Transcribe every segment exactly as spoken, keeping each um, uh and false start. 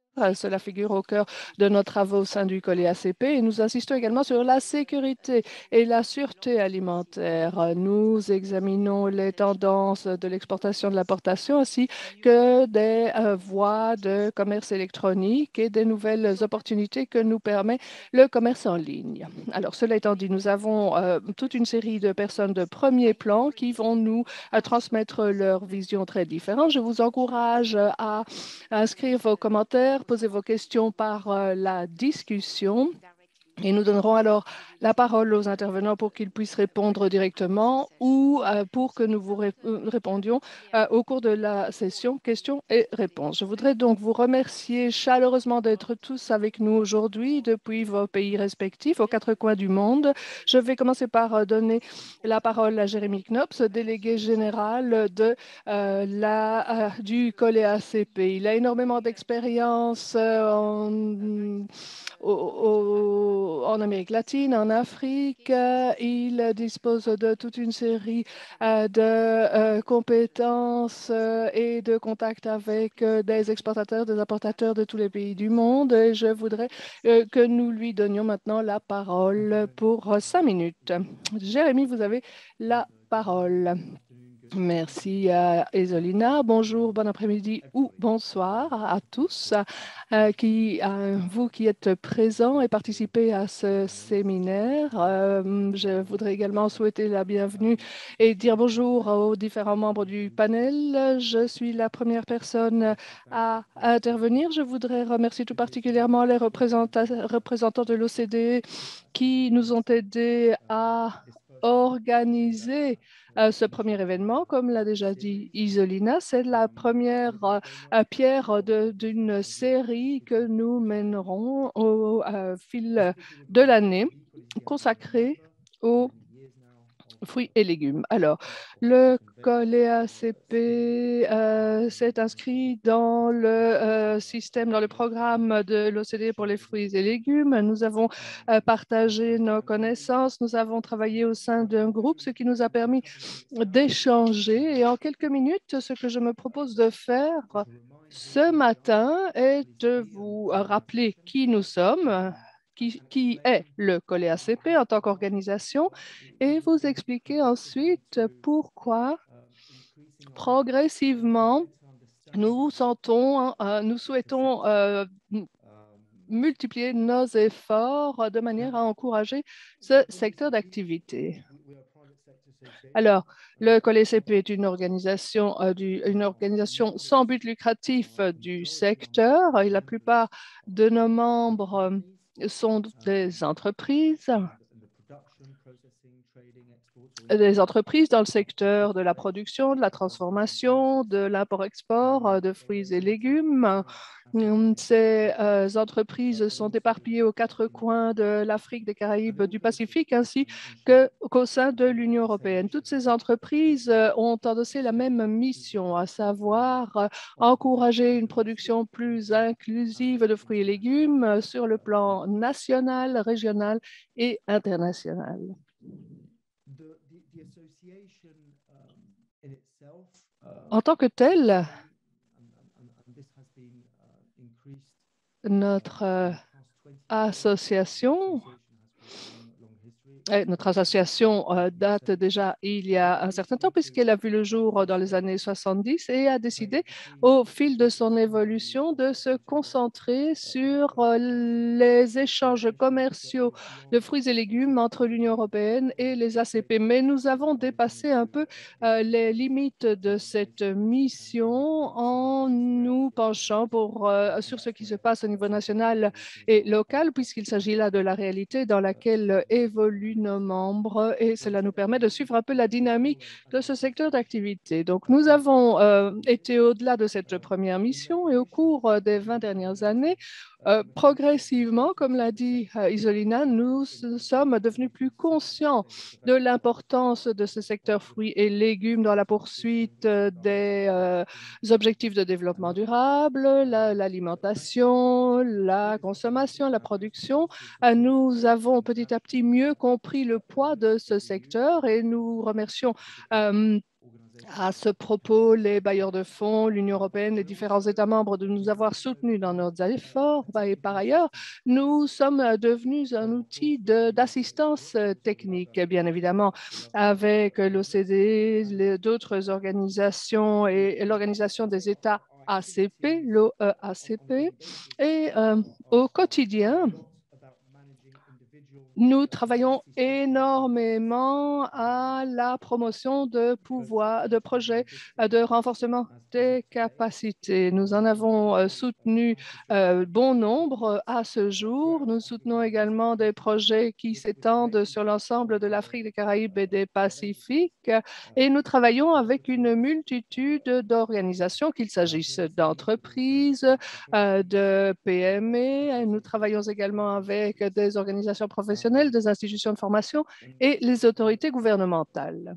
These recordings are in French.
Euh, Cela figure au cœur de nos travaux au sein du collège A C P et nous insistons également sur la sécurité et la sûreté alimentaire. Euh, Nous examinons les tendances de l'exportation, de l'importation ainsi que des euh, voies de commerce électronique et des nouvelles opportunités que nous permet le commerce en ligne. Alors, cela étant dit, nous avons euh, toute une série de personnes de premier plan qui vont nous euh, transmettre leur vision très différente. Je vous encourage à inscrire vos commentaires, poser vos questions par euh, la discussion. Et nous donnerons alors la parole aux intervenants pour qu'ils puissent répondre directement ou euh, pour que nous vous ré euh, répondions euh, au cours de la session questions et réponses. Je voudrais donc vous remercier chaleureusement d'être tous avec nous aujourd'hui depuis vos pays respectifs aux quatre coins du monde. Je vais commencer par euh, donner la parole à Jérémy Knops, délégué général de, euh, la, euh, du collège A C P. Il a énormément d'expérience euh, en au- au- en Amérique latine, en Afrique. Euh, Il dispose de toute une série euh, de euh, compétences euh, et de contacts avec euh, des exportateurs, des importateurs de tous les pays du monde. Et je voudrais euh, que nous lui donnions maintenant la parole pour euh, cinq minutes. Jérémy, vous avez la parole. Merci à Esolina. Bonjour, bon après-midi ou bonsoir à tous, euh, qui, à vous qui êtes présents et participez à ce séminaire. Euh, je voudrais également souhaiter la bienvenue et dire bonjour aux différents membres du panel. Je suis la première personne à intervenir. Je voudrais remercier tout particulièrement les représentants, représentants de l'O C D E qui nous ont aidés à organiser euh, ce premier événement. Comme l'a déjà dit Isolina, c'est la première euh, euh, pierre de- d'une série que nous mènerons au euh, fil de l'année consacrée aux fruits et légumes. Alors, le collège A C P euh, s'est inscrit dans le euh, système, dans le programme de l'O C D E pour les fruits et légumes. Nous avons euh, partagé nos connaissances, nous avons travaillé au sein d'un groupe, ce qui nous a permis d'échanger. Et en quelques minutes, ce que je me propose de faire ce matin est de vous rappeler qui nous sommes, qui, qui est le collège A C P en tant qu'organisation, et vous expliquer ensuite pourquoi progressivement nous sentons, euh, nous souhaitons euh, multiplier nos efforts de manière à encourager ce secteur d'activité. Alors, le collège C P est une organisation, euh, du, une organisation sans but lucratif euh, du secteur et la plupart de nos membres euh, sont des entreprises, des entreprises dans le secteur de la production, de la transformation, de l'import-export euh, de fruits et légumes. Hum, Ces euh, entreprises sont éparpillées aux quatre coins de l'Afrique, des Caraïbes, du Pacifique, ainsi que, qu'au sein de l'Union européenne. Toutes ces entreprises euh, ont endossé la même mission, à savoir euh, encourager une production plus inclusive de fruits et légumes euh, sur le plan national, régional et international. En tant que tel, notre euh, association Eh, Notre association euh, date déjà il y a un certain temps puisqu'elle a vu le jour dans les années soixante-dix et a décidé au fil de son évolution de se concentrer sur euh, les échanges commerciaux de fruits et légumes entre l'Union européenne et les A C P. Mais nous avons dépassé un peu euh, les limites de cette mission en nous penchant pour, euh, sur ce qui se passe au niveau national et local, puisqu'il s'agit là de la réalité dans laquelle évoluent nos membres et cela nous permet de suivre un peu la dynamique de ce secteur d'activité. Donc, nous avons euh, été au-delà de cette première mission et au cours euh, des vingt dernières années, euh, progressivement, comme l'a dit euh, Isolina, nous sommes devenus plus conscients de l'importance de ce secteur fruits et légumes dans la poursuite euh, des euh, objectifs de développement durable, la- l'alimentation, la consommation, la production. Euh, Nous avons petit à petit mieux compris le poids de ce secteur et nous remercions euh, À ce propos, les bailleurs de fonds, l'Union européenne, les différents États membres de nous avoir soutenus dans nos efforts. Et par ailleurs, nous sommes devenus un outil d'assistance technique, bien évidemment, avec l'O C D E, d'autres organisations et l'Organisation des États A C P, l'O E A C P. Et euh, au quotidien, nous travaillons énormément à la promotion de pouvoirs, de projets euh, de renforcement des capacités. Nous en avons euh, soutenu euh, bon nombre euh, à ce jour. Nous soutenons également des projets qui s'étendent sur l'ensemble de l'Afrique, des Caraïbes et des Pacifiques. Et nous travaillons avec une multitude d'organisations, qu'il s'agisse d'entreprises, euh, de P M E. Nous travaillons également avec des organisations professionnelles, des institutions de formation et les autorités gouvernementales.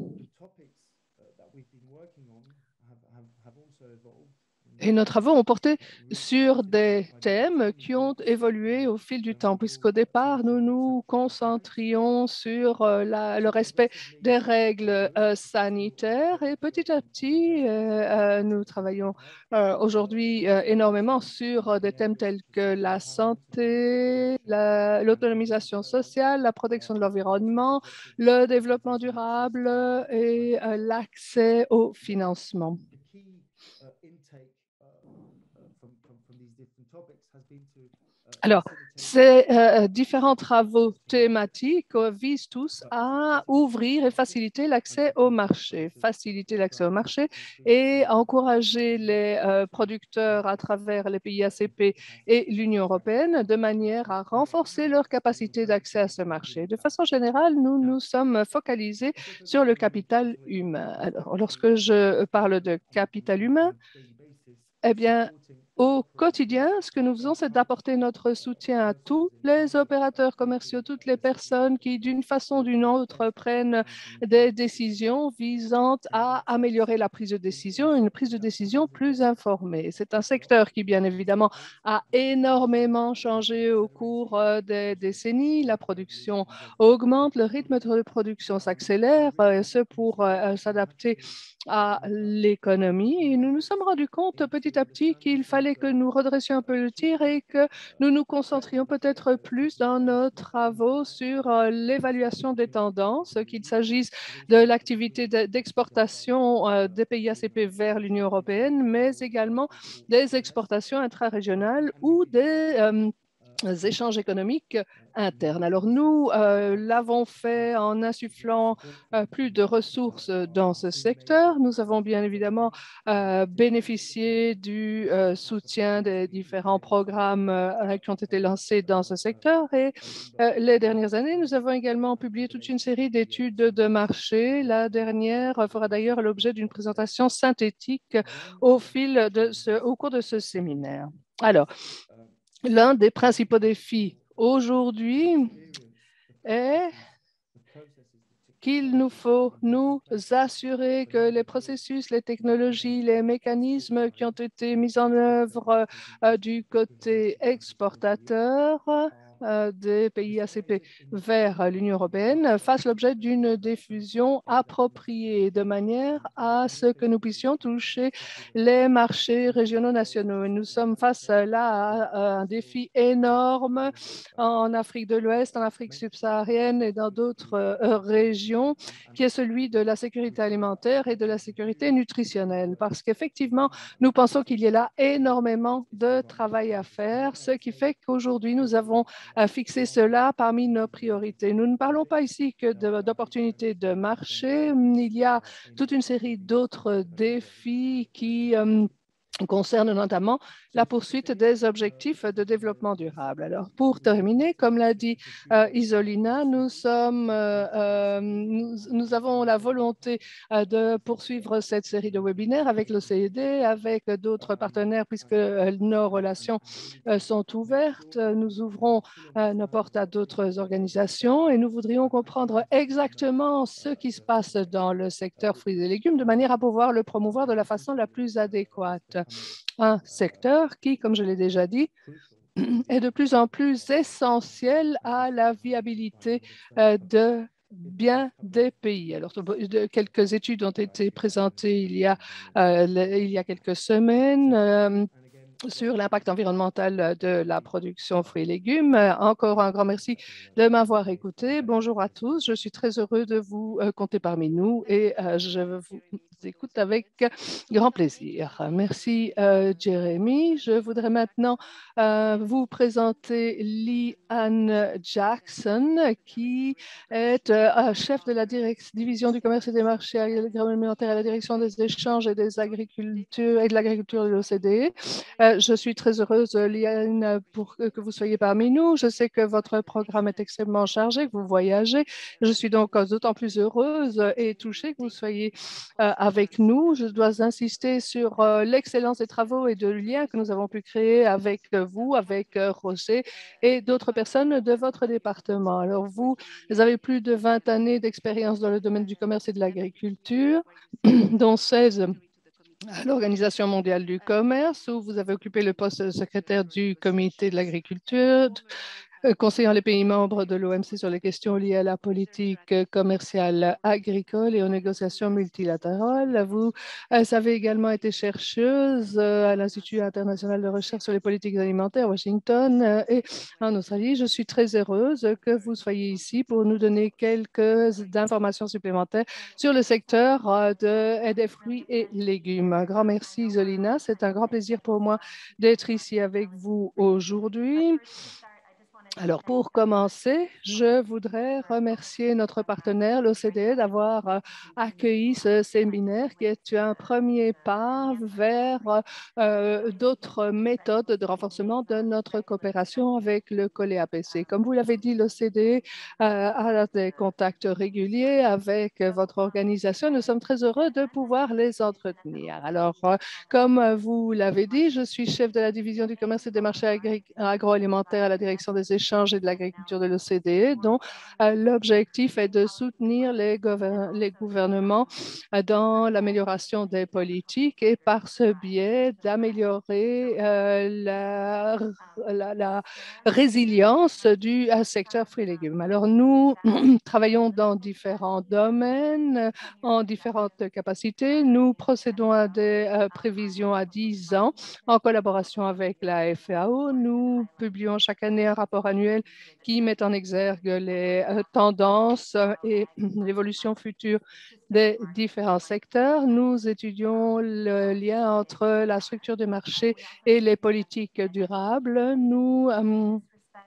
Et nos travaux ont porté sur des thèmes qui ont évolué au fil du temps, puisqu'au départ, nous nous concentrions sur euh, la, le respect des règles euh, sanitaires et petit à petit, euh, euh, nous travaillons euh, aujourd'hui euh, énormément sur euh, des thèmes tels que la santé, la- l'autonomisation sociale, la protection de l'environnement, le développement durable et euh, l'accès au financement. Alors, ces euh, différents travaux thématiques euh, visent tous à ouvrir et faciliter l'accès au marché, faciliter l'accès au marché et encourager les euh, producteurs à travers les pays A C P et l'Union européenne de manière à renforcer leur capacité d'accès à ce marché. De façon générale, nous nous sommes focalisés sur le capital humain. Alors, lorsque je parle de capital humain, eh bien, au quotidien, ce que nous faisons, c'est d'apporter notre soutien à tous les opérateurs commerciaux, toutes les personnes qui, d'une façon ou d'une autre, prennent des décisions visant à améliorer la prise de décision, une prise de décision plus informée. C'est un secteur qui, bien évidemment, a énormément changé au cours euh, des décennies. La production augmente, le rythme de production s'accélère, euh, ce pour euh, s'adapter à l'économie. Et nous nous sommes rendus compte petit à petit qu'il fallait que nous redressions un peu le tir et que nous nous concentrions peut-être plus dans nos travaux sur euh, l'évaluation des tendances, qu'il s'agisse de l'activité d'exportation euh, des pays A C P vers l'Union européenne, mais également des exportations intrarégionales ou des euh, échanges économiques internes. Alors nous euh, l'avons fait en insufflant euh, plus de ressources dans ce secteur. Nous avons bien évidemment euh, bénéficié du euh, soutien des différents programmes euh, qui ont été lancés dans ce secteur et euh, les dernières années, nous avons également publié toute une série d'études de marché. La dernière fera d'ailleurs l'objet d'une présentation synthétique au fil de ce, au cours de ce séminaire. Alors, l'un des principaux défis aujourd'hui est qu'il nous faut nous assurer que les processus, les technologies, les mécanismes qui ont été mis en œuvre euh, du côté exportateur euh, des pays A C P vers l'Union européenne fassent l'objet d'une diffusion appropriée de manière à ce que nous puissions toucher les marchés régionaux nationaux. Et nous sommes face là à un défi énorme en Afrique de l'Ouest, en Afrique subsaharienne et dans d'autres euh, régions, qui est celui de la sécurité alimentaire et de la sécurité nutritionnelle. Parce qu'effectivement, nous pensons qu'il y a là énormément de travail à faire, ce qui fait qu'aujourd'hui, nous avons euh, fixé cela parmi nos priorités. Nous ne parlons pas ici que d'opportunités de, de marché. Il y a toute une série d'autres défis qui euh, concerne notamment la poursuite des objectifs de développement durable. Alors, pour terminer, comme l'a dit euh, Isolina, nous, sommes, euh, euh, nous, nous, avons la volonté euh, de poursuivre cette série de webinaires avec l'O C D E, avec d'autres partenaires, puisque euh, nos relations euh, sont ouvertes. Nous ouvrons euh, nos portes à d'autres organisations et nous voudrions comprendre exactement ce qui se passe dans le secteur fruits et légumes de manière à pouvoir le promouvoir de la façon la plus adéquate. Un secteur qui, comme je l'ai déjà dit, est de plus en plus essentiel à la viabilité euh, de bien des pays. Alors, de- quelques études ont été présentées il y a, euh, le- il y a quelques semaines. Euh, sur l'impact environnemental de la production fruits et légumes. Euh, Encore un grand merci de m'avoir écouté. Bonjour à tous. Je suis très heureux de vous euh, compter parmi nous et euh, je vous écoute avec grand plaisir. Merci, euh, Jérémy. Je voudrais maintenant euh, vous présenter Lee Ann Jackson, qui est euh, chef de la direc- division du commerce et des marchés agroalimentaires à la direction des échanges et des agricultures et de l'agriculture de l'O C D E. Euh, je suis très heureuse, Liane, pour que, que vous soyez parmi nous. Je sais que votre programme est extrêmement chargé, que vous voyagez. Je suis donc euh, d'autant plus heureuse et touchée que vous soyez euh, avec nous. Je dois insister sur euh, l'excellence des travaux et de liens que nous avons pu créer avec euh, vous, avec euh, Roger et d'autres personnes de votre département. Alors, vous, vous avez plus de vingt années d'expérience dans le domaine du commerce et de l'agriculture, dont seize à l'Organisation mondiale du commerce, où vous avez occupé le poste de secrétaire du comité de l'agriculture, euh, conseillant les pays membres de l'O M C sur les questions liées à la politique euh, commerciale agricole et aux négociations multilatérales. Vous euh, avez également été chercheuse euh, à l'Institut international de recherche sur les politiques alimentaires à Washington euh, et en Australie. Je suis très heureuse que vous soyez ici pour nous donner quelques informations supplémentaires sur le secteur euh, de, des fruits et légumes. Un grand merci, Zolina. C'est un grand plaisir pour moi d'être ici avec vous aujourd'hui. Alors, pour commencer, je voudrais remercier notre partenaire, l'O C D E, d'avoir euh, accueilli ce séminaire qui est un premier pas vers euh, d'autres méthodes de renforcement de notre coopération avec le Collet A P C. Comme vous l'avez dit, l'O C D E euh, a des contacts réguliers avec votre organisation. Nous sommes très heureux de pouvoir les entretenir. Alors, euh, comme vous l'avez dit, je suis chef de la division du commerce et des marchés agri agroalimentaires à la direction des échanges et de l'agriculture de l'O C D E, dont euh, l'objectif est de soutenir les, gouver les gouvernements euh, dans l'amélioration des politiques et par ce biais d'améliorer euh, la, la, la, résilience du euh, secteur fruits et légumes. Alors, nous travaillons dans différents domaines, en différentes capacités. Nous procédons à des euh, prévisions à dix ans en collaboration avec la F A O. Nous publions chaque année un rapport annuel qui met en exergue les euh, tendances et l'évolution future des différents secteurs. Nous étudions le lien entre la structure du marché et les politiques durables. Nous euh,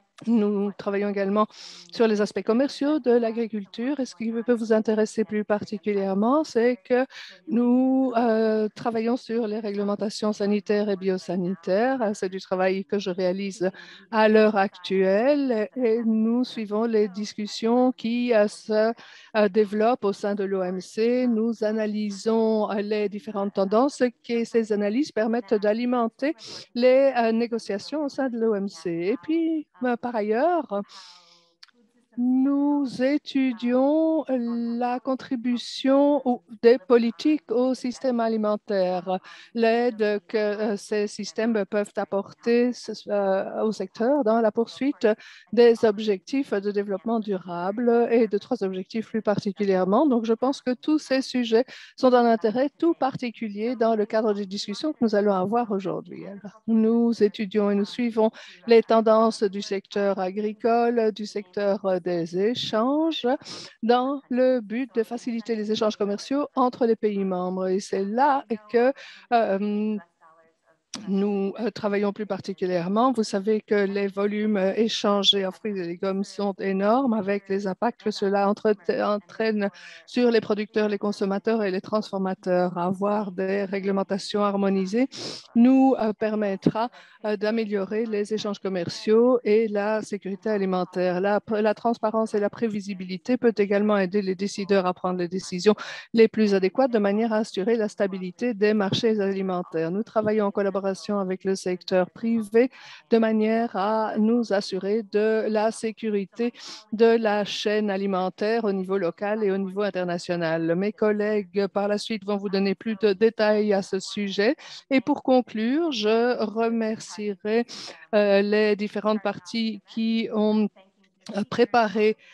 nous travaillons également sur les aspects commerciaux de l'agriculture. Et ce qui peut vous intéresser plus particulièrement, c'est que nous euh, travaillons sur les réglementations sanitaires et biosanitaires. C'est du travail que je réalise à l'heure actuelle et nous suivons les discussions qui euh, se euh, développent au sein de l'O M C. Nous analysons euh, les différentes tendances et ces analyses permettent d'alimenter les euh, négociations au sein de l'O M C. Et puis, euh, par ailleurs, nous étudions la contribution des politiques au système alimentaire, l'aide que euh, ces systèmes peuvent apporter euh, au secteur dans la poursuite des objectifs de développement durable et de trois objectifs plus particulièrement. Donc, je pense que tous ces sujets sont d'un intérêt tout particulier dans le cadre des discussions que nous allons avoir aujourd'hui. Nous étudions et nous suivons les tendances du secteur agricole, du secteur des échanges, dans le but de faciliter les échanges commerciaux entre les pays membres. Et c'est là que euh, nous euh, travaillons plus particulièrement. Vous savez que les volumes euh, échangés en fruits et légumes sont énormes avec les impacts que cela entraîne sur les producteurs, les consommateurs et les transformateurs. Avoir des réglementations harmonisées nous euh, permettra euh, d'améliorer les échanges commerciaux et la sécurité alimentaire. La, la transparence et la prévisibilité peut également aider les décideurs à prendre les décisions les plus adéquates de manière à assurer la stabilité des marchés alimentaires. Nous travaillons en collaboration avec le secteur privé de manière à nous assurer de la sécurité de la chaîne alimentaire au niveau local et au niveau international. Mes collègues par la suite vont vous donner plus de détails à ce sujet. Et pour conclure, je remercierai euh, les différentes parties qui ont préparé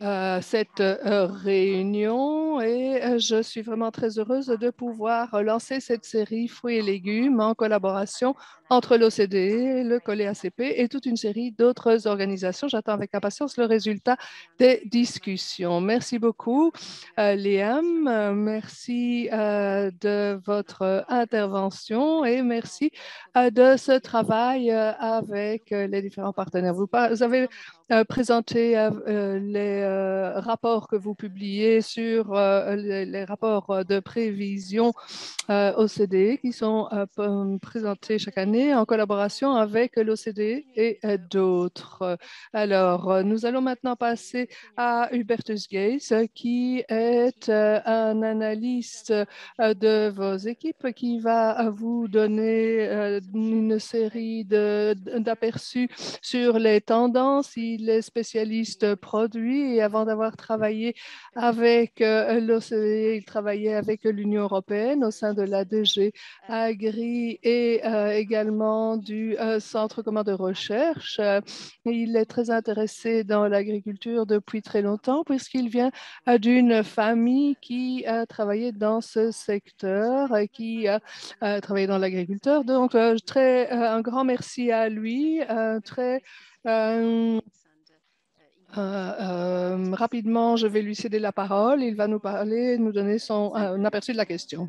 euh, cette euh, réunion et euh, je suis vraiment très heureuse de pouvoir lancer cette série fruits et légumes en collaboration entre l'O C D E, le Collet A C P et toute une série d'autres organisations. J'attends avec impatience le résultat des discussions. Merci beaucoup, euh, Liam. Euh, Merci euh, de votre intervention et merci euh, de ce travail euh, avec euh, les différents partenaires. Vous, par- vous avez euh, présenter euh, euh, les euh, rapports que vous publiez sur euh, les, les rapports euh, de prévision euh, O C D E qui sont euh, présentés chaque année en collaboration avec l'O C D E et euh, d'autres. Alors, euh, nous allons maintenant passer à Hubertus Gates, qui est euh, un analyste euh, de vos équipes qui va vous donner euh, une série de- d'aperçus sur les tendances. Il est spécialiste produit et avant d'avoir travaillé avec euh, l'O C D E, il travaillait avec l'Union européenne au sein de l'A D G Agri et euh, également du euh, Centre commun de recherche. Euh, il est très intéressé dans l'agriculture depuis très longtemps puisqu'il vient euh, d'une famille qui a travaillé dans ce secteur, et qui a euh, travaillé dans l'agriculteur. Donc, euh, très, euh, un grand merci à lui. Euh, très euh, euh, euh, rapidement, je vais lui céder la parole. Il va nous parler, nous donner son euh, un aperçu de la question.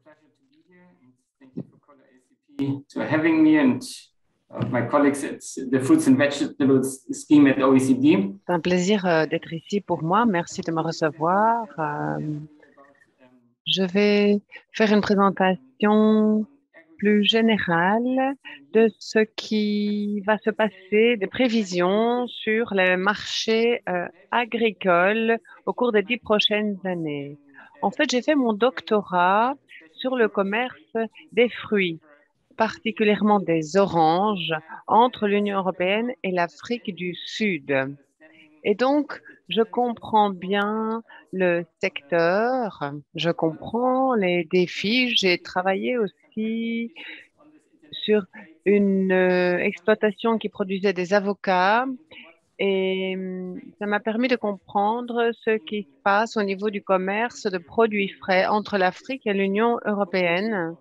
To having me and uh, my colleagues at the Fruits and Vegetables Scheme at O E C D. C'est un plaisir euh, d'être ici pour moi. Merci de me recevoir. Euh, je vais faire une présentation plus générale de ce qui va se passer, des prévisions sur les marchés euh, agricoles au cours des dix prochaines années. En fait, j'ai fait mon doctorat sur le commerce des fruits, particulièrement des oranges, entre l'Union européenne et l'Afrique du Sud. Et donc, je comprends bien le secteur, je comprends les défis. J'ai travaillé aussi sur une euh, exploitation qui produisait des avocats et hum, ça m'a permis de comprendre ce qui se passe au niveau du commerce de produits frais entre l'Afrique et l'Union européenne,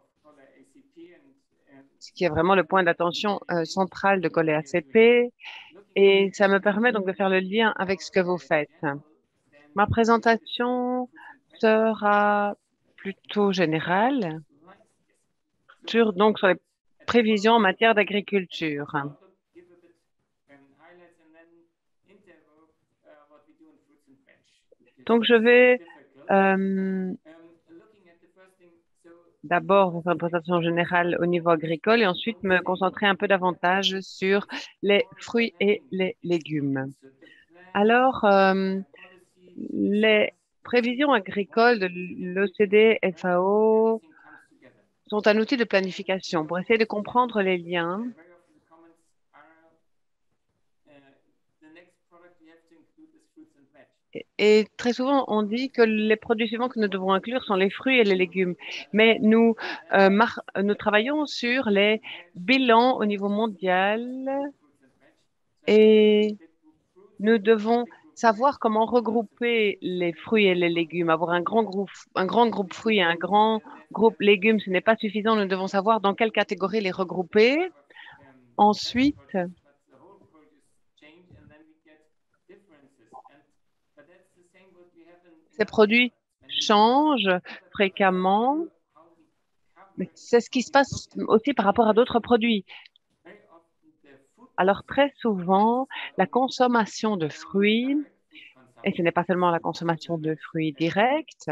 ce qui est vraiment le point d'attention euh, central de Collet A C P. Et ça me permet donc de faire le lien avec ce que vous faites. Ma présentation sera plutôt générale sur, donc, sur les prévisions en matière d'agriculture. Donc, je vais euh, d'abord vous faire une présentation générale au niveau agricole et ensuite me concentrer un peu davantage sur les fruits et les légumes. Alors, euh, les prévisions agricoles de l'O C D, F A O sont un outil de planification pour essayer de comprendre les liens et très souvent, on dit que les produits suivants que nous devons inclure sont les fruits et les légumes. Mais nous, euh, mar- nous travaillons sur les bilans au niveau mondial et nous devons savoir comment regrouper les fruits et les légumes. Avoir un grand groupe, un grand groupe fruits et un grand groupe légumes, ce n'est pas suffisant. Nous devons savoir dans quelle catégorie les regrouper. Ensuite, ces produits changent fréquemment, mais c'est ce qui se passe aussi par rapport à d'autres produits. Alors, très souvent, la consommation de fruits, et ce n'est pas seulement la consommation de fruits directs,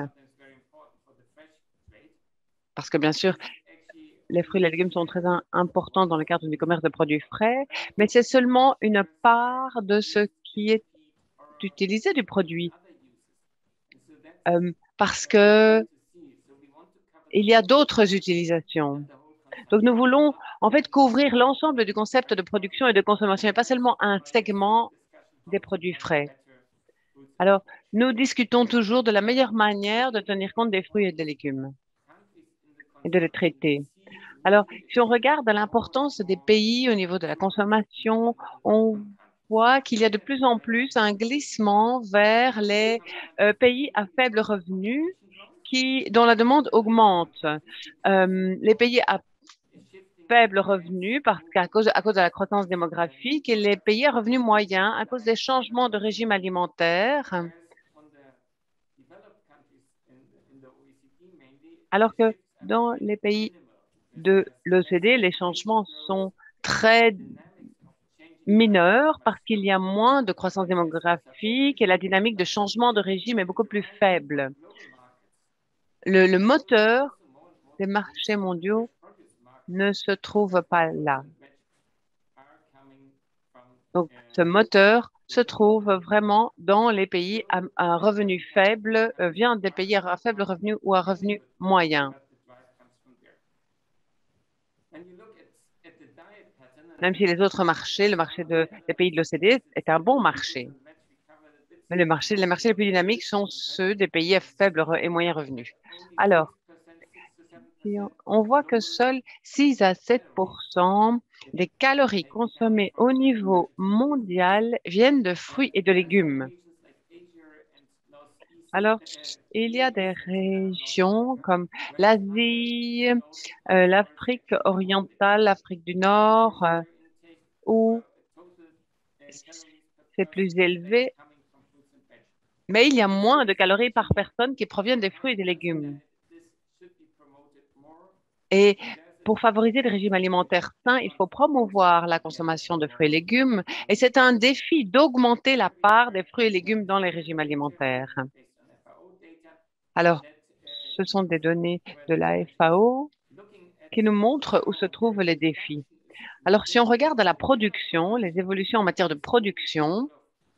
parce que bien sûr, les fruits et les légumes sont très in- importants dans le cadre du commerce de produits frais, mais c'est seulement une part de ce qui est utilisé du produit. Euh, parce que il y a d'autres utilisations. Donc, nous voulons en fait couvrir l'ensemble du concept de production et de consommation, et pas seulement un segment des produits frais. Alors, nous discutons toujours de la meilleure manière de tenir compte des fruits et des légumes et de les traiter. Alors, si on regarde l'importance des pays au niveau de la consommation, on voit qu'il y a de plus en plus un glissement vers les euh, pays à faible revenu qui, dont la demande augmente. Euh, les pays à faible revenu, parce qu'à cause, à cause de la croissance démographique, et les pays à revenu moyen, à cause des changements de régime alimentaire, alors que dans les pays de l'O C D, les changements sont très mineurs parce qu'il y a moins de croissance démographique et la dynamique de changement de régime est beaucoup plus faible. Le, le moteur des marchés mondiaux ne se trouve pas là. Donc, ce moteur se trouve vraiment dans les pays à, à un revenu faible, euh, vient des pays à, à faible revenu ou à revenu moyen. Même si les autres marchés, le marché de, des pays de l'O C D est un bon marché. Mais le marché, les marchés les plus dynamiques sont ceux des pays à faible et moyen revenu. Alors, on voit que seuls six à sept pour cent des calories consommées au niveau mondial viennent de fruits et de légumes. Alors, il y a des régions comme l'Asie, euh, l'Afrique orientale, l'Afrique du Nord, euh, où c'est plus élevé, mais il y a moins de calories par personne qui proviennent des fruits et des légumes. Et pour favoriser le régime alimentaire sain, il faut promouvoir la consommation de fruits et légumes. Et c'est un défi d'augmenter la part des fruits et légumes dans les régimes alimentaires. Alors, ce sont des données de la F A O qui nous montrent où se trouvent les défis. Alors, si on regarde à la production, les évolutions en matière de production,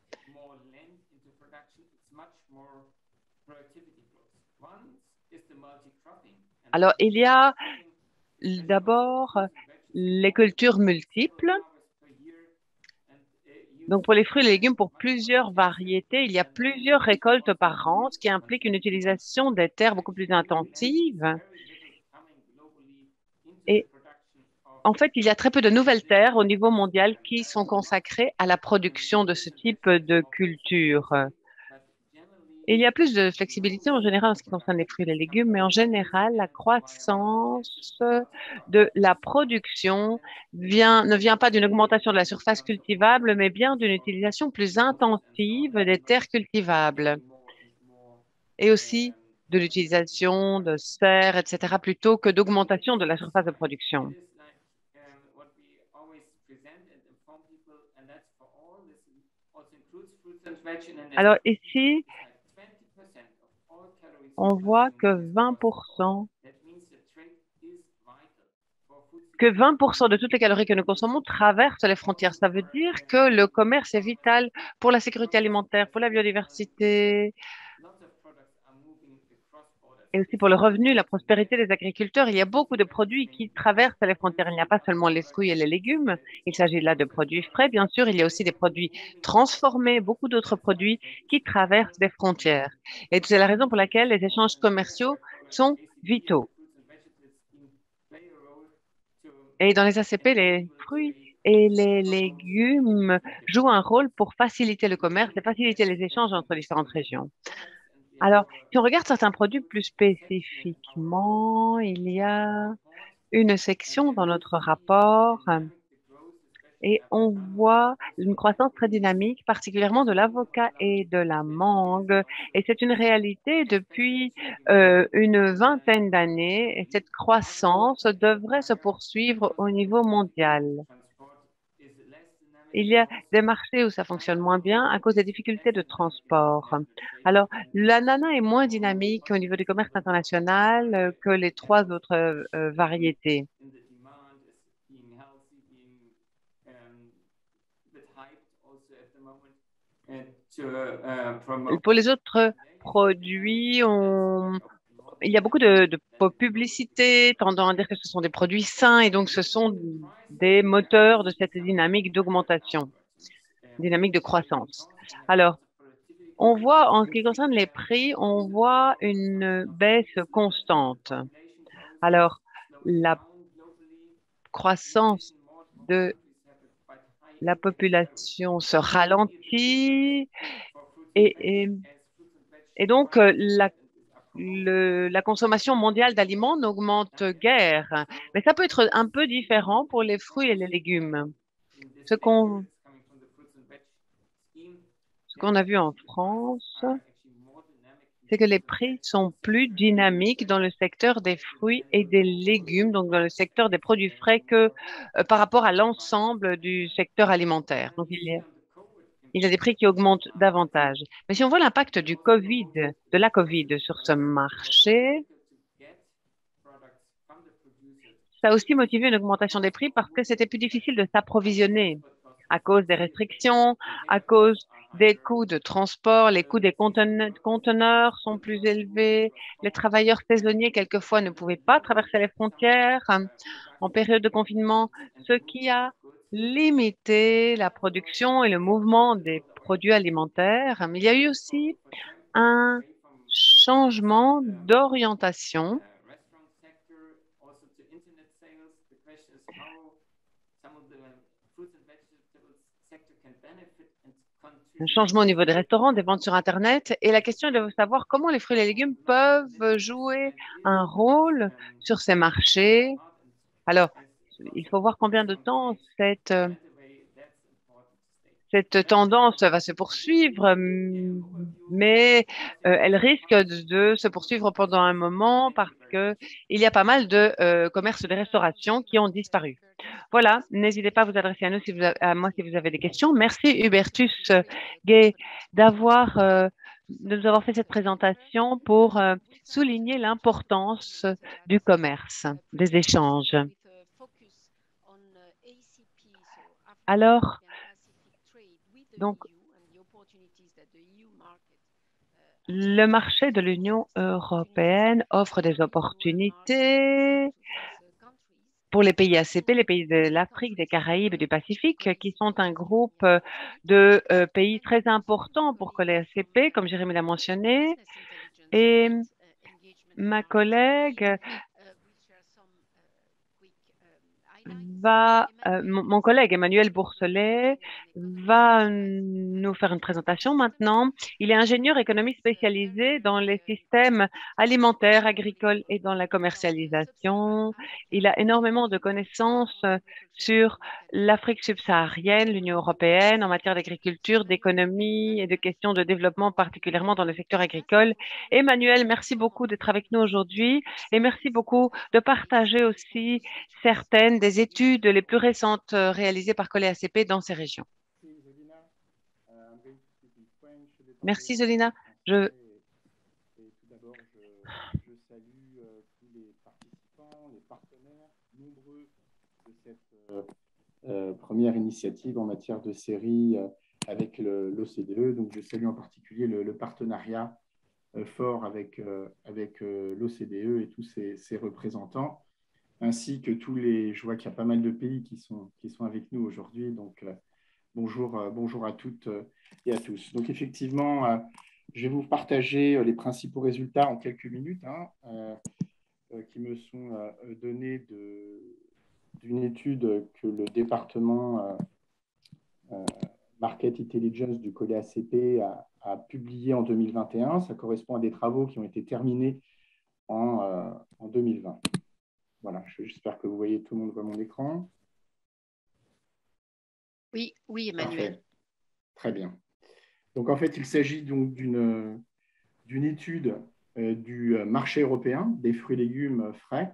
alors il y a d'abord les cultures multiples. Donc, pour les fruits et les légumes, pour plusieurs variétés, il y a plusieurs récoltes par an, ce qui implique une utilisation des terres beaucoup plus intensive. Et en fait, il y a très peu de nouvelles terres au niveau mondial qui sont consacrées à la production de ce type de culture. Il y a plus de flexibilité en général en ce qui concerne les fruits et les légumes, mais en général, la croissance de la production vient, ne vient pas d'une augmentation de la surface cultivable, mais bien d'une utilisation plus intensive des terres cultivables et aussi de l'utilisation de serres, et cetera, plutôt que d'augmentation de la surface de production. Alors ici, on voit que vingt pour cent, que vingt pour cent de toutes les calories que nous consommons traversent les frontières. Ça veut dire que le commerce est vital pour la sécurité alimentaire, pour la biodiversité et aussi pour le revenu, la prospérité des agriculteurs. Il y a beaucoup de produits qui traversent les frontières. Il n'y a pas seulement les fruits et les légumes. Il s'agit là de produits frais, bien sûr. Il y a aussi des produits transformés, beaucoup d'autres produits qui traversent des frontières. Et c'est la raison pour laquelle les échanges commerciaux sont vitaux. Et dans les A C P, les fruits et les légumes jouent un rôle pour faciliter le commerce et faciliter les échanges entre différentes régions. Alors, si on regarde certains produits plus spécifiquement, il y a une section dans notre rapport et on voit une croissance très dynamique, particulièrement de l'avocat et de la mangue. Et c'est une réalité depuis euh, une vingtaine d'années et cette croissance devrait se poursuivre au niveau mondial. Il y a des marchés où ça fonctionne moins bien à cause des difficultés de transport. Alors, l'ananas est moins dynamique au niveau du commerce international euh, que les trois autres euh, variétés. Pour les autres produits, on... il y a beaucoup de, de publicité tendant à dire que ce sont des produits sains et donc ce sont des moteurs de cette dynamique d'augmentation, dynamique de croissance. Alors, on voit, en ce qui concerne les prix, on voit une baisse constante. Alors, la croissance de la population se ralentit et, et, et donc euh, la, le, la consommation mondiale d'aliments n'augmente guère. Mais ça peut être un peu différent pour les fruits et les légumes. Ce qu'on ce qu'on a vu en France, c'est que les prix sont plus dynamiques dans le secteur des fruits et des légumes, donc dans le secteur des produits frais, que euh, par rapport à l'ensemble du secteur alimentaire. Donc, il y a, il y a des prix qui augmentent davantage. Mais si on voit l'impact du Covid, de la Covid sur ce marché, ça a aussi motivé une augmentation des prix parce que c'était plus difficile de s'approvisionner à cause des restrictions, à cause des coûts de transport, les coûts des conteneurs sont plus élevés, les travailleurs saisonniers quelquefois ne pouvaient pas traverser les frontières en période de confinement, ce qui a limité la production et le mouvement des produits alimentaires. Mais il y a eu aussi un changement d'orientation. Un changement au niveau des restaurants, des ventes sur Internet. Et la question est de savoir comment les fruits et les légumes peuvent jouer un rôle sur ces marchés. Alors, il faut voir combien de temps cette, cette tendance va se poursuivre, mais euh, elle risque de, de se poursuivre pendant un moment parce que il y a pas mal de euh, commerces de restauration qui ont disparu. Voilà, n'hésitez pas à vous adresser à nous si vous avez, à moi si vous avez des questions. Merci Hubertus Gay d'avoir euh, de nous avoir fait cette présentation pour euh, souligner l'importance du commerce, des échanges. Alors, donc, le marché de l'Union européenne offre des opportunités pour les pays A C P, les pays de l'Afrique, des Caraïbes et du Pacifique, qui sont un groupe de euh, pays très importants pour que les A C P, comme Jérémy l'a mentionné. Et ma collègue va, euh, mon, mon collègue Emmanuel Bourselet va nous faire une présentation maintenant. Il est ingénieur économiste spécialisé dans les systèmes alimentaires, agricoles et dans la commercialisation. Il a énormément de connaissances sur l'Afrique subsaharienne, l'Union européenne en matière d'agriculture, d'économie et de questions de développement, particulièrement dans le secteur agricole. Emmanuel, merci beaucoup d'être avec nous aujourd'hui et merci beaucoup de partager aussi certaines des études les plus récentes réalisées par Colet A C P dans ces régions. Merci Zolina. Je... Tout d'abord, je, je salue euh, tous les participants, les partenaires nombreux de cette euh, euh, première initiative en matière de série euh, avec l'O C D E. Donc, je salue en particulier le, le partenariat euh, fort avec, euh, avec euh, l'O C D E et tous ses, ses représentants, ainsi que tous les... Je vois qu'il y a pas mal de pays qui sont, qui sont avec nous aujourd'hui. Donc, euh, bonjour, euh, bonjour à toutes et à tous. Donc, effectivement, euh, je vais vous partager les principaux résultats en quelques minutes hein, euh, euh, qui me sont euh, donnés d'une étude que le département euh, euh, Market Intelligence du Colet A C P a, a publié en deux mille vingt et un. Ça correspond à des travaux qui ont été terminés en, euh, en deux mille vingt. Voilà, j'espère que vous voyez, tout le monde voit mon écran. Oui, oui, Emmanuel. Parfait. Très bien. Donc, en fait, il s'agit donc d'une d'une étude euh, du marché européen des fruits et légumes frais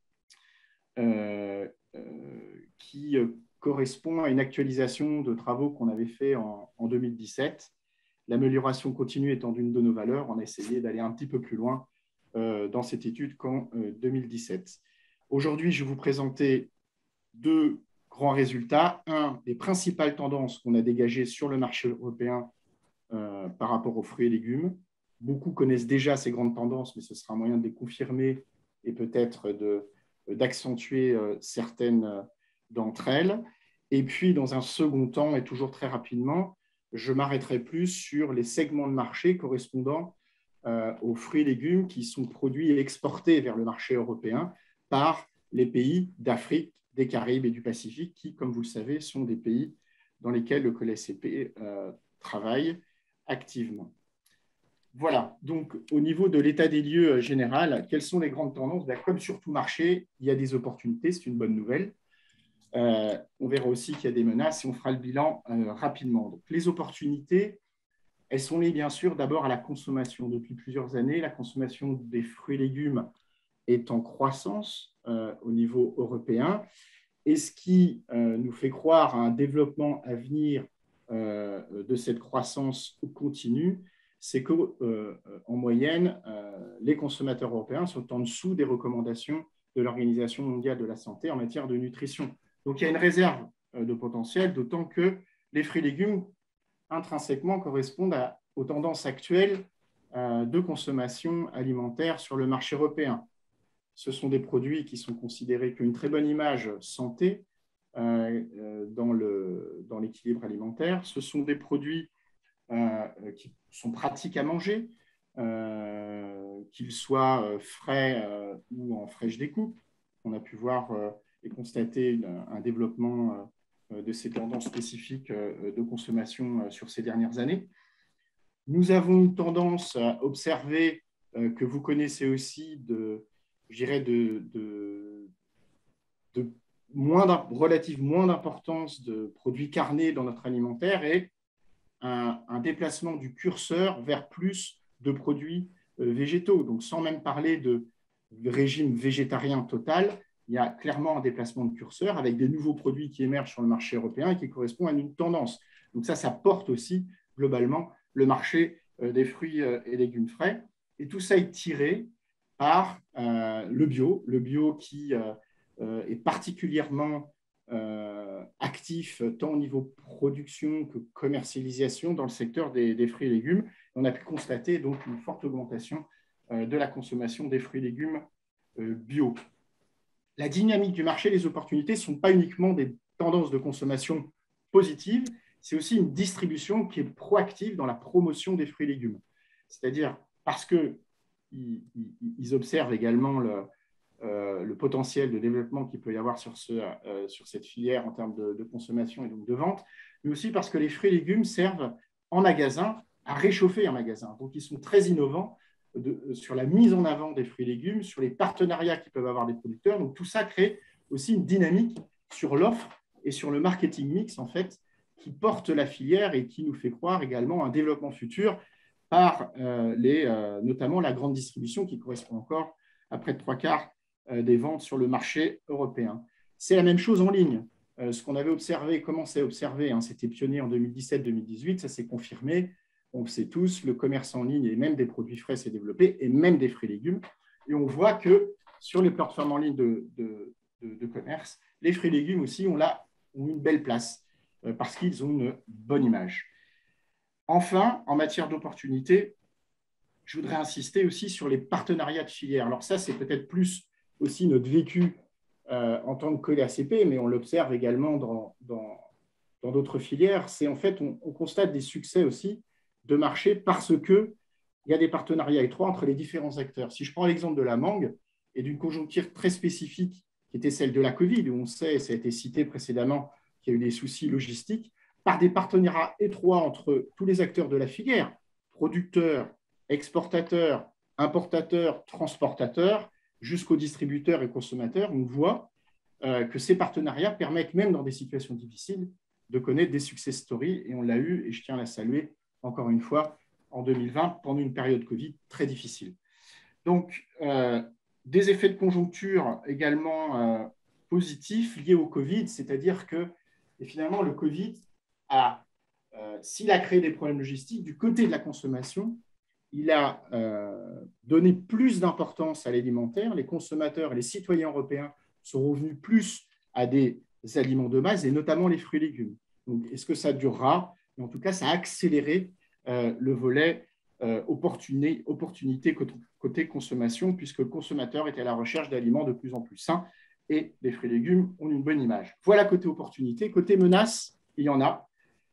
euh, euh, qui euh, correspond à une actualisation de travaux qu'on avait fait en, en deux mille dix-sept. L'amélioration continue étant d'une de nos valeurs. On a essayé d'aller un petit peu plus loin euh, dans cette étude qu'en euh, deux mille dix-sept. Aujourd'hui, je vais vous présenter deux grands résultats. Un, les principales tendances qu'on a dégagées sur le marché européen euh, par rapport aux fruits et légumes. Beaucoup connaissent déjà ces grandes tendances, mais ce sera un moyen de les confirmer et peut-être d'accentuer euh, certaines euh, d'entre elles. Et puis, dans un second temps, et toujours très rapidement, je m'arrêterai plus sur les segments de marché correspondant euh, aux fruits et légumes qui sont produits et exportés vers le marché européen par les pays d'Afrique, des Caraïbes et du Pacifique, qui, comme vous le savez, sont des pays dans lesquels le Colle A C P euh, travaille activement. Voilà, donc au niveau de l'état des lieux général, quelles sont les grandes tendances? Ben, comme sur tout marché, il y a des opportunités, c'est une bonne nouvelle. Euh, on verra aussi qu'il y a des menaces et on fera le bilan euh, rapidement. Donc, les opportunités, elles sont liées bien sûr d'abord à la consommation. Depuis plusieurs années, la consommation des fruits et légumes est en croissance euh, au niveau européen, et ce qui euh, nous fait croire à un développement à venir euh, de cette croissance continue, c'est qu'en euh, moyenne, euh, les consommateurs européens sont en dessous des recommandations de l'Organisation mondiale de la santé en matière de nutrition. Donc, il y a une réserve euh, de potentiel, d'autant que les fruits et légumes, intrinsèquement, correspondent à, aux tendances actuelles euh, de consommation alimentaire sur le marché européen. Ce sont des produits qui sont considérés comme une très bonne image santé euh, dans, le, dans l'équilibre alimentaire. Ce sont des produits euh, qui sont pratiques à manger, euh, qu'ils soient frais euh, ou en fraîche découpe. On a pu voir euh, et constater une, un développement euh, de ces tendances spécifiques euh, de consommation euh, sur ces dernières années. Nous avons une tendance à observer, euh, que vous connaissez aussi, de je dirais, de, de, de moins relative moins d'importance de produits carnés dans notre alimentaire et un, un déplacement du curseur vers plus de produits euh, végétaux. Donc, sans même parler de, de régime végétarien total, il y a clairement un déplacement de curseur avec des nouveaux produits qui émergent sur le marché européen et qui correspondent à une tendance. Donc, ça, ça porte aussi globalement le marché euh, des fruits euh, et légumes frais. Et tout ça est tiré par euh, le bio, le bio qui euh, euh, est particulièrement euh, actif tant au niveau production que commercialisation dans le secteur des, des fruits et légumes. On a pu constater donc une forte augmentation euh, de la consommation des fruits et légumes euh, bio. La dynamique du marché, les opportunités ne sont pas uniquement des tendances de consommation positives, c'est aussi une distribution qui est proactive dans la promotion des fruits et légumes. C'est-à-dire parce que ils observent également le, euh, le potentiel de développement qu'il peut y avoir sur, ce, euh, sur cette filière en termes de, de consommation et donc de vente, mais aussi parce que les fruits et légumes servent en magasin à réchauffer un magasin. Donc, ils sont très innovants de, sur la mise en avant des fruits et légumes, sur les partenariats qu'ils peuvent avoir des producteurs. Donc, tout ça crée aussi une dynamique sur l'offre et sur le marketing mix, en fait, qui porte la filière et qui nous fait croire également à un développement futur par euh, les, euh, notamment la grande distribution qui correspond encore à près de trois quarts euh, des ventes sur le marché européen. C'est la même chose en ligne. Euh, ce qu'on avait observé, commencé à observer, hein, c'était pionnier en deux mille dix-sept deux mille dix-huit, ça s'est confirmé. On le sait tous, le commerce en ligne et même des produits frais s'est développé et même des fruits et légumes. Et on voit que sur les plateformes en ligne de, de, de, de commerce, les fruits et légumes aussi ont, là, ont une belle place euh, parce qu'ils ont une bonne image. Enfin, en matière d'opportunités, je voudrais insister aussi sur les partenariats de filière. Alors ça, c'est peut-être plus aussi notre vécu euh, en tant que Colle A C P, mais on l'observe également dans, dans, dans d'autres filières. C'est en fait, on, on constate des succès aussi de marché parce qu'il y a des partenariats étroits entre les différents acteurs. Si je prends l'exemple de la mangue et d'une conjoncture très spécifique qui était celle de la Covid, où on sait, ça a été cité précédemment, qu'il y a eu des soucis logistiques, par des partenariats étroits entre tous les acteurs de la filière, producteurs, exportateurs, importateurs, transportateurs, jusqu'aux distributeurs et consommateurs, on voit euh, que ces partenariats permettent, même dans des situations difficiles, de connaître des success stories, et on l'a eu, et je tiens à la saluer encore une fois, en deux mille vingt, pendant une période Covid très difficile. Donc, euh, des effets de conjoncture également euh, positifs liés au Covid, c'est-à-dire que, et finalement, le Covid a, euh, s'il a créé des problèmes logistiques, du côté de la consommation, il a euh, donné plus d'importance à l'alimentaire. Les consommateurs et les citoyens européens sont revenus plus à des aliments de base, et notamment les fruits et légumes. Donc, est-ce que ça durera? En tout cas, ça a accéléré euh, le volet euh, opportunité, opportunité côté, côté consommation, puisque le consommateur est à la recherche d'aliments de plus en plus sains, et les fruits et légumes ont une bonne image. Voilà côté opportunité. Côté menace, il y en a.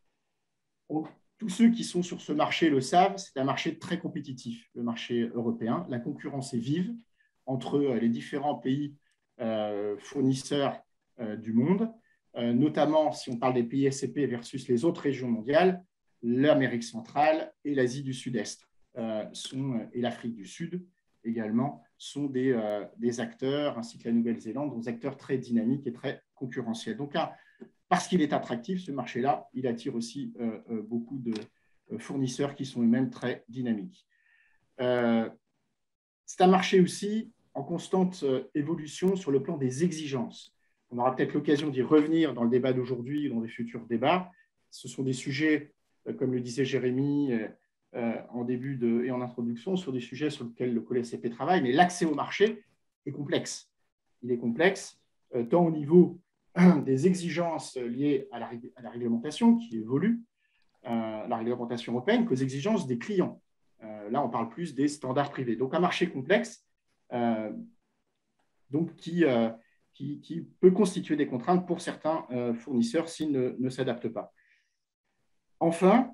On, tous ceux qui sont sur ce marché le savent, c'est un marché très compétitif, le marché européen. La concurrence est vive entre les différents pays euh, fournisseurs euh, du monde. euh, notamment si on parle des pays S C P versus les autres régions mondiales, l'Amérique centrale et l'Asie du Sud-Est euh, sont, et l'Afrique du Sud également sont des, euh, des acteurs, ainsi que la Nouvelle-Zélande, des acteurs très dynamiques et très concurrentiels. Donc, un, parce qu'il est attractif, ce marché-là, il attire aussi euh, euh, beaucoup de euh, fournisseurs qui sont eux-mêmes très dynamiques. Euh, c'est un marché aussi en constante euh, évolution sur le plan des exigences. On aura peut-être l'occasion d'y revenir dans le débat d'aujourd'hui ou dans les futurs débats. Ce sont des sujets, euh, comme le disait Jérémy, euh, Euh, en début de, et en introduction, sur des sujets sur lesquels le Collège S C P travaille, mais l'accès au marché est complexe. Il est complexe euh, tant au niveau euh, des exigences liées à la, à la réglementation qui évolue, euh, la réglementation européenne, qu'aux exigences des clients. Euh, là, on parle plus des standards privés. Donc, un marché complexe euh, donc qui, euh, qui, qui peut constituer des contraintes pour certains euh, fournisseurs s'ils ne, ne s'adaptent pas. Enfin,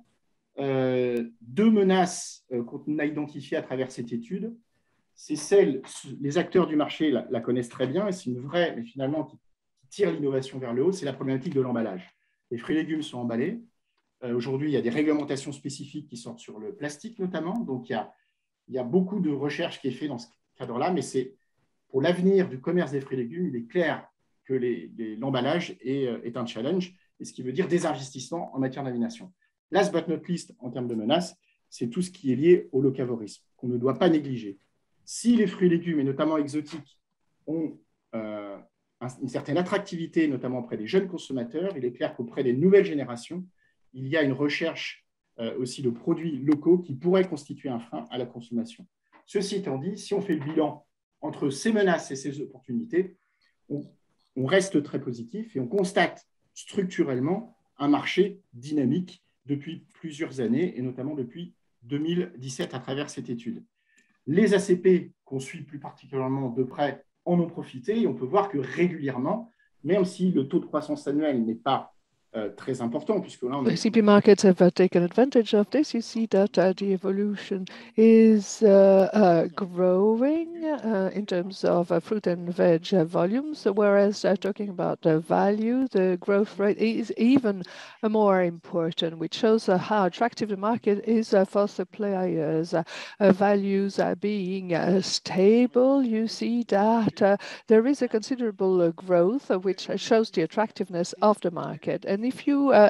Euh, deux menaces euh, qu'on a identifiées à travers cette étude, c'est celle, les acteurs du marché la, la connaissent très bien, et c'est une vraie, mais finalement qui, qui tire l'innovation vers le haut, c'est la problématique de l'emballage. Les fruits et légumes sont emballés. Euh, aujourd'hui, il y a des réglementations spécifiques qui sortent sur le plastique notamment, donc il y a, il y a beaucoup de recherche qui est faite dans ce cadre-là, mais c'est pour l'avenir du commerce des fruits et légumes, il est clair que les, les, l'emballage est, est un challenge, et ce qui veut dire des investissements en matière d'animation. Last but not least, en termes de menaces, c'est tout ce qui est lié au locavorisme, qu'on ne doit pas négliger. Si les fruits et légumes, et notamment exotiques, ont euh, une certaine attractivité, notamment auprès des jeunes consommateurs, il est clair qu'auprès des nouvelles générations, il y a une recherche euh, aussi de produits locaux qui pourraient constituer un frein à la consommation. Ceci étant dit, si on fait le bilan entre ces menaces et ces opportunités, on, on reste très positif et on constate structurellement un marché dynamique depuis plusieurs années, et notamment depuis deux mille dix-sept à travers cette étude. Les A C P, qu'on suit plus particulièrement de près, en ont profité, et on peut voir que régulièrement, même si le taux de croissance annuel n'est pas euh, très important, puisque là, on A C P markets have uh, taken advantage of this. You see that uh, the evolution is uh, uh, growing uh, in terms of uh, fruit and veg uh, volumes, whereas uh, talking about the value, the growth rate is even uh, more important, which shows uh, how attractive the market is uh, for suppliers. Uh, uh, values are being uh, stable. You see that uh, there is a considerable uh, growth, uh, which shows the attractiveness of the market. And if you uh,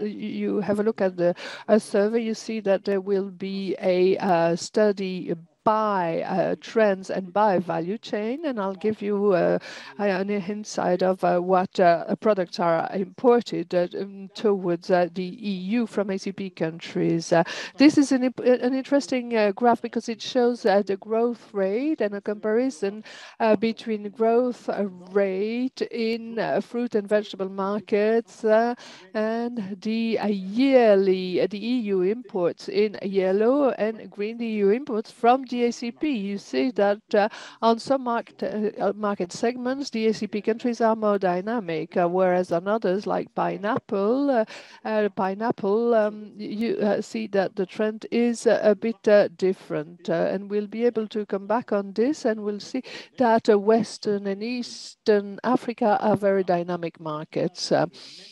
you have a look at the uh, survey, you see that there will be a uh, study by uh, trends and by value chain, and I'll give you uh, an insight of uh, what uh, products are imported uh, towards uh, the E U from A C P countries. Uh, this is an, an interesting uh, graph because it shows uh, the growth rate and a comparison uh, between growth rate in uh, fruit and vegetable markets uh, and the uh, yearly, uh, the E U imports in yellow and green, the E U imports from the A C P. You see that uh, on some market, uh, market segments, the A C P countries are more dynamic, uh, whereas on others, like pineapple, uh, uh, pineapple, um, you uh, see that the trend is uh, a bit uh, different. Uh, and we'll be able to come back on this, and we'll see that uh, Western and Eastern Africa are very dynamic markets. Uh,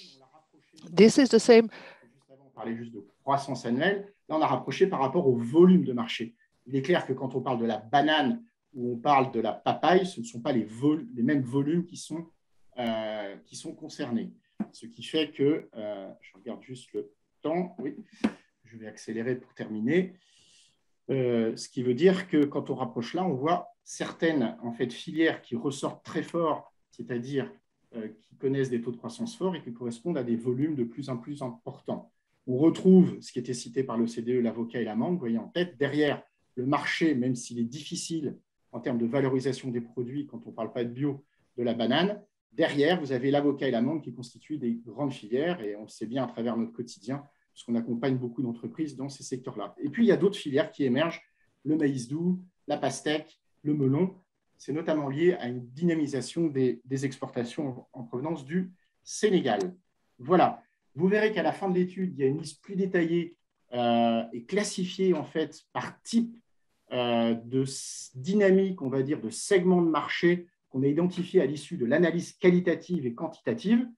this is the same. On parlait juste de croissance annuelle. Là, on a rapproché par rapport au volume de marché. Il est clair que quand on parle de la banane ou on parle de la papaye, ce ne sont pas les, vol les mêmes volumes qui sont, euh, qui sont concernés. Ce qui fait que, euh, je regarde juste le temps, oui, je vais accélérer pour terminer. Euh, ce qui veut dire que quand on rapproche là, on voit certaines en fait, filières qui ressortent très fort, c'est-à-dire euh, qui connaissent des taux de croissance forts et qui correspondent à des volumes de plus en plus importants. On retrouve ce qui était cité par l'O C D E, l'avocat et la mangue, vous voyez en tête, derrière le marché, même s'il est difficile en termes de valorisation des produits, quand on ne parle pas de bio, de la banane, derrière, vous avez l'avocat et la mangue qui constituent des grandes filières, et on le sait bien à travers notre quotidien, parce qu'on accompagne beaucoup d'entreprises dans ces secteurs-là. Et puis, il y a d'autres filières qui émergent, le maïs doux, la pastèque, le melon. C'est notamment lié à une dynamisation des, des exportations en provenance du Sénégal. Voilà. Vous verrez qu'à la fin de l'étude, il y a une liste plus détaillée euh, et classifiée en fait par type euh, de dynamique, on va dire, de segment de marché qu'on a identifié à l'issue de l'analyse qualitative et quantitative.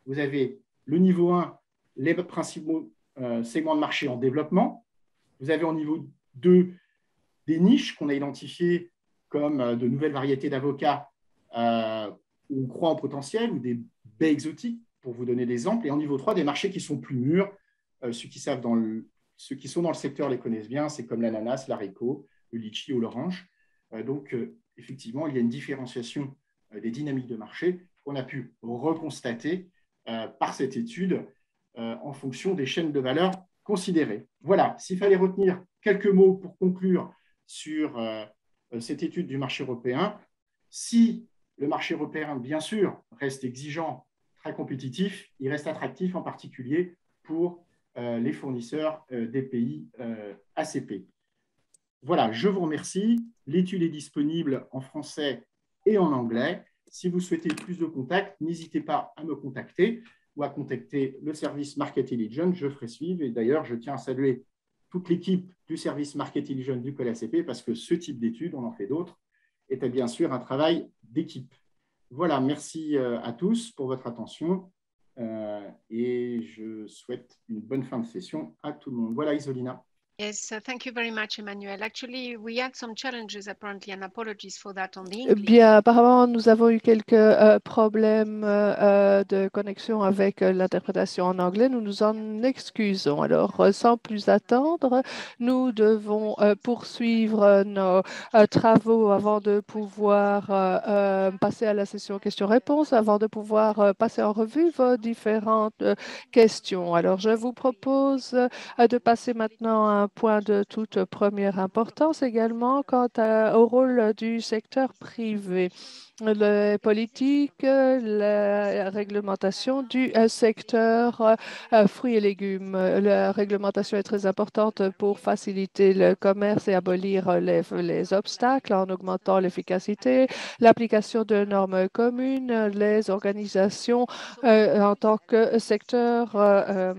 vous avez le niveau un, les principaux euh, segments de marché en développement. Vous avez au niveau deux des niches qu'on a identifiées comme euh, de nouvelles variétés d'avocats euh, où on croit en potentiel, ou des baies exotiques, pour vous donner des exemples. Et en niveau trois, des marchés qui sont plus mûrs. Euh, ceux, qui savent dans le, ceux qui sont dans le secteur les connaissent bien, c'est comme l'ananas, l'haricot, le litchi ou l'orange. Euh, donc, euh, effectivement, il y a une différenciation euh, des dynamiques de marché qu'on a pu reconstater euh, par cette étude euh, en fonction des chaînes de valeur considérées. Voilà, s'il fallait retenir quelques mots pour conclure sur euh, cette étude du marché européen, si le marché européen, bien sûr, reste exigeant, très compétitif, il reste attractif en particulier pour euh, les fournisseurs euh, des pays euh, A C P. Voilà, je vous remercie. L'étude est disponible en français et en anglais. Si vous souhaitez plus de contacts, n'hésitez pas à me contacter ou à contacter le service Market Intelligence. Je ferai suivre. Et d'ailleurs, je tiens à saluer toute l'équipe du service Market Intelligence du Colle A C P parce que ce type d'études, on en fait d'autres, est bien sûr un travail d'équipe. Voilà, merci à tous pour votre attention euh, et je souhaite une bonne fin de session à tout le monde. Voilà, Isolina. Yes, uh, thank you very much, Emmanuel. Actually, we had some challenges apparently, and apologies for that on the English. Bien, apparemment, nous avons eu quelques euh, problèmes euh, de connexion avec euh, l'interprétation en anglais. Nous nous en excusons. Alors, euh, sans plus attendre, nous devons euh, poursuivre euh, nos euh, travaux avant de pouvoir euh, euh, passer à la session questions-réponses, avant de pouvoir euh, passer en revue vos différentes euh, questions. Alors, je vous propose euh, de passer maintenant à un point de toute première importance également quant à, au rôle du secteur privé. Les politiques, la réglementation du secteur euh, fruits et légumes. La réglementation est très importante pour faciliter le commerce et abolir les, les obstacles en augmentant l'efficacité, l'application de normes communes, les organisations euh, en tant que secteur euh,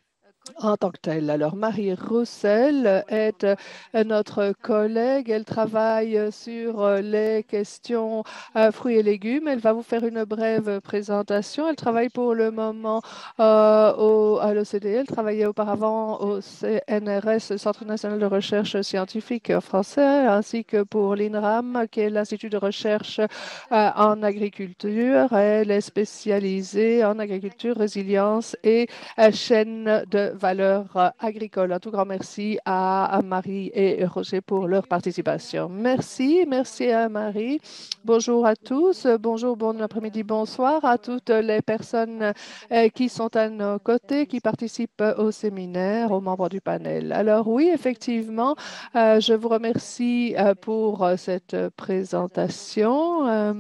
en tant que telle. Alors, Marie Roussel est euh, notre collègue. Elle travaille sur euh, les questions euh, fruits et légumes. Elle va vous faire une brève présentation. Elle travaille pour le moment euh, au, à l'O C D E. Elle travaillait auparavant au C N R S, Centre national de recherche scientifique français, ainsi que pour l'INRAM, qui est l'Institut de recherche euh, en agriculture. Elle est spécialisée en agriculture, résilience et euh, chaîne de valeur euh, agricole. Un tout grand merci à, à Marie et Roger pour leur participation. Merci, merci à Marie. Bonjour à tous, bonjour, bon après-midi, bonsoir à toutes les personnes euh, qui sont à nos côtés, qui participent au séminaire, aux membres du panel. Alors oui, effectivement, euh, je vous remercie euh, pour euh, cette présentation. Euh,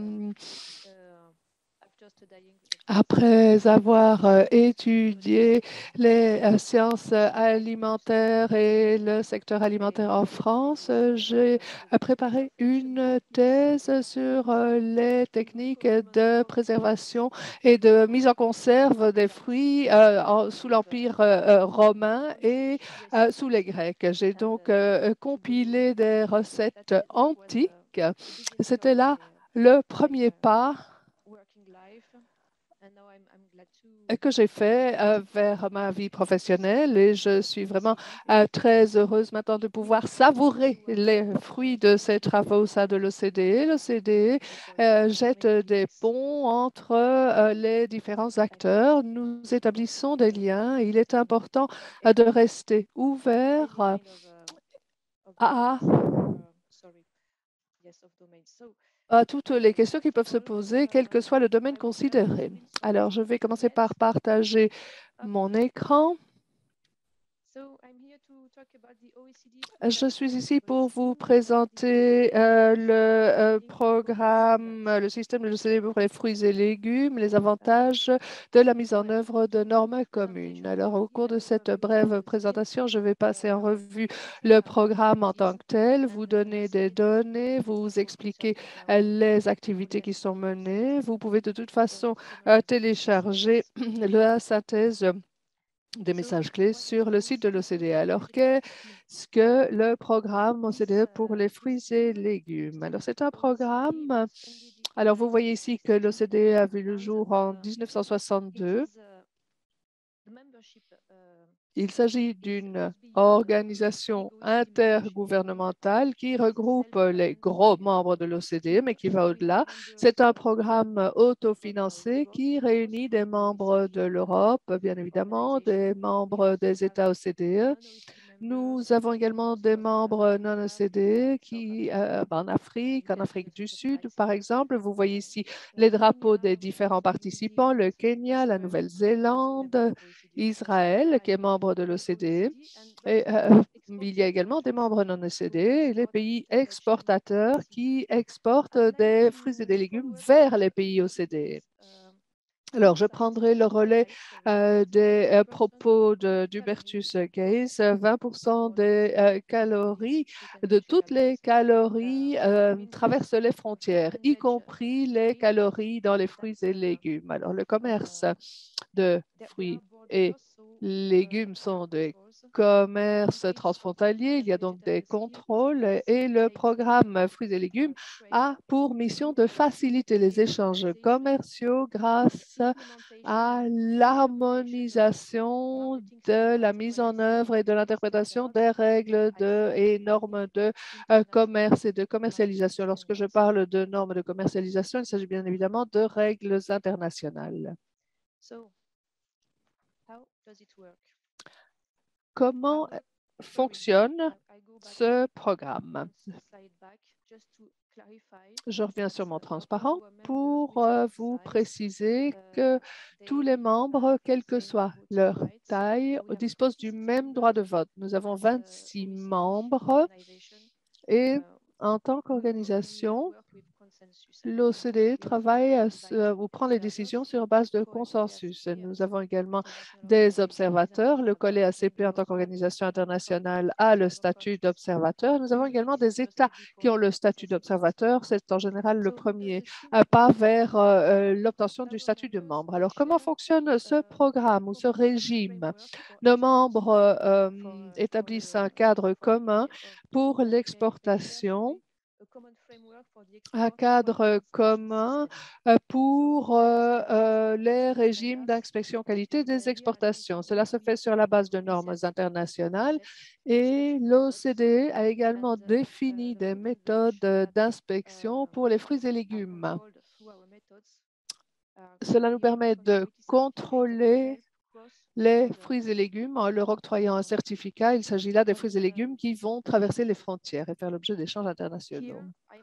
Après avoir euh, étudié les euh, sciences alimentaires et le secteur alimentaire en France, euh, j'ai euh, préparé une thèse sur euh, les techniques de préservation et de mise en conserve des fruits euh, en- sous l'Empire euh, euh, romain et euh, sous les Grecs. J'ai donc euh, compilé des recettes antiques. C'était là le premier pas que j'ai fait euh, vers ma vie professionnelle et je suis vraiment euh, très heureuse maintenant de pouvoir savourer les fruits de ces travaux au sein de l'O C D E. L'O C D E euh, jette des ponts entre euh, les différents acteurs. Nous établissons des liens. Il est important euh, de rester ouvert euh, à à toutes les questions qui peuvent se poser, quel que soit le domaine considéré. Alors, je vais commencer par partager mon écran. Je suis ici pour vous présenter euh, le euh, programme, le système de l'O C D E pour les fruits et légumes, les avantages de la mise en œuvre de normes communes. Alors, au cours de cette brève présentation, je vais passer en revue le programme en tant que tel, vous donner des données, vous expliquer euh, les activités qui sont menées. Vous pouvez de toute façon euh, télécharger la synthèse des messages clés sur le site de l'O C D E. Alors, qu'est-ce que le programme O C D E pour les fruits et légumes? Alors, c'est un programme. Alors, vous voyez ici que l'O C D E a vu le jour en mille neuf cent soixante-deux. Il s'agit d'une organisation intergouvernementale qui regroupe les gros membres de l'O C D E, mais qui va au-delà. C'est un programme autofinancé qui réunit des membres de l'Europe, bien évidemment, des membres des États O C D E. Nous avons également des membres non O C D E qui, euh, en Afrique, en Afrique du Sud, par exemple. Vous voyez ici les drapeaux des différents participants, le Kenya, la Nouvelle-Zélande, Israël, qui est membre de l'O C D E. Et, euh, il y a également des membres non O C D E et les pays exportateurs qui exportent des fruits et des légumes vers les pays O C D E. Alors, je prendrai le relais euh, des euh, propos d'Hubertus Gayes. vingt pour cent des euh, calories, de toutes les calories euh, traversent les frontières, y compris les calories dans les fruits et légumes. Alors, le commerce de fruits et légumes sont des commerces transfrontaliers. Il y a donc des contrôles et le programme Fruits et légumes a pour mission de faciliter les échanges commerciaux grâce à l'harmonisation de la mise en œuvre et de l'interprétation des règles de, et normes de euh, commerce et de commercialisation. Lorsque je parle de normes de commercialisation, il s'agit bien évidemment de règles internationales. Comment fonctionne ce programme? Je reviens sur mon transparent pour euh, vous préciser que tous les membres, quelle que soit leur taille, disposent du même droit de vote. Nous avons vingt-six membres et en tant qu'organisation, l'O C D E travaille à ce, ou prend les décisions sur base de consensus. Nous avons également des observateurs. Le Collège A C P, en tant qu'organisation internationale, a le statut d'observateur. Nous avons également des États qui ont le statut d'observateur. C'est en général le premier pas vers euh, l'obtention du statut de membre. Alors, comment fonctionne ce programme ou ce régime? Nos membres euh, établissent un cadre commun pour l'exportation, un cadre commun pour euh, euh, les régimes d'inspection qualité des exportations. Cela se fait sur la base de normes internationales et l'O C D E a également défini des méthodes d'inspection pour les fruits et légumes. Cela nous permet de contrôler les fruits et légumes en leur octroyant un certificat. Il s'agit là des fruits et légumes qui vont traverser les frontières et faire l'objet d'échanges internationaux.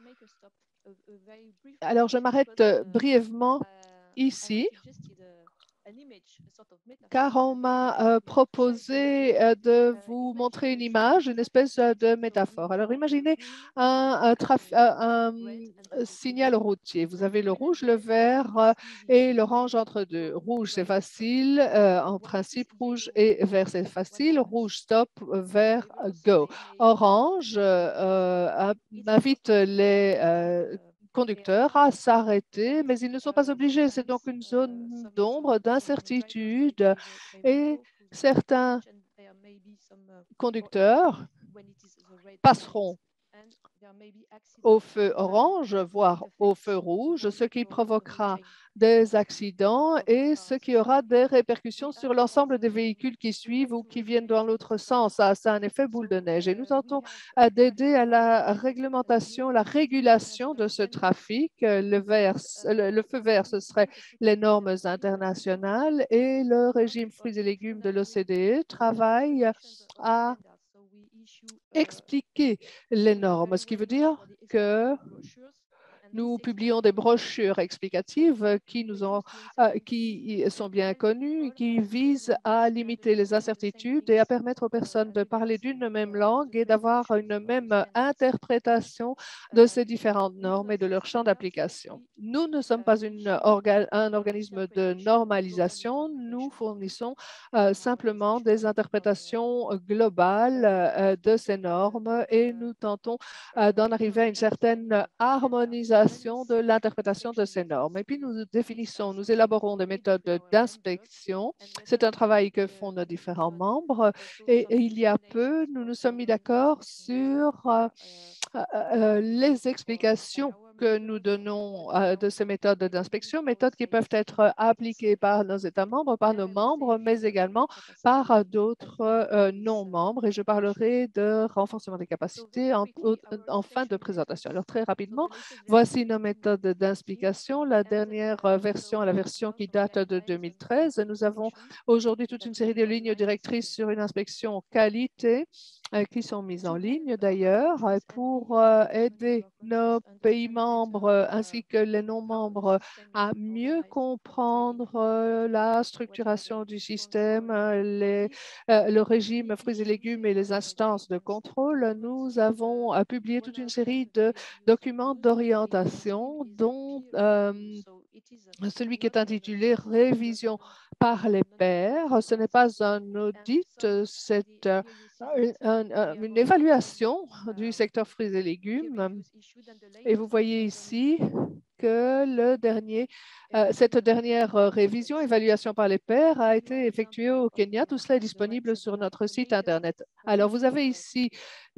Alors, je m'arrête brièvement ici, car on m'a euh, proposé euh, de vous montrer une image, une espèce de métaphore. Alors, imaginez un, un, un, un signal routier. Vous avez le rouge, le vert euh, et l'orange entre deux. Rouge, c'est facile. Euh, en principe, rouge et vert, c'est facile. Rouge, stop. Vert, go. Orange euh, invite les euh, conducteurs à s'arrêter, mais ils ne sont pas obligés. C'est donc une zone d'ombre, d'incertitude et certains conducteurs passeront au feu orange, voire au feu rouge, ce qui provoquera des accidents et ce qui aura des répercussions sur l'ensemble des véhicules qui suivent ou qui viennent dans l'autre sens. Ça, ça a un effet boule de neige. Et nous tentons d'aider à la réglementation, la régulation de ce trafic. Le, vert, le, le feu vert, ce serait les normes internationales et le régime fruits et légumes de l'O C D E travaille à expliquer les normes, ce qui veut dire que nous publions des brochures explicatives qui, nous ont, euh, qui sont bien connues, qui visent à limiter les incertitudes et à permettre aux personnes de parler d'une même langue et d'avoir une même interprétation de ces différentes normes et de leur champ d'application. Nous ne sommes pas une orga un organisme de normalisation. Nous fournissons euh, simplement des interprétations globales euh, de ces normes et nous tentons euh, d'en arriver à une certaine harmonisation harmonisation de l'interprétation de ces normes. Et puis, nous définissons, nous élaborons des méthodes d'inspection. C'est un travail que font nos différents membres. Et, et il y a peu, nous nous sommes mis d'accord sur euh, euh, les explications que nous donnons euh, de ces méthodes d'inspection, méthodes qui peuvent être appliquées par nos États membres, par nos membres, mais également par d'autres euh, non-membres. Et je parlerai de renforcement des capacités en, en fin de présentation. Alors, très rapidement, voici nos méthodes d'inspection. La dernière version, la version qui date de deux mille treize. Nous avons aujourd'hui toute une série de lignes directrices sur une inspection qualité euh, qui sont mises en ligne d'ailleurs pour euh, aider nos pays membres euh, ainsi que les non-membres à mieux comprendre euh, la structuration du système, euh, les, euh, le régime fruits et légumes et les instances de contrôle. Nous avons euh, publié toute une série de documents d'orientation dont euh, celui qui est intitulé « Révision par les pairs ». Ce n'est pas un audit, c'est euh, un, un, une évaluation du secteur fruits et légumes. Et vous voyez ici que le dernier, euh, cette dernière euh, révision, évaluation par les pairs, a été effectuée au Kenya. Tout cela est disponible sur notre site Internet. Alors, vous avez ici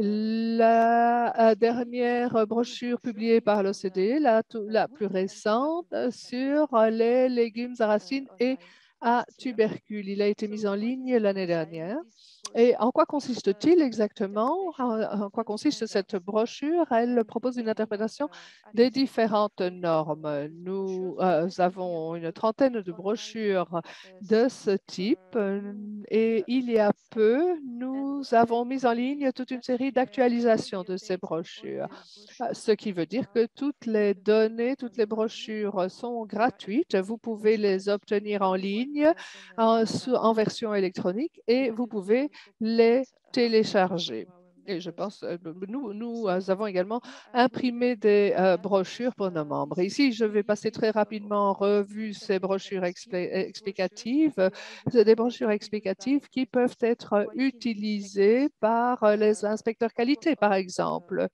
la euh, dernière brochure publiée par l'O C D E, la, la plus récente, sur les légumes à racines et à tubercules. Il a été mis en ligne l'année dernière. Et en quoi consiste-t-il exactement? En quoi consiste cette brochure? Elle propose une interprétation des différentes normes. Nous euh, avons une trentaine de brochures de ce type et il y a peu, nous avons mis en ligne toute une série d'actualisations de ces brochures, ce qui veut dire que toutes les données, toutes les brochures sont gratuites. Vous pouvez les obtenir en ligne, en, en version électronique et vous pouvez les télécharger. Et je pense, nous, nous avons également imprimé des euh, brochures pour nos membres. Ici, je vais passer très rapidement en revue ces brochures expli explicatives. C'est des brochures explicatives qui peuvent être utilisées par les inspecteurs qualité, par exemple.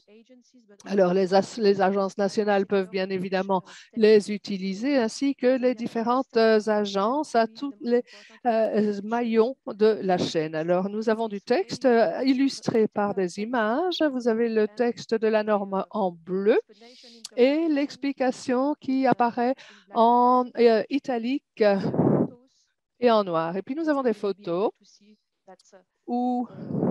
Alors, les, les agences nationales peuvent bien évidemment les utiliser, ainsi que les différentes agences à tous les euh, maillons de la chaîne. Alors, nous avons du texte euh, illustré par des images. Vous avez le texte de la norme en bleu et l'explication qui apparaît en euh, italique et en noir. Et puis, nous avons des photos où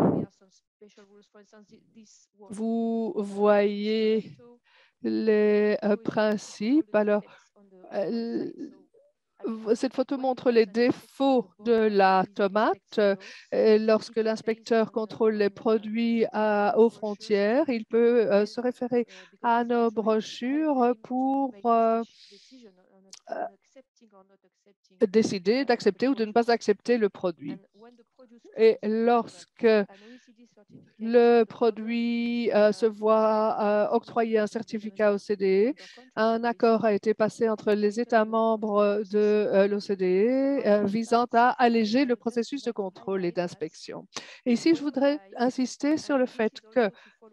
vous voyez les euh, principes. Alors, euh, cette photo montre les défauts de la tomate. Et lorsque l'inspecteur contrôle les produits à, aux frontières, il peut euh, se référer à nos brochures pour euh, euh, décider d'accepter ou de ne pas accepter le produit. Et lorsque le produit euh, se voit euh, octroyer un certificat O C D E, un accord a été passé entre les États membres de euh, l'O C D E euh, visant à alléger le processus de contrôle et d'inspection. Et ici, je voudrais insister sur le fait que,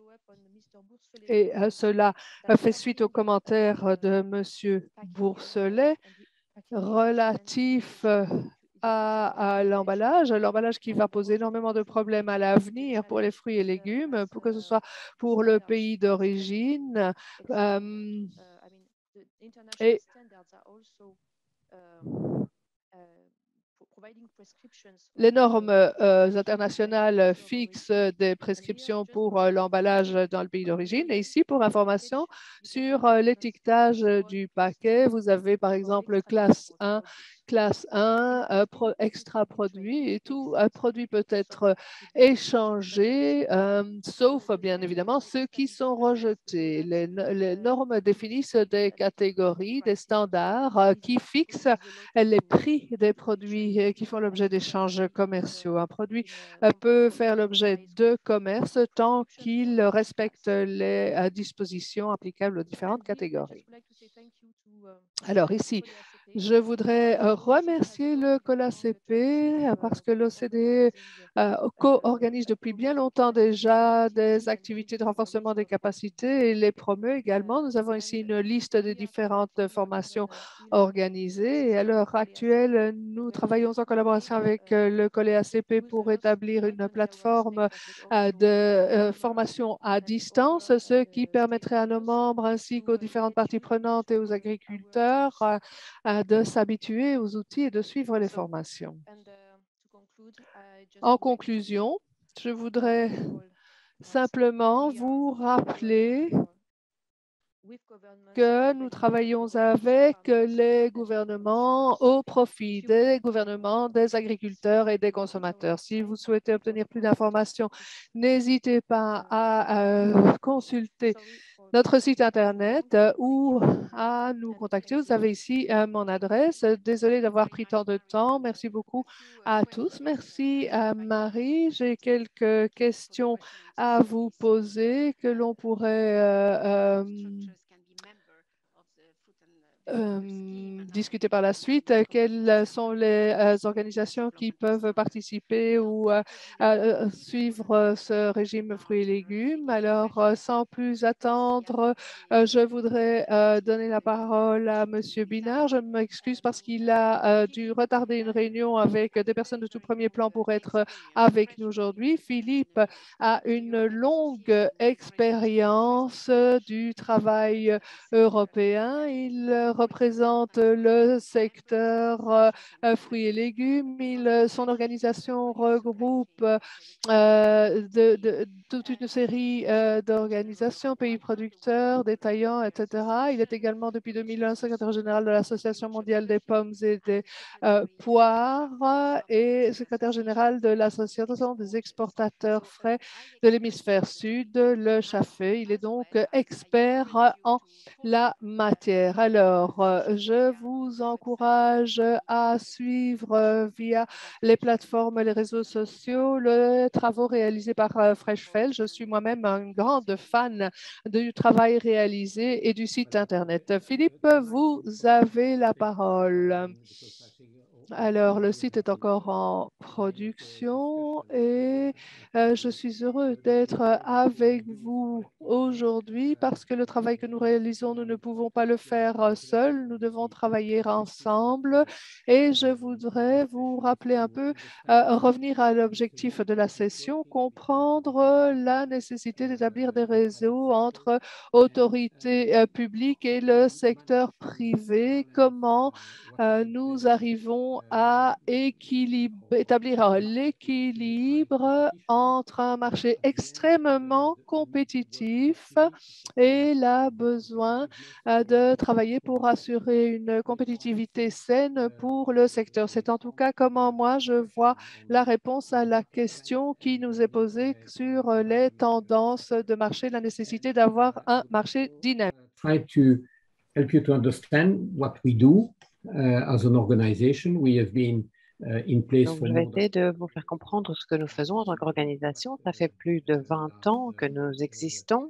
et euh, cela fait suite aux commentaires de M. Bourselet, relatif à, à l'emballage, l'emballage qui va poser énormément de problèmes à l'avenir pour les fruits et légumes, pour que ce soit pour le pays d'origine. Euh, et les normes euh, internationales fixent des prescriptions pour euh, l'emballage dans le pays d'origine. Et ici, pour information sur euh, l'étiquetage du paquet, vous avez par exemple classe un, classe un, euh, pro, extra produit, et tout un produit peut être échangé, euh, sauf bien évidemment ceux qui sont rejetés. Les, les normes définissent des catégories, des standards euh, qui fixent les prix des produits qui font l'objet d'échanges commerciaux. Un produit peut faire l'objet de commerce tant qu'il respecte les dispositions applicables aux différentes catégories. Alors ici, Je voudrais euh, remercier le COLACP euh, parce que l'O C D E euh, co-organise depuis bien longtemps déjà des activités de renforcement des capacités et les promeut également. Nous avons ici une liste de différentes formations organisées et à l'heure actuelle, nous travaillons en collaboration avec euh, le COLACP pour établir une plateforme euh, de euh, formation à distance, ce qui permettrait à nos membres ainsi qu'aux différentes parties prenantes et aux agriculteurs euh, euh, de s'habituer aux outils et de suivre les formations. En conclusion, je voudrais simplement vous rappeler que nous travaillons avec les gouvernements au profit des gouvernements, des agriculteurs et des consommateurs. Si vous souhaitez obtenir plus d'informations, n'hésitez pas à euh, consulter notre site Internet euh, ou à nous contacter. Vous avez ici euh, mon adresse. Désolée d'avoir pris tant de temps. Merci beaucoup à tous. Merci à Marie. J'ai quelques questions à vous poser que l'on pourrait euh, euh, Euh, discuter par la suite. Quelles sont les euh, organisations qui peuvent participer ou euh, euh, suivre ce régime fruits et légumes? Alors, euh, sans plus attendre, euh, je voudrais euh, donner la parole à M. Binard. Je m'excuse parce qu'il a euh, dû retarder une réunion avec des personnes de tout premier plan pour être avec nous aujourd'hui. Philippe a une longue expérience du travail européen. Il représente le secteur euh, fruits et légumes. Il, son organisation regroupe euh, de, de, toute une série euh, d'organisations, pays producteurs, détaillants, et cetera. Il est également depuis deux mille un secrétaire général de l'Association mondiale des pommes et des euh, poires et secrétaire général de l'Association des exportateurs frais de l'hémisphère sud, le CHAFE. Il est donc expert en la matière. Alors, euh, je vous encourage à suivre euh, via les plateformes, les réseaux sociaux, les travaux réalisés par euh, Freshfell. Je suis moi-même une grande fan du travail réalisé et du site Internet. Philippe, vous avez la parole. Alors, le site est encore en production et euh, je suis heureux d'être avec vous aujourd'hui parce que le travail que nous réalisons, nous ne pouvons pas le faire seuls. Nous devons travailler ensemble et je voudrais vous rappeler un peu, euh, revenir à l'objectif de la session, comprendre la nécessité d'établir des réseaux entre autorités euh, publiques et le secteur privé. Comment euh, nous arrivons à établir l'équilibre entre un marché extrêmement compétitif et le besoin euh, de travailler pour assurer une compétitivité saine pour le secteur. C'est en tout cas comment moi je vois la réponse à la question qui nous est posée sur les tendances de marché, la nécessité d'avoir un marché dynamique. Try to help you to understand what we do. Uh, as an organization, we have been uh, in place Donc, for je vais more than... essayer de vous faire comprendre ce que nous faisons en tant qu'organisation. Ça fait plus de vingt ans que nous existons.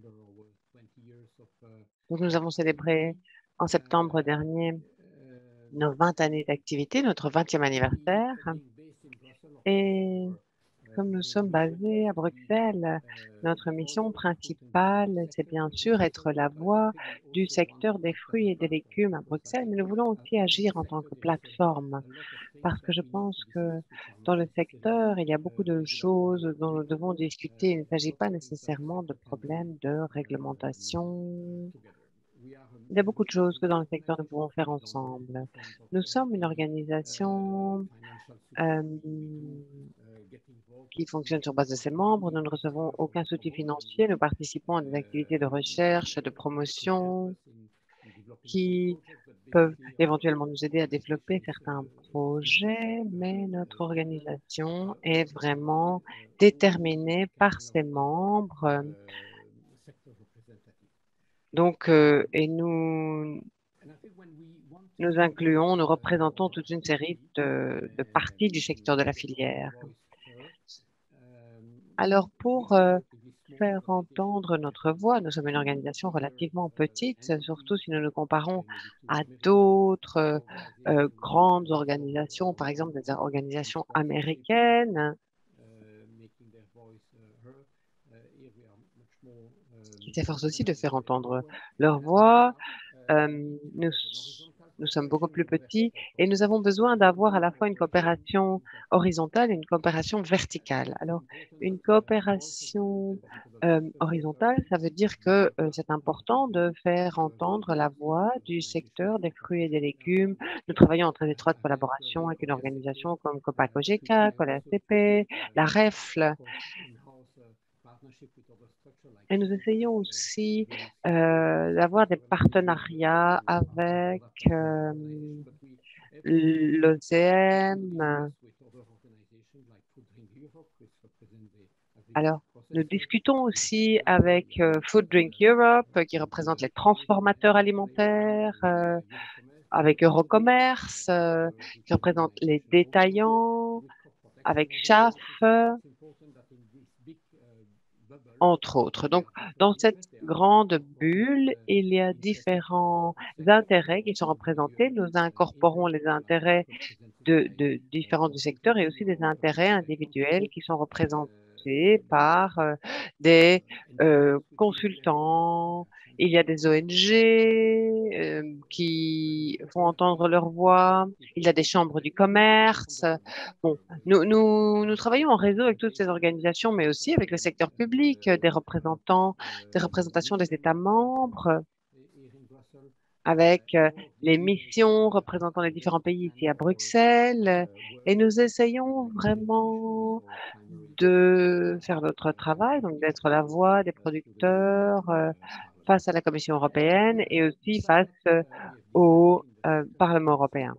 Donc, nous avons célébré en septembre dernier nos vingt années d'activité, notre vingtième anniversaire. Et comme nous sommes basés à Bruxelles, notre mission principale, c'est bien sûr être la voix du secteur des fruits et des légumes à Bruxelles, mais nous voulons aussi agir en tant que plateforme parce que je pense que dans le secteur, il y a beaucoup de choses dont nous devons discuter. Il ne s'agit pas nécessairement de problèmes de réglementation. Il y a beaucoup de choses que dans le secteur nous pouvons faire ensemble. Nous sommes une organisation euh, qui fonctionne sur base de ses membres. Nous ne recevons aucun soutien financier. Nous participons à des activités de recherche, de promotion qui peuvent éventuellement nous aider à développer certains projets, mais notre organisation est vraiment déterminée par ses membres. Donc, euh, et nous, nous incluons, nous représentons toute une série de, de parties du secteur de la filière. Alors, pour euh, faire entendre notre voix. Nous sommes une organisation relativement petite, surtout si nous nous comparons à d'autres euh, grandes organisations, par exemple des organisations américaines, qui s'efforcent aussi de faire entendre leur voix. Euh, nous, nous sommes beaucoup plus petits et nous avons besoin d'avoir à la fois une coopération horizontale et une coopération verticale. Alors, une coopération euh, horizontale, ça veut dire que euh, c'est important de faire entendre la voix du secteur des fruits et des légumes. Nous travaillons en très étroite collaboration avec une organisation comme COPA-COGECA, COLA-C-P, la R E F L. Et nous essayons aussi euh, d'avoir des partenariats avec euh, l'O C M. Alors, nous discutons aussi avec euh, Food Drink Europe, qui représente les transformateurs alimentaires, euh, avec Eurocommerce, euh, qui représente les détaillants, avec C H A F, entre autres. Donc, dans cette grande bulle, il y a différents intérêts qui sont représentés. Nous incorporons les intérêts de, de différents du secteur et aussi des intérêts individuels qui sont représentés par euh, des euh, consultants. Il y a des O N G euh, qui font entendre leur voix. Il y a des chambres du commerce. Bon, nous, nous, nous travaillons en réseau avec toutes ces organisations, mais aussi avec le secteur public, des représentants, des représentations des États membres, avec euh, les missions représentant les différents pays ici à Bruxelles. Et nous essayons vraiment de faire notre travail, donc d'être la voix des producteurs euh, face à la Commission européenne et aussi face euh, au euh, Parlement européen.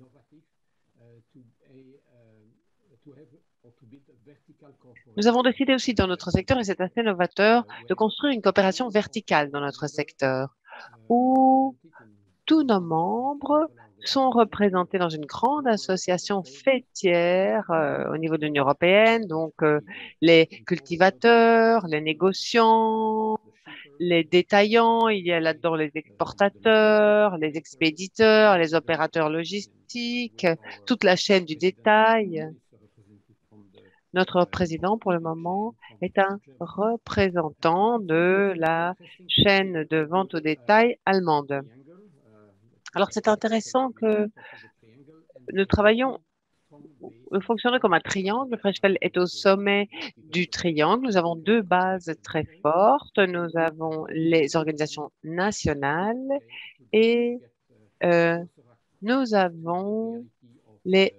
Nous avons décidé aussi dans notre secteur, et c'est assez novateur, de construire une coopération verticale dans notre secteur, où tous nos membres sont représentés dans une grande association fêtière euh, au niveau de l'Union européenne, donc euh, les cultivateurs, les négociants, les détaillants, il y a là-dedans les exportateurs, les expéditeurs, les opérateurs logistiques, toute la chaîne du détail. Notre président, pour le moment, est un représentant de la chaîne de vente au détail allemande. Alors, c'est intéressant que nous travaillons, nous fonctionnons comme un triangle. Freshfel est au sommet du triangle. Nous avons deux bases très fortes. Nous avons les organisations nationales et euh, nous avons les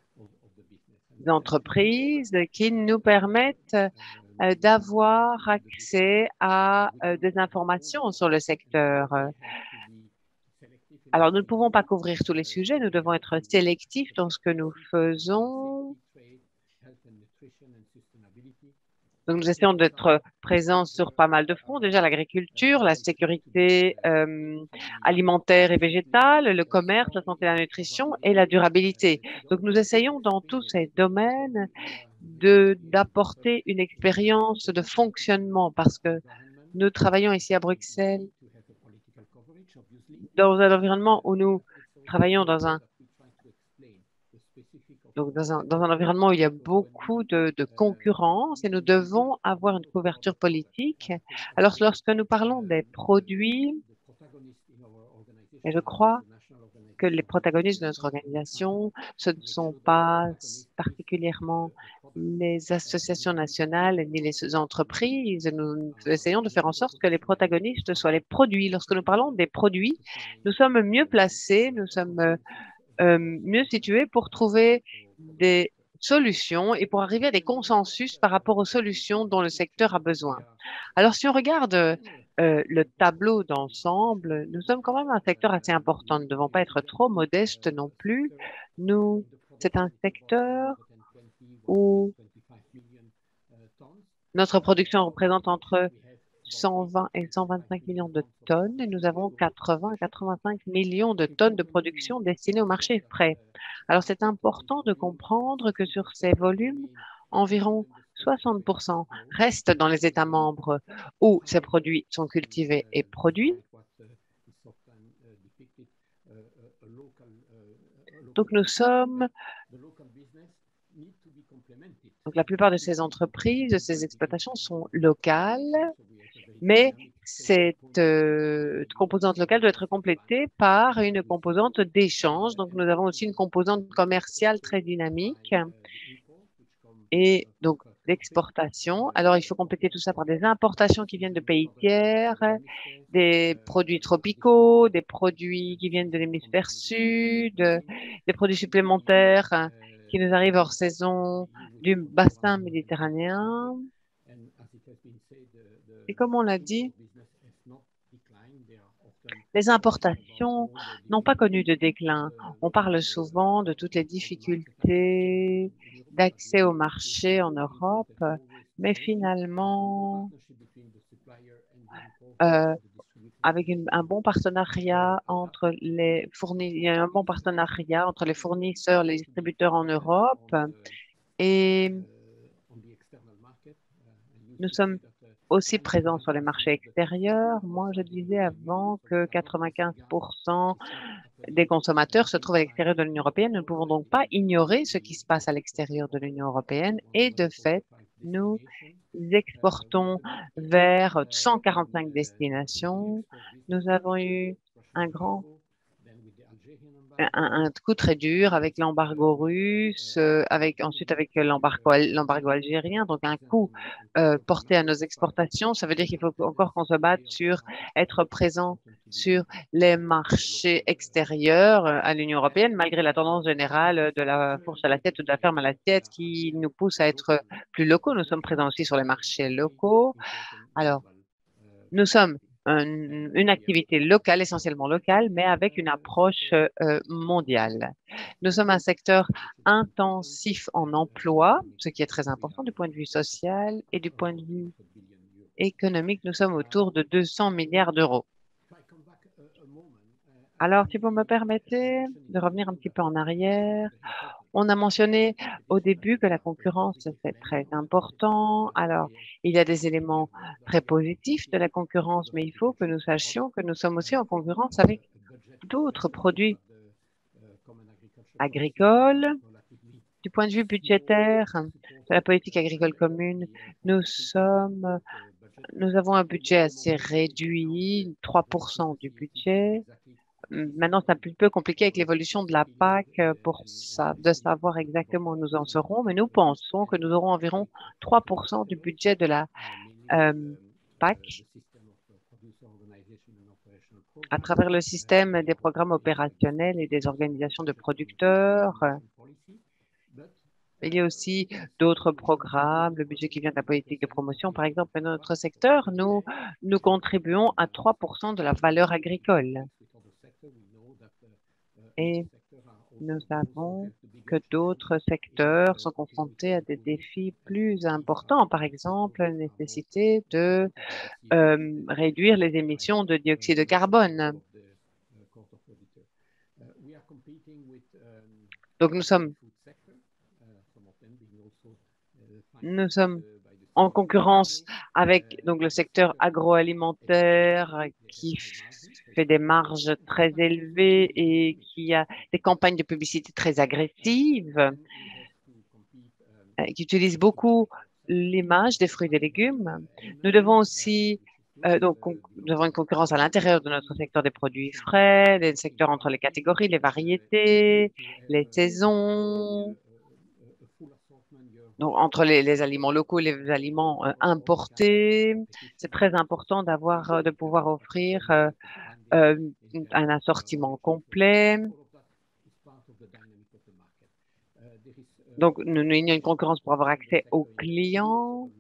entreprises qui nous permettent euh, d'avoir accès à euh, des informations sur le secteur. Alors, nous ne pouvons pas couvrir tous les sujets, nous devons être sélectifs dans ce que nous faisons. Donc, nous essayons d'être présents sur pas mal de fronts. Déjà, l'agriculture, la sécurité euh, alimentaire et végétale, le commerce, la santé et la nutrition et la durabilité. Donc, nous essayons dans tous ces domaines de d'apporter une expérience de fonctionnement parce que nous travaillons ici à Bruxelles dans un environnement où nous travaillons dans un donc dans un, dans un environnement où il y a beaucoup de, de concurrence et nous devons avoir une couverture politique. Alors, lorsque nous parlons des produits, et je crois que les protagonistes de notre organisation, ce ne sont pas particulièrement les associations nationales ni les entreprises. Nous essayons de faire en sorte que les protagonistes soient les produits. Lorsque nous parlons des produits, nous sommes mieux placés, nous sommes euh, mieux situés pour trouver des solutions et pour arriver à des consensus par rapport aux solutions dont le secteur a besoin. Alors, si on regarde euh, le tableau d'ensemble, nous sommes quand même un secteur assez important. Nous ne devons pas être trop modestes non plus. Nous, c'est un secteur où notre production représente entre cent vingt et cent vingt-cinq millions de tonnes et nous avons quatre-vingts à quatre-vingt-cinq millions de tonnes de production destinées au marché frais. Alors, c'est important de comprendre que sur ces volumes, environ soixante pour cent restent dans les États membres où ces produits sont cultivés et produits. Donc, nous sommes... Donc, la plupart de ces entreprises, de ces exploitations sont locales, mais cette euh, composante locale doit être complétée par une composante d'échange. Donc, nous avons aussi une composante commerciale très dynamique et donc d'exportation. Alors, il faut compléter tout ça par des importations qui viennent de pays tiers, des produits tropicaux, des produits qui viennent de l'hémisphère sud, des produits supplémentaires qui nous arrivent hors saison du bassin méditerranéen. Et comme on l'a dit, les importations n'ont pas connu de déclin. On parle souvent de toutes les difficultés d'accès au marché en Europe, mais finalement, euh, avec une, un bon partenariat entre les fournisseurs, il y a un bon partenariat entre les fournisseurs, les distributeurs en Europe, et nous sommes aussi présents sur les marchés extérieurs. Moi, je disais avant que quatre-vingt-quinze pour cent des consommateurs se trouvent à l'extérieur de l'Union européenne. Nous ne pouvons donc pas ignorer ce qui se passe à l'extérieur de l'Union européenne et de fait, nous exportons vers cent quarante-cinq destinations. Nous avons eu un grand Un, un coup très dur avec l'embargo russe, euh, avec ensuite avec l'embargo l'embargo algérien, donc un coup euh, porté à nos exportations. Ça veut dire qu'il faut encore qu'on se batte sur être présent sur les marchés extérieurs à l'Union européenne, malgré la tendance générale de la fourche à l'assiette ou de la ferme à l'assiette qui nous pousse à être plus locaux. Nous sommes présents aussi sur les marchés locaux. Alors, nous sommes une, une activité locale, essentiellement locale, mais avec une approche euh, mondiale. Nous sommes un secteur intensif en emploi, ce qui est très important du point de vue social et du point de vue économique. Nous sommes autour de deux cents milliards d'euros. Alors, si vous me permettez de revenir un petit peu en arrière, on a mentionné au début que la concurrence, c'est très important. Alors, il y a des éléments très positifs de la concurrence, mais il faut que nous sachions que nous sommes aussi en concurrence avec d'autres produits agricoles. Du point de vue budgétaire de la politique agricole commune, nous sommes, nous avons un budget assez réduit, trois pour cent du budget. Maintenant, c'est un petit peu compliqué avec l'évolution de la P A C pour ça, de savoir exactement où nous en serons, mais nous pensons que nous aurons environ trois pour cent du budget de la euh, P A C à travers le système des programmes opérationnels et des organisations de producteurs. Il y a aussi d'autres programmes, le budget qui vient de la politique de promotion, par exemple, dans notre secteur, nous, nous contribuons à trois pour cent de la valeur agricole. Et nous savons que d'autres secteurs sont confrontés à des défis plus importants, par exemple la nécessité de euh, réduire les émissions de dioxyde de carbone. Donc nous sommes, nous sommes en concurrence avec donc, le secteur agroalimentaire qui fait des marges très élevées et qui a des campagnes de publicité très agressives, qui utilisent beaucoup l'image des fruits et des légumes. Nous devons aussi, euh, donc, nous avons une concurrence à l'intérieur de notre secteur des produits frais, des secteurs entre les catégories, les variétés, les saisons. Donc, entre les, les aliments locaux et les aliments euh, importés, c'est très important d'avoir, euh, de pouvoir offrir euh, euh, un assortiment complet. Donc, nous, nous, il y a une concurrence pour avoir accès aux clients.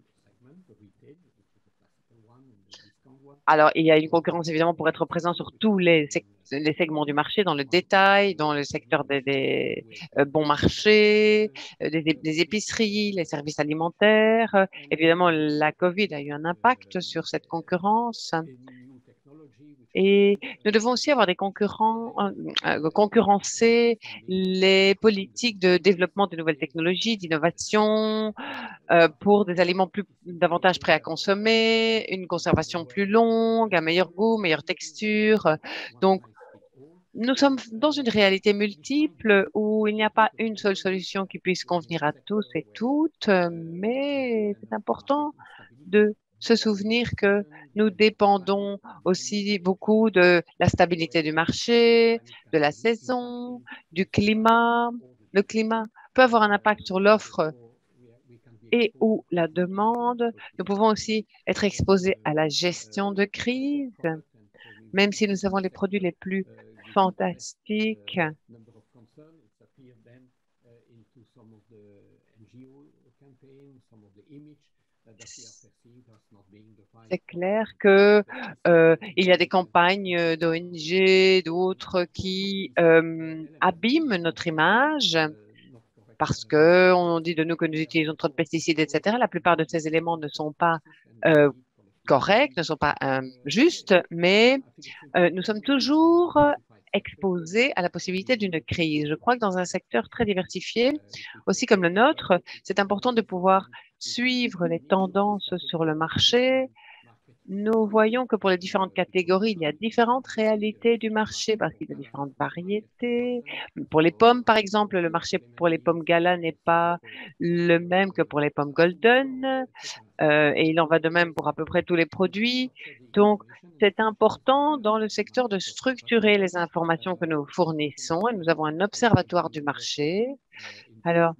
Alors, il y a une concurrence évidemment pour être présent sur tous les, les segments du marché, dans le détail, dans le secteur des, des euh, bons marchés, euh, des, des épiceries, les services alimentaires. Euh, évidemment, la COVID a eu un impact sur cette concurrence. Et nous devons aussi avoir des concurrents, euh, concurrencer les politiques de développement de nouvelles technologies, d'innovation, euh, pour des aliments plus davantage prêts à consommer, une conservation plus longue, un meilleur goût, meilleure texture. Donc, nous sommes dans une réalité multiple où il n'y a pas une seule solution qui puisse convenir à tous et toutes, mais c'est important de se souvenir que nous dépendons aussi beaucoup de la stabilité du marché, de la saison, du climat. Le climat peut avoir un impact sur l'offre et ou la demande. Nous pouvons aussi être exposés à la gestion de crise, même si nous avons les produits les plus fantastiques. C'est clair que euh, il y a des campagnes d'O N G, d'autres qui euh, abîment notre image parce que on dit de nous que nous utilisons trop de pesticides, et cetera. La plupart de ces éléments ne sont pas euh, corrects, ne sont pas euh, justes, mais euh, nous sommes toujours exposés à la possibilité d'une crise. Je crois que dans un secteur très diversifié, aussi comme le nôtre, c'est important de pouvoir suivre les tendances sur le marché. Nous voyons que pour les différentes catégories, il y a différentes réalités du marché parce qu'il y a différentes variétés. Pour les pommes, par exemple, le marché pour les pommes Gala n'est pas le même que pour les pommes Golden. Euh, et il en va de même pour à peu près tous les produits. Donc, c'est important dans le secteur de structurer les informations que nous fournissons. Et nous avons un observatoire du marché. Alors,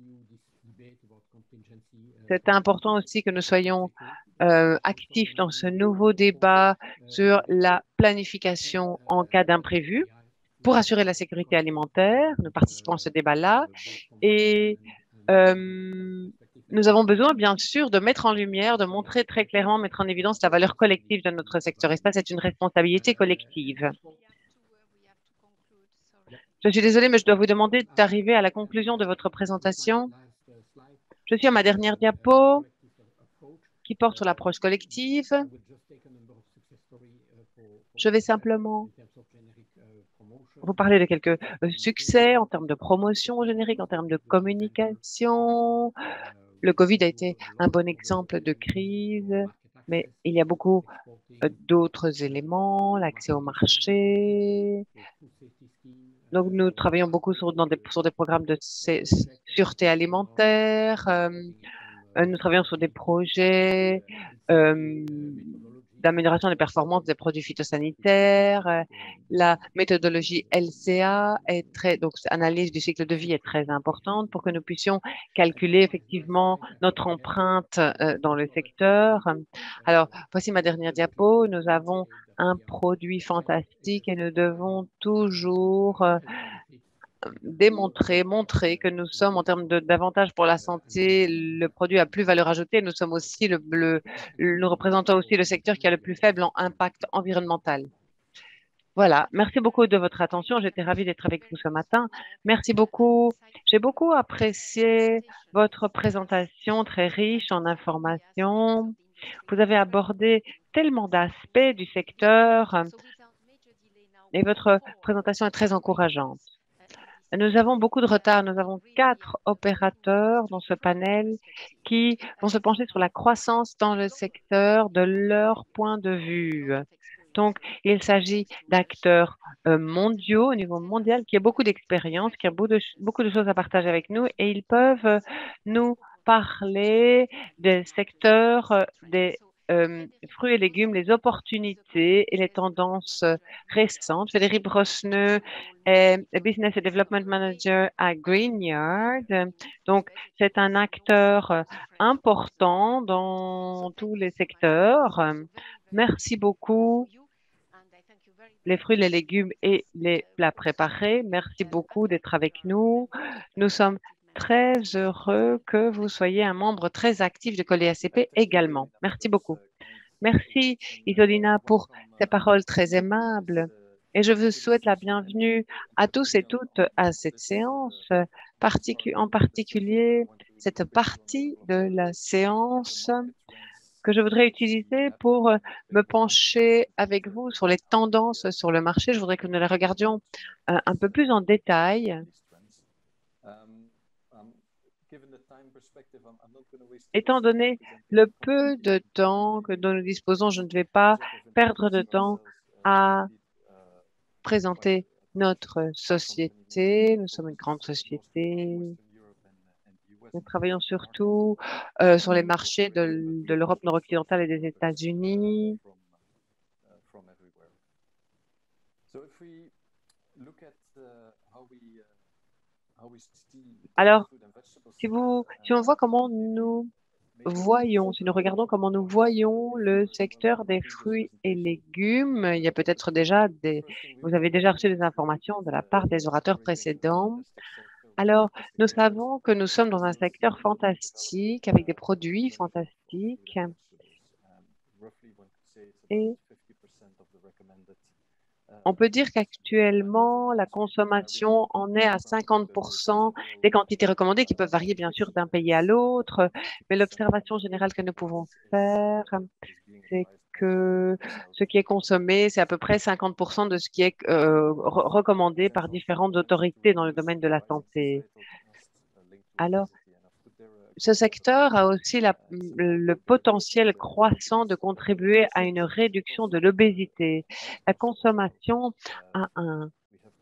c'est important aussi que nous soyons euh, actifs dans ce nouveau débat sur la planification en cas d'imprévu pour assurer la sécurité alimentaire. Nous participons à ce débat-là et euh, nous avons besoin, bien sûr, de mettre en lumière, de montrer très clairement, mettre en évidence la valeur collective de notre secteur. Et ça, c'est une responsabilité collective. Je suis désolée, mais je dois vous demander d'arriver à la conclusion de votre présentation. Je suis à ma dernière diapo qui porte sur l'approche collective. Je vais simplement vous parler de quelques succès en termes de promotion générique, en termes de communication. Le Covid a été un bon exemple de crise, mais il y a beaucoup d'autres éléments, l'accès au marché. Donc, nous travaillons beaucoup sur, dans des, sur des programmes de sûreté alimentaire. Euh, nous travaillons sur des projets euh, d'amélioration des performances des produits phytosanitaires. La méthodologie L C A est très, donc analyse du cycle de vie est très importante pour que nous puissions calculer effectivement notre empreinte euh, dans le secteur. Alors, voici ma dernière diapo. Nous avons un produit fantastique et nous devons toujours euh, démontrer, montrer que nous sommes en termes d'avantages pour la santé, le produit à plus valeur ajoutée. Nous sommes aussi le, le, nous représentons aussi le secteur qui a le plus faible impact environnemental. Voilà. Merci beaucoup de votre attention. J'étais ravie d'être avec vous ce matin. Merci beaucoup. J'ai beaucoup apprécié votre présentation très riche en informations. Vous avez abordé tellement d'aspects du secteur et votre présentation est très encourageante. Nous avons beaucoup de retard. Nous avons quatre opérateurs dans ce panel qui vont se pencher sur la croissance dans le secteur de leur point de vue. Donc, il s'agit d'acteurs euh, mondiaux, au niveau mondial, qui ont beaucoup d'expérience, qui ont beaucoup de, beaucoup de choses à partager avec nous et ils peuvent euh, nous parler des secteurs, euh, des Euh, fruits et légumes, les opportunités et les tendances euh, récentes. Frédéric Brosneux est Business and Development Manager à Greenyard. Donc, c'est un acteur euh, important dans tous les secteurs. Merci beaucoup. Les fruits, les légumes et les plats préparés. Merci beaucoup d'être avec nous. Nous sommes très heureux que vous soyez un membre très actif de Coller A C P également. Merci beaucoup. Merci Isolina pour ces paroles très aimables et je vous souhaite la bienvenue à tous et toutes à cette séance, particu en particulier cette partie de la séance que je voudrais utiliser pour euh, me pencher avec vous sur les tendances sur le marché. Je voudrais que nous les regardions euh, un peu plus en détail. Étant donné le peu de temps que dont nous disposons, je ne vais pas perdre de temps à présenter notre société. Nous sommes une grande société. Nous travaillons surtout euh, sur les marchés de, de l'Europe nord-occidentale et des États-Unis. Alors, si, vous, si on voit comment nous voyons, si nous regardons comment nous voyons le secteur des fruits et légumes, il y a peut-être déjà des, vous avez déjà reçu des informations de la part des orateurs précédents. Alors, nous savons que nous sommes dans un secteur fantastique, avec des produits fantastiques. Et on peut dire qu'actuellement, la consommation en est à cinquante pour cent des quantités recommandées, qui peuvent varier bien sûr d'un pays à l'autre. Mais l'observation générale que nous pouvons faire, c'est que ce qui est consommé, c'est à peu près cinquante pour cent de ce qui est euh, re recommandé par différentes autorités dans le domaine de la santé. Alors, ce secteur a aussi la, le potentiel croissant de contribuer à une réduction de l'obésité. La consommation a un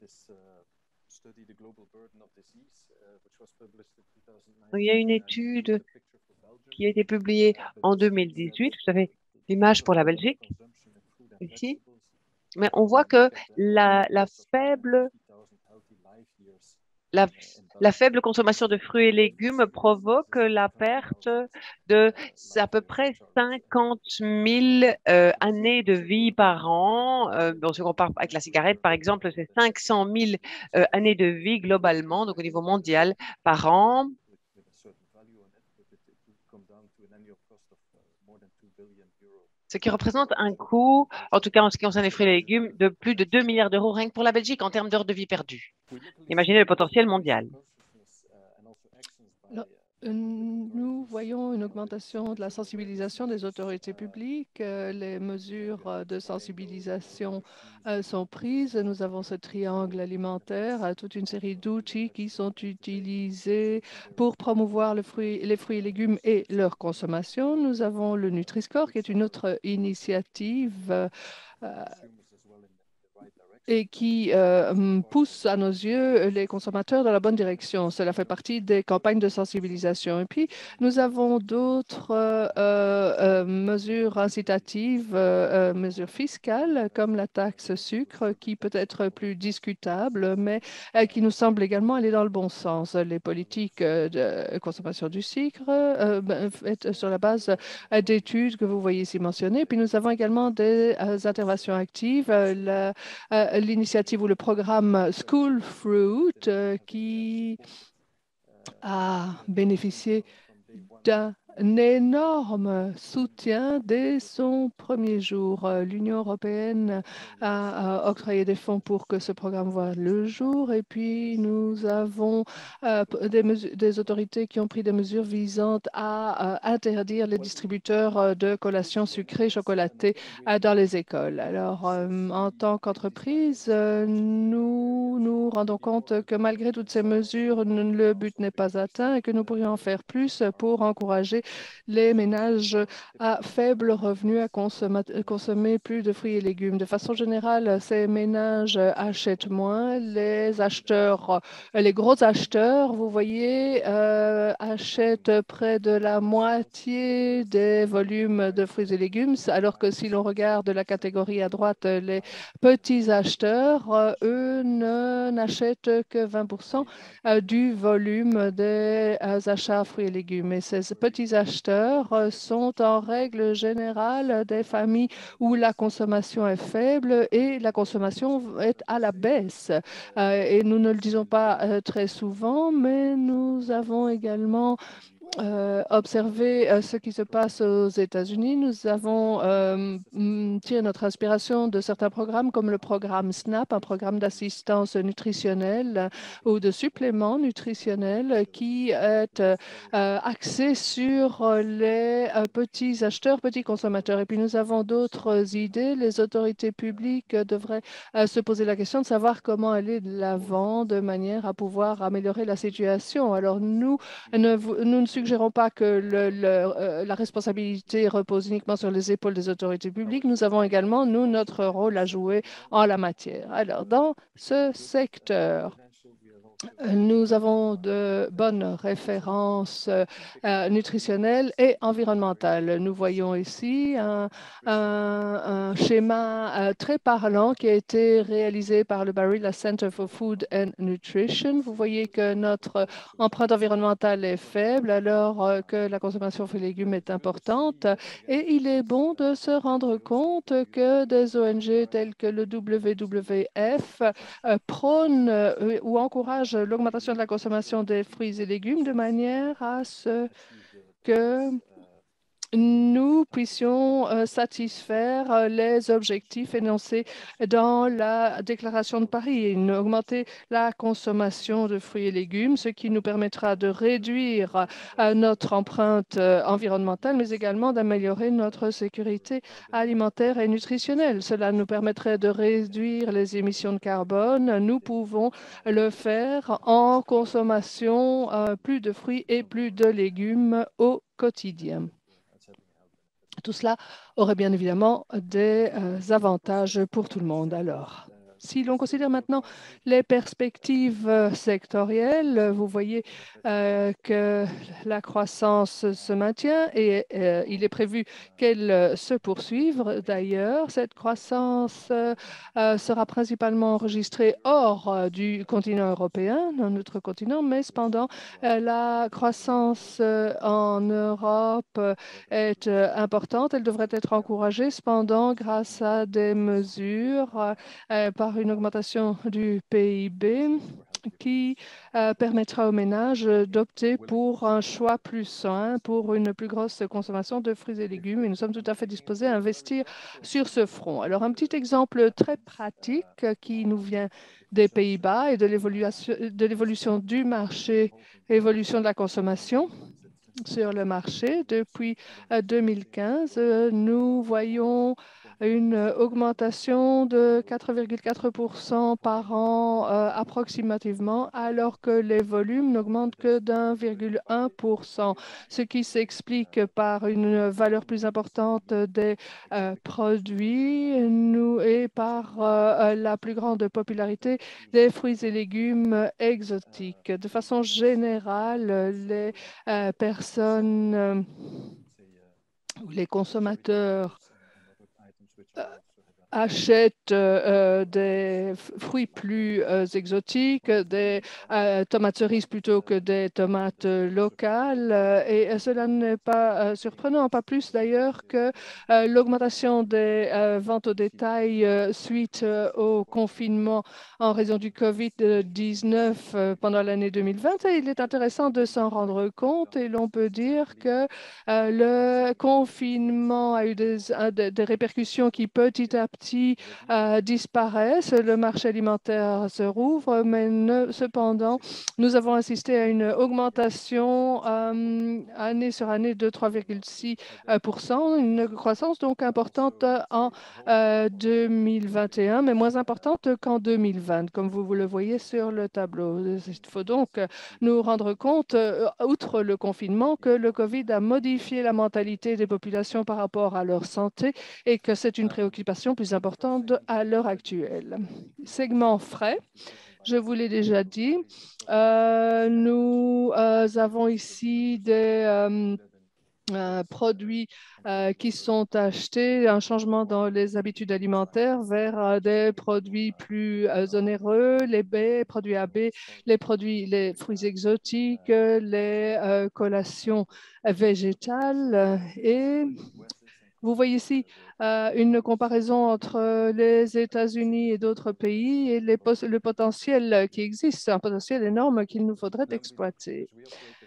Il y a une étude qui a été publiée en deux mille dix-huit. Vous avez l'image pour la Belgique ici, mais on voit que la, la faible La, la faible consommation de fruits et légumes provoque la perte de à peu près cinquante mille euh, années de vie par an. Euh, bon, si on compare avec la cigarette, par exemple, c'est cinq cent mille euh, années de vie globalement, donc au niveau mondial, par an. Ce qui représente un coût, en tout cas en ce qui concerne les fruits et légumes, de plus de deux milliards d'euros rien que pour la Belgique en termes d'heures de vie perdues. Imaginez le potentiel mondial. Nous voyons une augmentation de la sensibilisation des autorités publiques. Les mesures de sensibilisation sont prises. Nous avons ce triangle alimentaire, toute une série d'outils qui sont utilisés pour promouvoir le fruit, les fruits et légumes et leur consommation. Nous avons le Nutri-Score, qui est une autre initiative euh, et qui euh, pousse à nos yeux les consommateurs dans la bonne direction. Cela fait partie des campagnes de sensibilisation. Et puis, nous avons d'autres euh, euh, mesures incitatives, euh, mesures fiscales, comme la taxe sucre, qui peut être plus discutable, mais euh, qui nous semble également aller dans le bon sens. Les politiques de consommation du sucre euh, faites sur la base d'études que vous voyez ici mentionnées. Puis, nous avons également des euh, interventions actives. La, euh, l'initiative ou le programme School Fruit euh, qui a bénéficié d'un énorme soutien dès son premier jour. L'Union européenne a, a octroyé des fonds pour que ce programme voie le jour et puis nous avons euh, des, des autorités qui ont pris des mesures visant à, à interdire les distributeurs de collations sucrées, chocolatées euh, dans les écoles. Alors, euh, en tant qu'entreprise, euh, nous nous rendons compte que malgré toutes ces mesures, le but n'est pas atteint et que nous pourrions en faire plus pour encourager les ménages à faible revenu à consommer, consommer plus de fruits et légumes. De façon générale, ces ménages achètent moins. Les acheteurs, les gros acheteurs, vous voyez, euh, achètent près de la moitié des volumes de fruits et légumes, alors que si l'on regarde la catégorie à droite, les petits acheteurs, eux, ne n'achètent que vingt pour cent du volume des achats fruits et légumes. Et ces petits acheteurs sont en règle générale des familles où la consommation est faible et la consommation est à la baisse. Euh, et nous ne le disons pas euh, très souvent, mais nous avons également Euh, observer euh, ce qui se passe aux États-Unis, nous avons euh, tiré notre inspiration de certains programmes comme le programme SNAP, un programme d'assistance nutritionnelle euh, ou de supplément nutritionnel qui est euh, axé sur les euh, petits acheteurs, petits consommateurs. Et puis nous avons d'autres idées. Les autorités publiques devraient euh, se poser la question de savoir comment aller de l'avant de manière à pouvoir améliorer la situation. Alors nous, ne, nous ne suggérons pas que le, le, euh, la responsabilité repose uniquement sur les épaules des autorités publiques. Nous avons également, nous, notre rôle à jouer en la matière. Alors, dans ce secteur, nous avons de bonnes références euh, nutritionnelles et environnementales. Nous voyons ici un, un, un schéma euh, très parlant qui a été réalisé par le Barilla Center for Food and Nutrition. Vous voyez que notre empreinte environnementale est faible alors euh, que la consommation de fruits et légumes est importante. Et il est bon de se rendre compte que des O N G telles que le W W F euh, prônent euh, ou encouragent l'augmentation de la consommation des fruits et légumes de manière à ce que nous puissions euh, satisfaire euh, les objectifs énoncés dans la déclaration de Paris et augmenter la consommation de fruits et légumes, ce qui nous permettra de réduire euh, notre empreinte euh, environnementale, mais également d'améliorer notre sécurité alimentaire et nutritionnelle. Cela nous permettrait de réduire les émissions de carbone. Nous pouvons le faire en consommation euh, plus de fruits et plus de légumes au quotidien. Tout cela aurait bien évidemment des euh, avantages pour tout le monde. Alors, si l'on considère maintenant les perspectives euh, sectorielles, vous voyez euh, que la croissance se maintient et euh, il est prévu qu'elle euh, se poursuive. D'ailleurs, cette croissance euh, euh, sera principalement enregistrée hors euh, du continent européen, dans notre continent, mais cependant, euh, la croissance euh, en Europe euh, est euh, importante. Elle devrait être encouragée cependant grâce à des mesures euh, par une augmentation du P I B qui euh, permettra aux ménages d'opter pour un choix plus sain, pour une plus grosse consommation de fruits et légumes. Et nous sommes tout à fait disposés à investir sur ce front. Alors, un petit exemple très pratique qui nous vient des Pays-Bas et de l'évolution du marché, évolution de la consommation sur le marché. Depuis euh, deux mille quinze, euh, nous voyons une augmentation de quatre virgule quatre pour cent par an euh, approximativement, alors que les volumes n'augmentent que d'un virgule un pour cent, ce qui s'explique par une valeur plus importante des euh, produits nous, et par euh, la plus grande popularité des fruits et légumes exotiques. De façon générale, les euh, personnes euh, ou les consommateurs euh, achètent euh, des fruits plus euh, exotiques, des euh, tomates cerises plutôt que des tomates euh, locales. Euh, et euh, cela n'est pas euh, surprenant, pas plus d'ailleurs que euh, l'augmentation des euh, ventes au détail euh, suite euh, au confinement en raison du COVID dix-neuf euh, pendant l'année deux mille vingt. Et il est intéressant de s'en rendre compte et l'on peut dire que euh, le confinement a eu des, euh, des, des répercussions qui petit à petit Euh, disparaissent, le marché alimentaire se rouvre, mais ne, cependant, nous avons assisté à une augmentation euh, année sur année de trois virgule six pour cent, une croissance donc importante en euh, deux mille vingt et un, mais moins importante qu'en deux mille vingt, comme vous, vous le voyez sur le tableau. Il faut donc nous rendre compte, euh, outre le confinement, que le COVID a modifié la mentalité des populations par rapport à leur santé et que c'est une préoccupation plus importante à l'heure actuelle. Segment frais, je vous l'ai déjà dit. Euh, nous euh, avons ici des euh, euh, produits euh, qui sont achetés, un changement dans les habitudes alimentaires vers euh, des produits plus euh, onéreux, les baies, produits A B, les produits, les fruits exotiques, les euh, collations végétales et vous voyez ici euh, une comparaison entre les États-Unis et d'autres pays et les le potentiel qui existe, un potentiel énorme qu'il nous faudrait exploiter.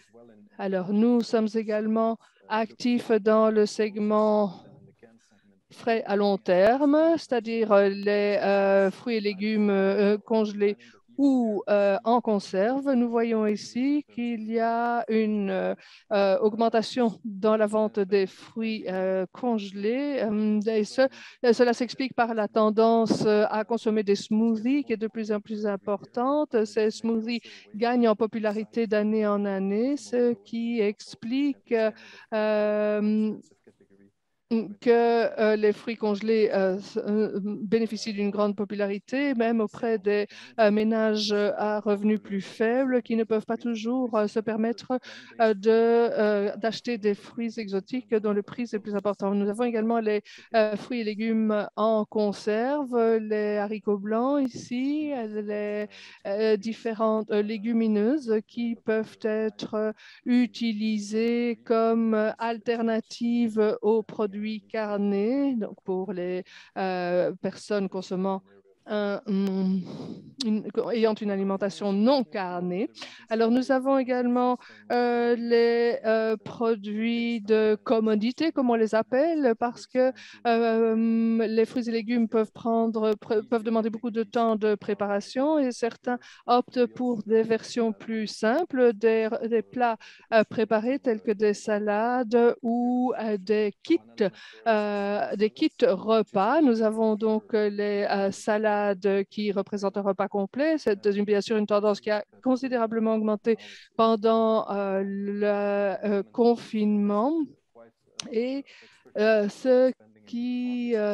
Alors, nous sommes également actifs dans le segment frais à long terme, c'est-à-dire les euh, fruits et légumes euh, congelés ou euh, en conserve. Nous voyons ici qu'il y a une euh, augmentation dans la vente des fruits euh, congelés. Euh, et ce, cela s'explique par la tendance à consommer des smoothies qui est de plus en plus importante. Ces smoothies gagnent en popularité d'année en année, ce qui explique euh, que euh, les fruits congelés euh, euh, bénéficient d'une grande popularité, même auprès des euh, ménages à revenus plus faibles qui ne peuvent pas toujours euh, se permettre euh, de, euh, d'acheter des fruits exotiques dont le prix est plus important. Nous avons également les euh, fruits et légumes en conserve, les haricots blancs ici, les euh, différentes euh, légumineuses qui peuvent être utilisées comme alternative aux produits carnés, donc pour les euh, personnes consommant un, une, ayant une alimentation non carnée. Alors, nous avons également euh, les euh, produits de commodité, comme on les appelle, parce que euh, les fruits et légumes peuvent prendre, peuvent demander beaucoup de temps de préparation et certains optent pour des versions plus simples, des, des plats euh, préparés tels que des salades ou euh, des kits, euh, des kits repas. Nous avons donc les euh, salades qui représentent un repas complet. C'est bien sûr une tendance qui a considérablement augmenté pendant euh, le euh, confinement et euh, ce qui euh,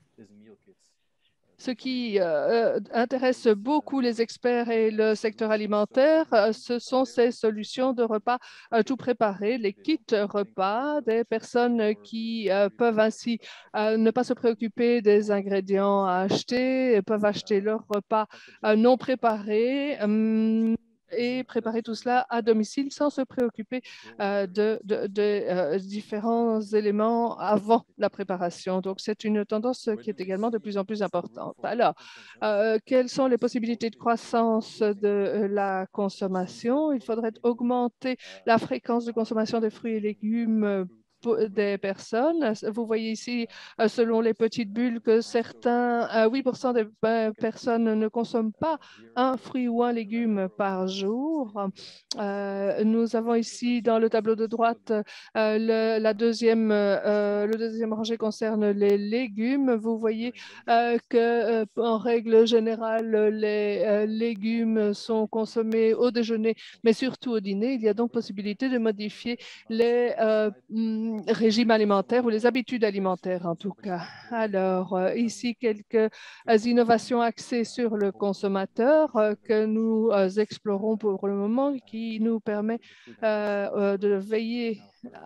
Ce qui euh, intéresse beaucoup les experts et le secteur alimentaire, euh, ce sont ces solutions de repas euh, tout préparés, les kits repas, des personnes qui euh, peuvent ainsi euh, ne pas se préoccuper des ingrédients à acheter, et peuvent acheter leur repas euh, non préparé. Hum, et préparer tout cela à domicile sans se préoccuper euh, de, de, de euh, différents éléments avant la préparation. Donc, c'est une tendance qui est également de plus en plus importante. Alors, euh, quelles sont les possibilités de croissance de euh, la consommation? Il faudrait augmenter la fréquence de consommation des fruits et légumes des personnes. Vous voyez ici, selon les petites bulles, que certains, huit pour cent des personnes ne consomment pas un fruit ou un légume par jour. Euh, nous avons ici, dans le tableau de droite, euh, le, la deuxième, euh, le deuxième rangée concerne les légumes. Vous voyez euh, que, euh, en règle générale, les euh, légumes sont consommés au déjeuner, mais surtout au dîner. Il y a donc possibilité de modifier les euh, régime alimentaire ou les habitudes alimentaires en tout cas. Alors, euh, ici, quelques euh, innovations axées sur le consommateur euh, que nous euh, explorons pour le moment, qui nous permet euh, euh, de veiller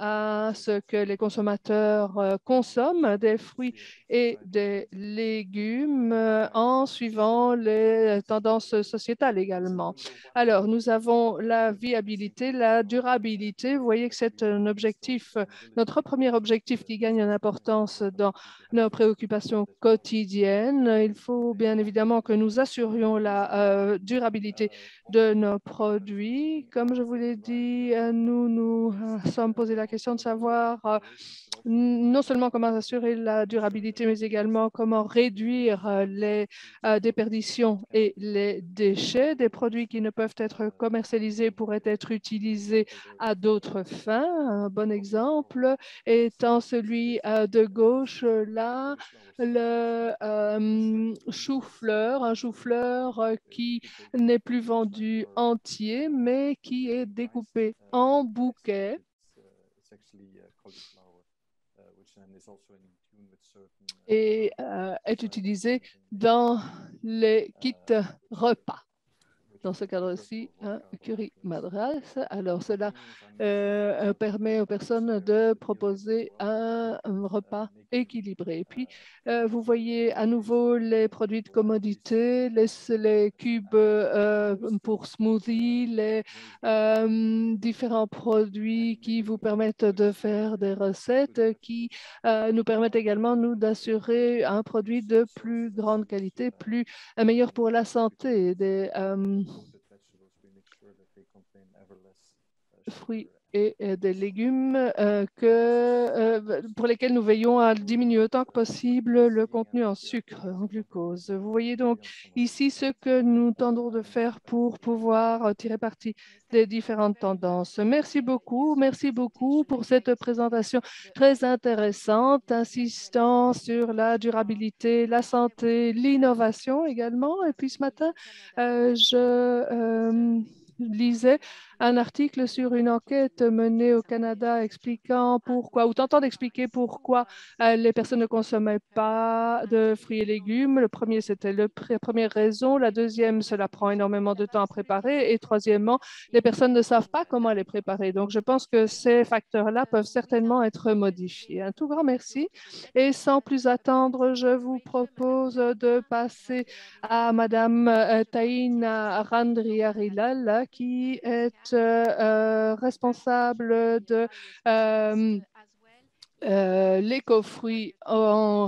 à ce que les consommateurs euh, consomment des fruits et des légumes euh, en suivant les tendances sociétales également. Alors, nous avons la viabilité, la durabilité. Vous voyez que c'est un objectif, notre premier objectif qui gagne en importance dans nos préoccupations quotidiennes. Il faut bien évidemment que nous assurions la euh, durabilité de nos produits. Comme je vous l'ai dit, nous nous euh, sommes posé la question de savoir euh, non seulement comment assurer la durabilité, mais également comment réduire euh, les euh, déperditions et les déchets. Des produits qui ne peuvent être commercialisés pourraient être utilisés à d'autres fins. Un bon exemple étant celui euh, de gauche, là, le euh, chou-fleur, un chou-fleur euh, qui n'est plus vendu entier, mais qui est découpé en bouquets. Et euh, est utilisé dans les kits repas. Dans ce cadre-ci, un curry madras. Alors, cela euh, permet aux personnes de proposer un, un repas équilibré. Et puis, euh, vous voyez à nouveau les produits de commodité, les, les cubes euh, pour smoothie, les euh, différents produits qui vous permettent de faire des recettes, qui euh, nous permettent également, nous, d'assurer un produit de plus grande qualité, plus euh, meilleur pour la santé. Des, euh, fruits et euh, des légumes euh, que, euh, pour lesquels nous veillons à diminuer autant que possible le contenu en sucre, en glucose. Vous voyez donc ici ce que nous tendons de faire pour pouvoir euh, tirer parti des différentes tendances. Merci beaucoup, merci beaucoup pour cette présentation très intéressante, insistant sur la durabilité, la santé, l'innovation également. Et puis ce matin, euh, je euh, lisais un article sur une enquête menée au Canada expliquant pourquoi, ou tentant d'expliquer pourquoi euh, les personnes ne consommaient pas de fruits et légumes. Le premier, c'était la première raison. La deuxième, cela prend énormément de temps à préparer. Et troisièmement, les personnes ne savent pas comment les préparer. Donc, je pense que ces facteurs-là peuvent certainement être modifiés. Un tout grand merci. Et sans plus attendre, je vous propose de passer à Madame euh, Taina Randriarilal, qui est euh, euh, responsable de euh, euh, l'écofruit en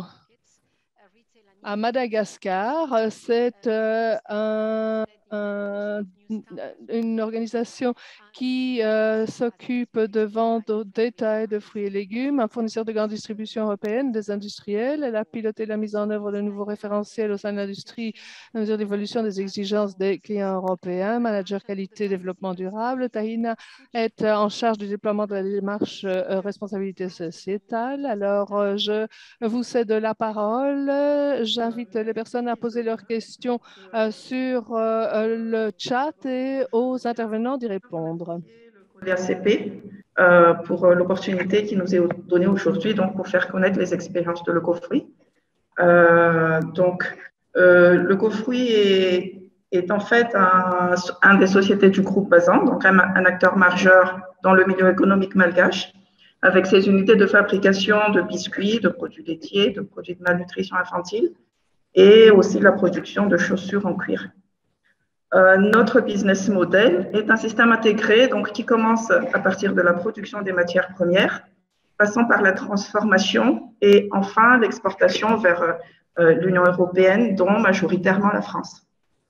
à Madagascar. C'est euh, un, un, une organisation qui euh, s'occupe de vente au détail de fruits et légumes, un fournisseur de grande distribution européenne des industriels. Elle a piloté la mise en œuvre de nouveaux référentiels au sein de l'industrie à mesure d'évolution des exigences des clients européens, manager qualité développement durable. Tahina est en charge du déploiement de la démarche euh, responsabilité sociétale. Alors, euh, je vous cède la parole. J'invite les personnes à poser leurs questions euh, sur euh, le chat et aux intervenants d'y répondre. A C P euh, pour l'opportunité qui nous est donnée aujourd'hui, donc pour faire connaître les expériences de l'Ecofruit. Euh, donc, euh, l'Ecofruit est, est en fait un, un des sociétés du groupe Bazin, donc un, un acteur majeur dans le milieu économique malgache, avec ses unités de fabrication de biscuits, de produits laitiers, de produits de malnutrition infantile et aussi la production de chaussures en cuir. Euh, notre business model est un système intégré donc, qui commence à partir de la production des matières premières, passant par la transformation et enfin l'exportation vers euh, l'Union européenne, dont majoritairement la France.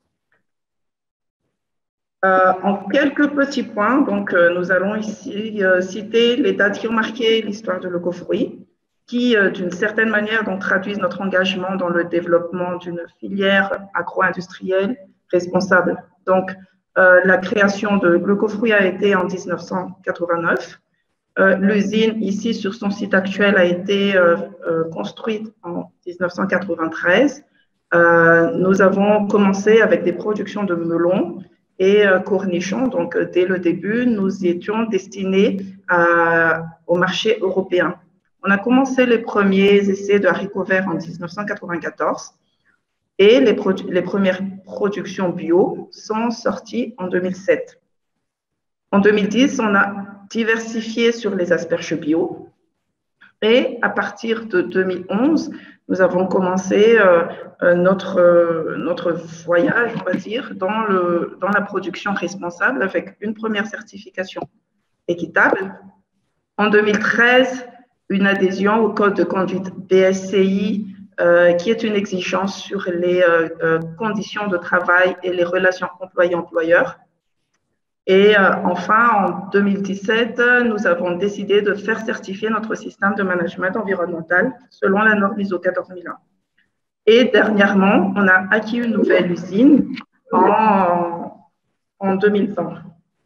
Euh, en quelques petits points, donc, euh, nous allons ici euh, citer les dates qui ont marqué l'histoire de l'Ecofruit, qui, euh, d'une certaine manière, donc, traduisent notre engagement dans le développement d'une filière agro-industrielle responsable. Donc, euh, la création de l'Ecofruit a été en mille neuf cent quatre-vingt-neuf. Euh, L'usine, ici, sur son site actuel, a été euh, euh, construite en mille neuf cent quatre-vingt-treize. Euh, nous avons commencé avec des productions de melons et euh, cornichons. Donc, euh, dès le début, nous étions destinés à, au marché européen. On a commencé les premiers essais de haricots verts en mille neuf cent quatre-vingt-quatorze et les, les premières productions bio sont sorties en deux mille sept. En deux mille dix, on a diversifié sur les asperges bio et à partir de deux mille onze, nous avons commencé euh, notre, euh, notre voyage, on va dire, dans, le, dans la production responsable avec une première certification équitable. En deux mille treize, une adhésion au code de conduite B S C I, euh, qui est une exigence sur les euh, euh, conditions de travail et les relations employé-employeur. Et euh, enfin, en deux mille dix-sept, nous avons décidé de faire certifier notre système de management environnemental selon la norme I S O quatorze mille un. Et dernièrement, on a acquis une nouvelle usine en, en deux mille vingt.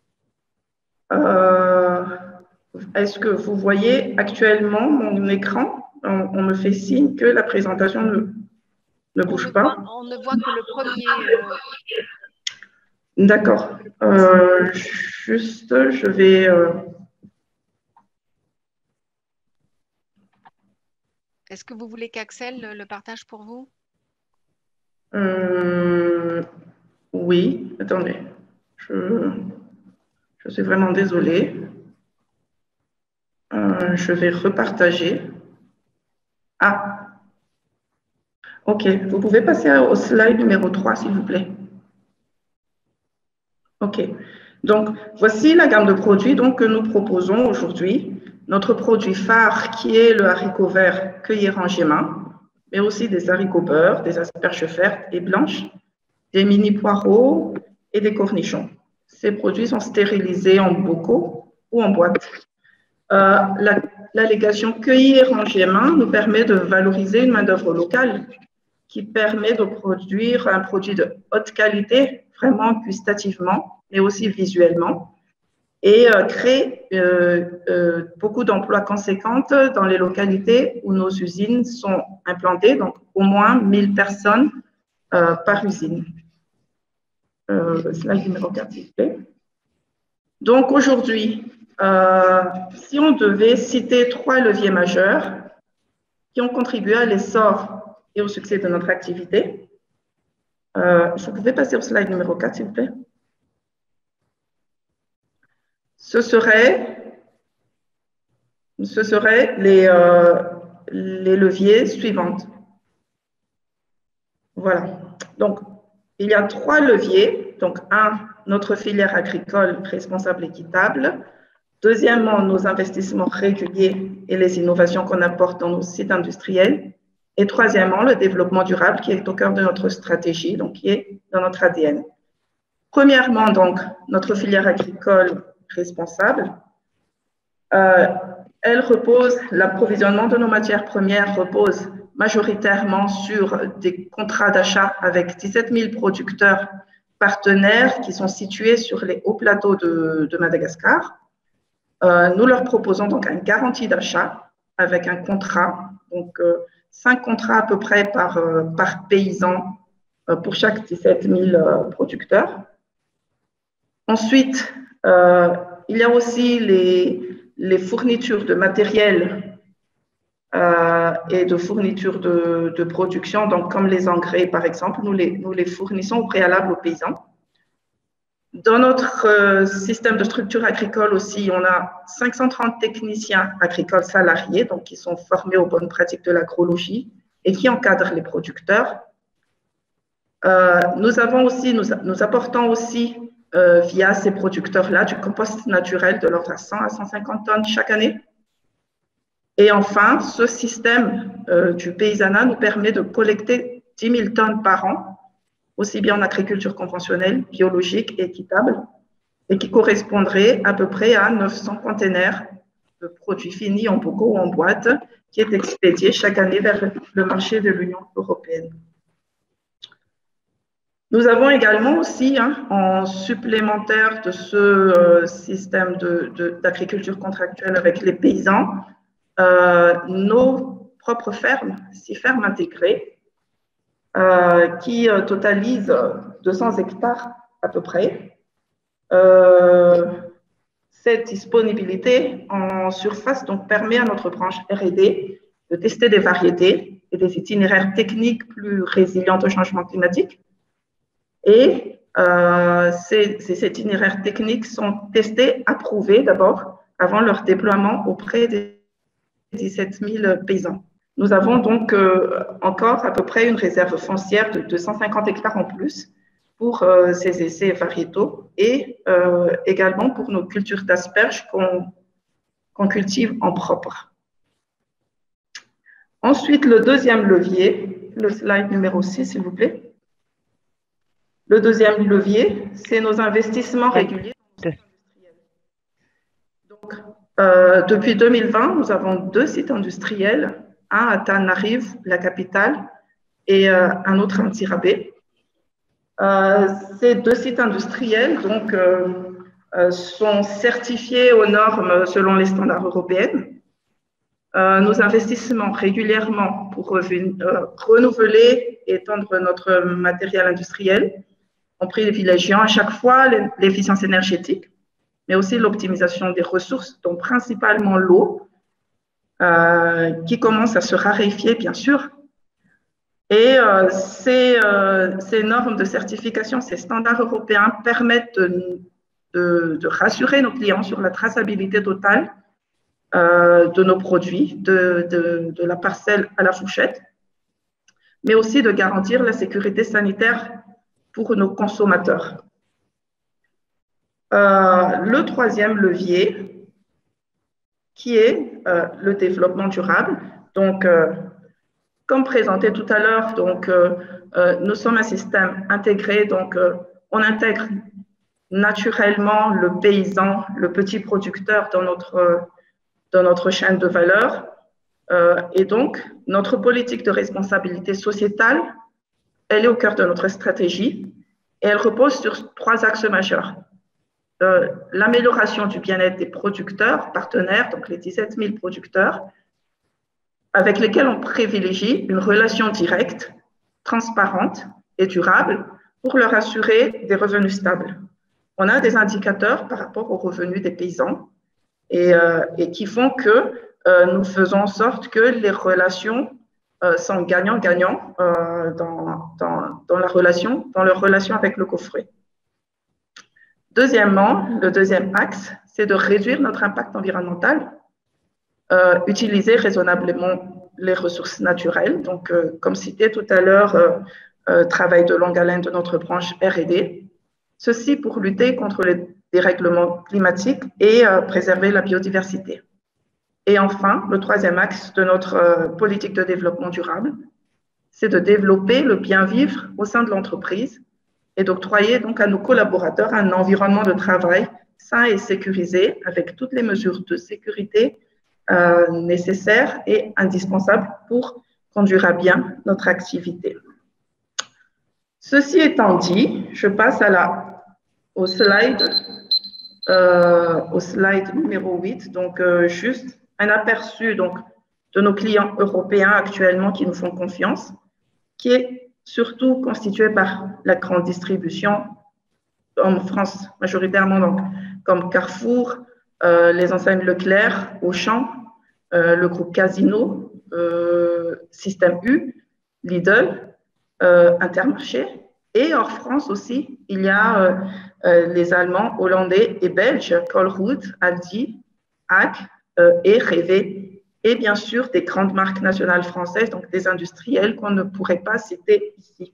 Euh, Est-ce que vous voyez actuellement mon écran? on, on me fait signe que la présentation ne, ne bouge on pas. Voit, on ne voit que le premier... Euh... D'accord. Euh, juste, je vais... Euh... Est-ce que vous voulez qu'Axel le partage pour vous? euh... Oui, attendez. Je, je suis vraiment désolée. Euh, je vais repartager. Ah, ok. Vous pouvez passer au slide numéro trois, s'il vous plaît. Ok. Donc, voici la gamme de produits donc, que nous proposons aujourd'hui. Notre produit phare qui est le haricot vert cueillir en gémin, mais aussi des haricots beurre, des asperges vertes et blanches, des mini poireaux et des cornichons. Ces produits sont stérilisés en bocaux ou en boîte. Euh, L'allégation cueillie et rangée main nous permet de valoriser une main-d'œuvre locale qui permet de produire un produit de haute qualité, vraiment gustativement, mais aussi visuellement, et euh, créer euh, euh, beaucoup d'emplois conséquents dans les localités où nos usines sont implantées, donc au moins mille personnes euh, par usine. Euh, slide numéro quatre, s'il vous plaît. Donc aujourd'hui, euh, si on devait citer trois leviers majeurs qui ont contribué à l'essor et au succès de notre activité, euh, je pouvais passer au slide numéro quatre, s'il vous plaît. Ce serait, ce serait les, euh, les leviers suivants. Voilà. Donc, il y a trois leviers. Donc, un, notre filière agricole responsable et équitable. Deuxièmement, nos investissements réguliers et les innovations qu'on apporte dans nos sites industriels. Et troisièmement, le développement durable qui est au cœur de notre stratégie, donc qui est dans notre A D N. Premièrement, donc, notre filière agricole responsable. Euh, elle repose, l'approvisionnement de nos matières premières repose majoritairement sur des contrats d'achat avec dix-sept mille producteurs partenaires qui sont situés sur les hauts plateaux de, de Madagascar. Euh, nous leur proposons donc une garantie d'achat avec un contrat, donc euh, cinq contrats à peu près par, euh, par paysan euh, pour chaque dix-sept mille euh, producteurs. Ensuite, euh, il y a aussi les, les fournitures de matériel euh, et de fournitures de, de production, donc comme les engrais par exemple, nous les, nous les fournissons au préalable aux paysans. Dans notre euh, système de structure agricole aussi, on a cinq cent trente techniciens agricoles salariés, donc qui sont formés aux bonnes pratiques de l'agrologie et qui encadrent les producteurs. Euh, nous avons aussi, nous, nous apportons aussi euh, via ces producteurs-là du compost naturel de l'ordre à cent à cent cinquante tonnes chaque année. Et enfin, ce système euh, du paysanat nous permet de collecter dix mille tonnes par an, aussi bien en agriculture conventionnelle, biologique et équitable, et qui correspondrait à peu près à neuf cents containers de produits finis en bocaux ou en boîte, qui est expédié chaque année vers le marché de l'Union européenne. Nous avons également aussi, hein, en supplémentaire de ce euh, système d'agriculture contractuelle avec les paysans, euh, nos propres fermes, six fermes intégrées, euh, qui euh, totalisent deux cents hectares à peu près. Euh, cette disponibilité en surface donc, permet à notre branche R et D de tester des variétés et des itinéraires techniques plus résilients au changement climatique. Et euh, ces, ces itinéraires techniques sont testés, approuvés d'abord, avant leur déploiement auprès des dix-sept mille paysans. Nous avons donc euh, encore à peu près une réserve foncière de deux cent cinquante hectares en plus pour euh, ces essais variétaux et euh, également pour nos cultures d'asperges qu'on qu'on cultive en propre. Ensuite, le deuxième levier, le slide numéro six, s'il vous plaît. Le deuxième levier, c'est nos investissements réguliers. Donc, euh, depuis deux mille vingt, nous avons deux sites industriels, un à Tanarive, la capitale, et euh, un autre à Ntirabé. Euh, ces deux sites industriels donc, euh, euh, sont certifiés aux normes selon les standards européens. Euh, nos investissements régulièrement pour euh, renouveler et étendre notre matériel industriel ont privilégiant à chaque fois l'efficience énergétique, mais aussi l'optimisation des ressources, dont principalement l'eau, euh, qui commence à se raréfier, bien sûr. Et euh, ces, euh, ces normes de certification, ces standards européens permettent de, de, de rassurer nos clients sur la traçabilité totale euh, de nos produits, de, de, de la parcelle à la fourchette, mais aussi de garantir la sécurité sanitaire pour nos consommateurs. Euh, le troisième levier, qui est euh, le développement durable. Donc, euh, comme présenté tout à l'heure, donc euh, euh, nous sommes un système intégré, donc euh, on intègre naturellement le paysan, le petit producteur dans notre, dans notre chaîne de valeur. Euh, et donc, notre politique de responsabilité sociétale, elle est au cœur de notre stratégie et elle repose sur trois axes majeurs. Euh, l'amélioration du bien-être des producteurs, partenaires, donc les dix-sept mille producteurs, avec lesquels on privilégie une relation directe, transparente et durable pour leur assurer des revenus stables. On a des indicateurs par rapport aux revenus des paysans et, euh, et qui font que euh, nous faisons en sorte que les relations euh, sont gagnant-gagnant euh, dans, dans, dans la relation, dans leur relation avec le coffret. Deuxièmement, le deuxième axe, c'est de réduire notre impact environnemental, euh, utiliser raisonnablement les ressources naturelles. Donc, euh, comme cité tout à l'heure, euh, euh, travail de longue haleine de notre branche R et D. Ceci pour lutter contre les dérèglements climatiques et euh, préserver la biodiversité. Et enfin, le troisième axe de notre euh, politique de développement durable, c'est de développer le bien-vivre au sein de l'entreprise et d'octroyer donc à nos collaborateurs un environnement de travail sain et sécurisé avec toutes les mesures de sécurité euh, nécessaires et indispensables pour conduire à bien notre activité. Ceci étant dit, je passe à la, au, slide, euh, au slide numéro huit, donc euh, juste un aperçu donc, de nos clients européens actuellement qui nous font confiance, qui est surtout constitué par la grande distribution en France, majoritairement donc, comme Carrefour, euh, les enseignes Leclerc, Auchan, euh, le groupe Casino, euh, Système U, Lidl, euh, Intermarché. Et hors France aussi, il y a euh, euh, les Allemands, Hollandais et Belges, Colruyt, Aldi, Hack euh, et Révé. Et bien sûr, des grandes marques nationales françaises, donc des industriels qu'on ne pourrait pas citer ici.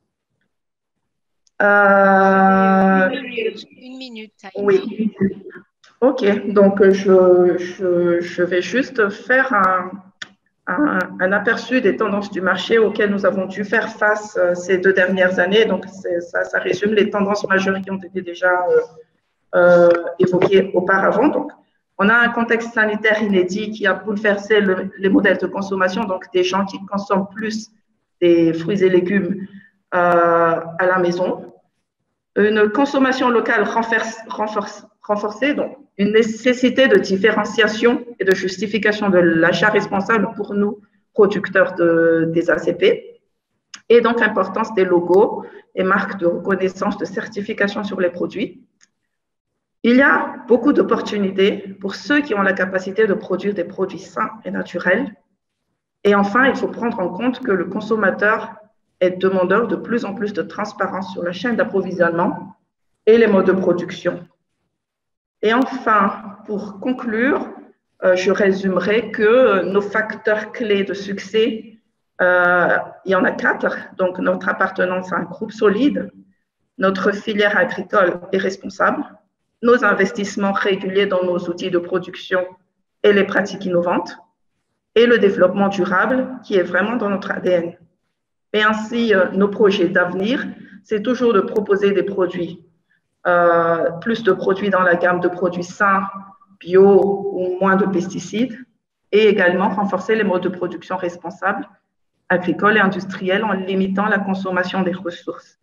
Euh... Une minute. Oui. OK. Donc, je, je, je vais juste faire un, un, un aperçu des tendances du marché auxquelles nous avons dû faire face euh, ces deux dernières années. Donc, ça, ça résume les tendances majeures qui ont été déjà euh, euh, évoquées auparavant. Donc, on a un contexte sanitaire inédit qui a bouleversé le, les modèles de consommation, donc des gens qui consomment plus des fruits et légumes euh, à la maison. Une consommation locale renforce, renforce, renforcée, donc une nécessité de différenciation et de justification de l'achat responsable pour nous, producteurs de, des A C P, et donc l'importance des logos et marques de reconnaissance de certification sur les produits. Il y a beaucoup d'opportunités pour ceux qui ont la capacité de produire des produits sains et naturels. Et enfin, il faut prendre en compte que le consommateur est demandeur de plus en plus de transparence sur la chaîne d'approvisionnement et les modes de production. Et enfin, pour conclure, euh, je résumerai que nos facteurs clés de succès, euh, il y en a quatre. Donc, notre appartenance à un groupe solide, notre filière agricole est responsable, nos investissements réguliers dans nos outils de production et les pratiques innovantes, et le développement durable qui est vraiment dans notre A D N. Et ainsi, euh, nos projets d'avenir, c'est toujours de proposer des produits, euh, plus de produits dans la gamme de produits sains, bio ou moins de pesticides, et également renforcer les modes de production responsables, agricoles et industriels en limitant la consommation des ressources.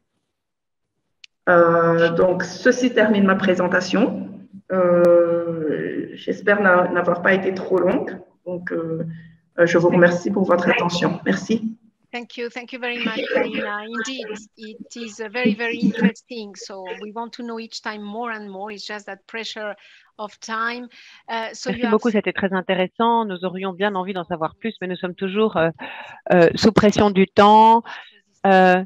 Euh, donc, ceci termine ma présentation. Euh, J'espère n'avoir pas été trop longue. Donc, euh, je vous remercie pour votre attention. Merci. Thank you. Thank you very much, Karina. Indeed, it is uh, very, very interesting. So we want to know each time more and more. It's just that pressure of time. Uh, so Merci beaucoup, c'était très intéressant. Nous aurions bien envie d'en savoir plus, mais nous sommes toujours euh, euh, sous pression du temps. Euh,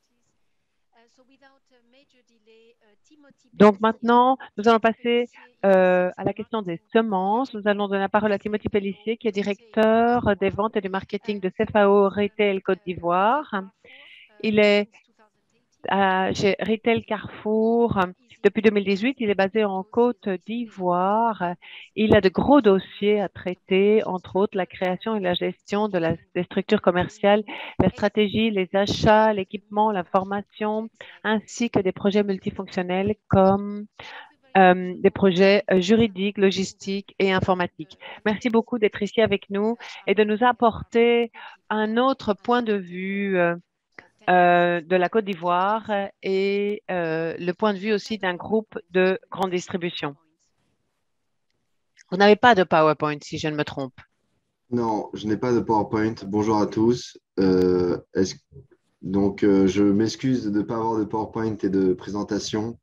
donc maintenant, nous allons passer euh, à la question des semences. Nous allons donner la parole à Timothy Pellissier, qui est directeur des ventes et du marketing de C F A O Retail Côte d'Ivoire. Il est euh, chez Retail Carrefour depuis deux mille dix-huit. Il est basé en Côte d'Ivoire. Il a de gros dossiers à traiter, entre autres la création et la gestion de la, des structures commerciales, la stratégie, les achats, l'équipement, la formation, ainsi que des projets multifonctionnels comme euh, des projets juridiques, logistiques et informatiques. Merci beaucoup d'être ici avec nous et de nous apporter un autre point de vue euh, Euh, de la Côte d'Ivoire et euh, le point de vue aussi d'un groupe de grande distribution. Vous n'avez pas de PowerPoint, si je ne me trompe. Non, je n'ai pas de PowerPoint. Bonjour à tous. Euh, est-ce... Donc, euh, je m'excuse de ne pas avoir de PowerPoint et de présentation.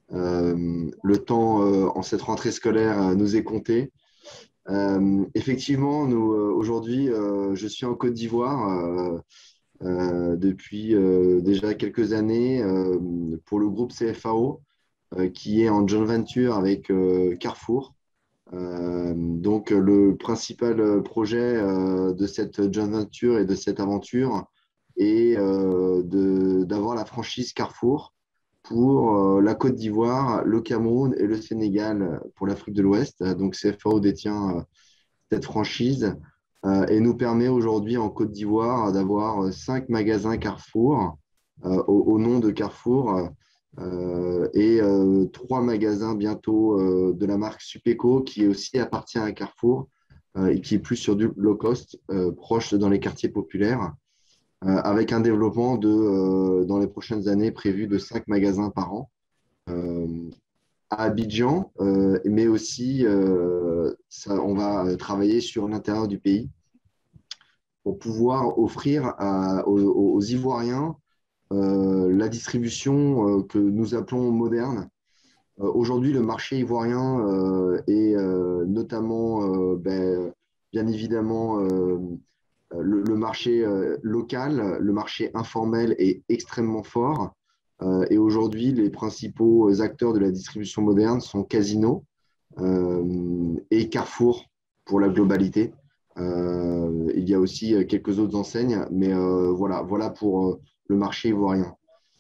Euh, le temps euh, en cette rentrée scolaire euh, nous est compté. Euh, effectivement, nous, euh, aujourd'hui, euh, je suis en Côte d'Ivoire. Euh, Euh, depuis euh, déjà quelques années euh, pour le groupe C F A O euh, qui est en joint venture avec euh, Carrefour. Euh, donc le principal projet euh, de cette joint venture et de cette aventure est euh, de, d'avoir la franchise Carrefour pour euh, la Côte d'Ivoire, le Cameroun et le Sénégal pour l'Afrique de l'Ouest. Donc C F A O détient euh, cette franchise Euh, et nous permet aujourd'hui en Côte d'Ivoire d'avoir cinq magasins Carrefour euh, au, au nom de Carrefour euh, et euh, trois magasins bientôt euh, de la marque Supeco qui aussi appartient à Carrefour euh, et qui est plus sur du low cost, euh, proche dans les quartiers populaires, euh, avec un développement de, euh, dans les prochaines années prévu de cinq magasins par an. Euh, à Abidjan, euh, mais aussi euh, ça, on va travailler sur l'intérieur du pays pour pouvoir offrir à, aux, aux Ivoiriens euh, la distribution euh, que nous appelons moderne. Euh, aujourd'hui, le marché ivoirien euh, est euh, notamment, euh, ben, bien évidemment, euh, le, le marché euh, local, le marché informel est extrêmement fort. Euh, et aujourd'hui, les principaux acteurs de la distribution moderne sont Casino euh, et Carrefour pour la globalité. Euh, il y a aussi quelques autres enseignes, mais euh, voilà, voilà pour euh, le marché ivoirien.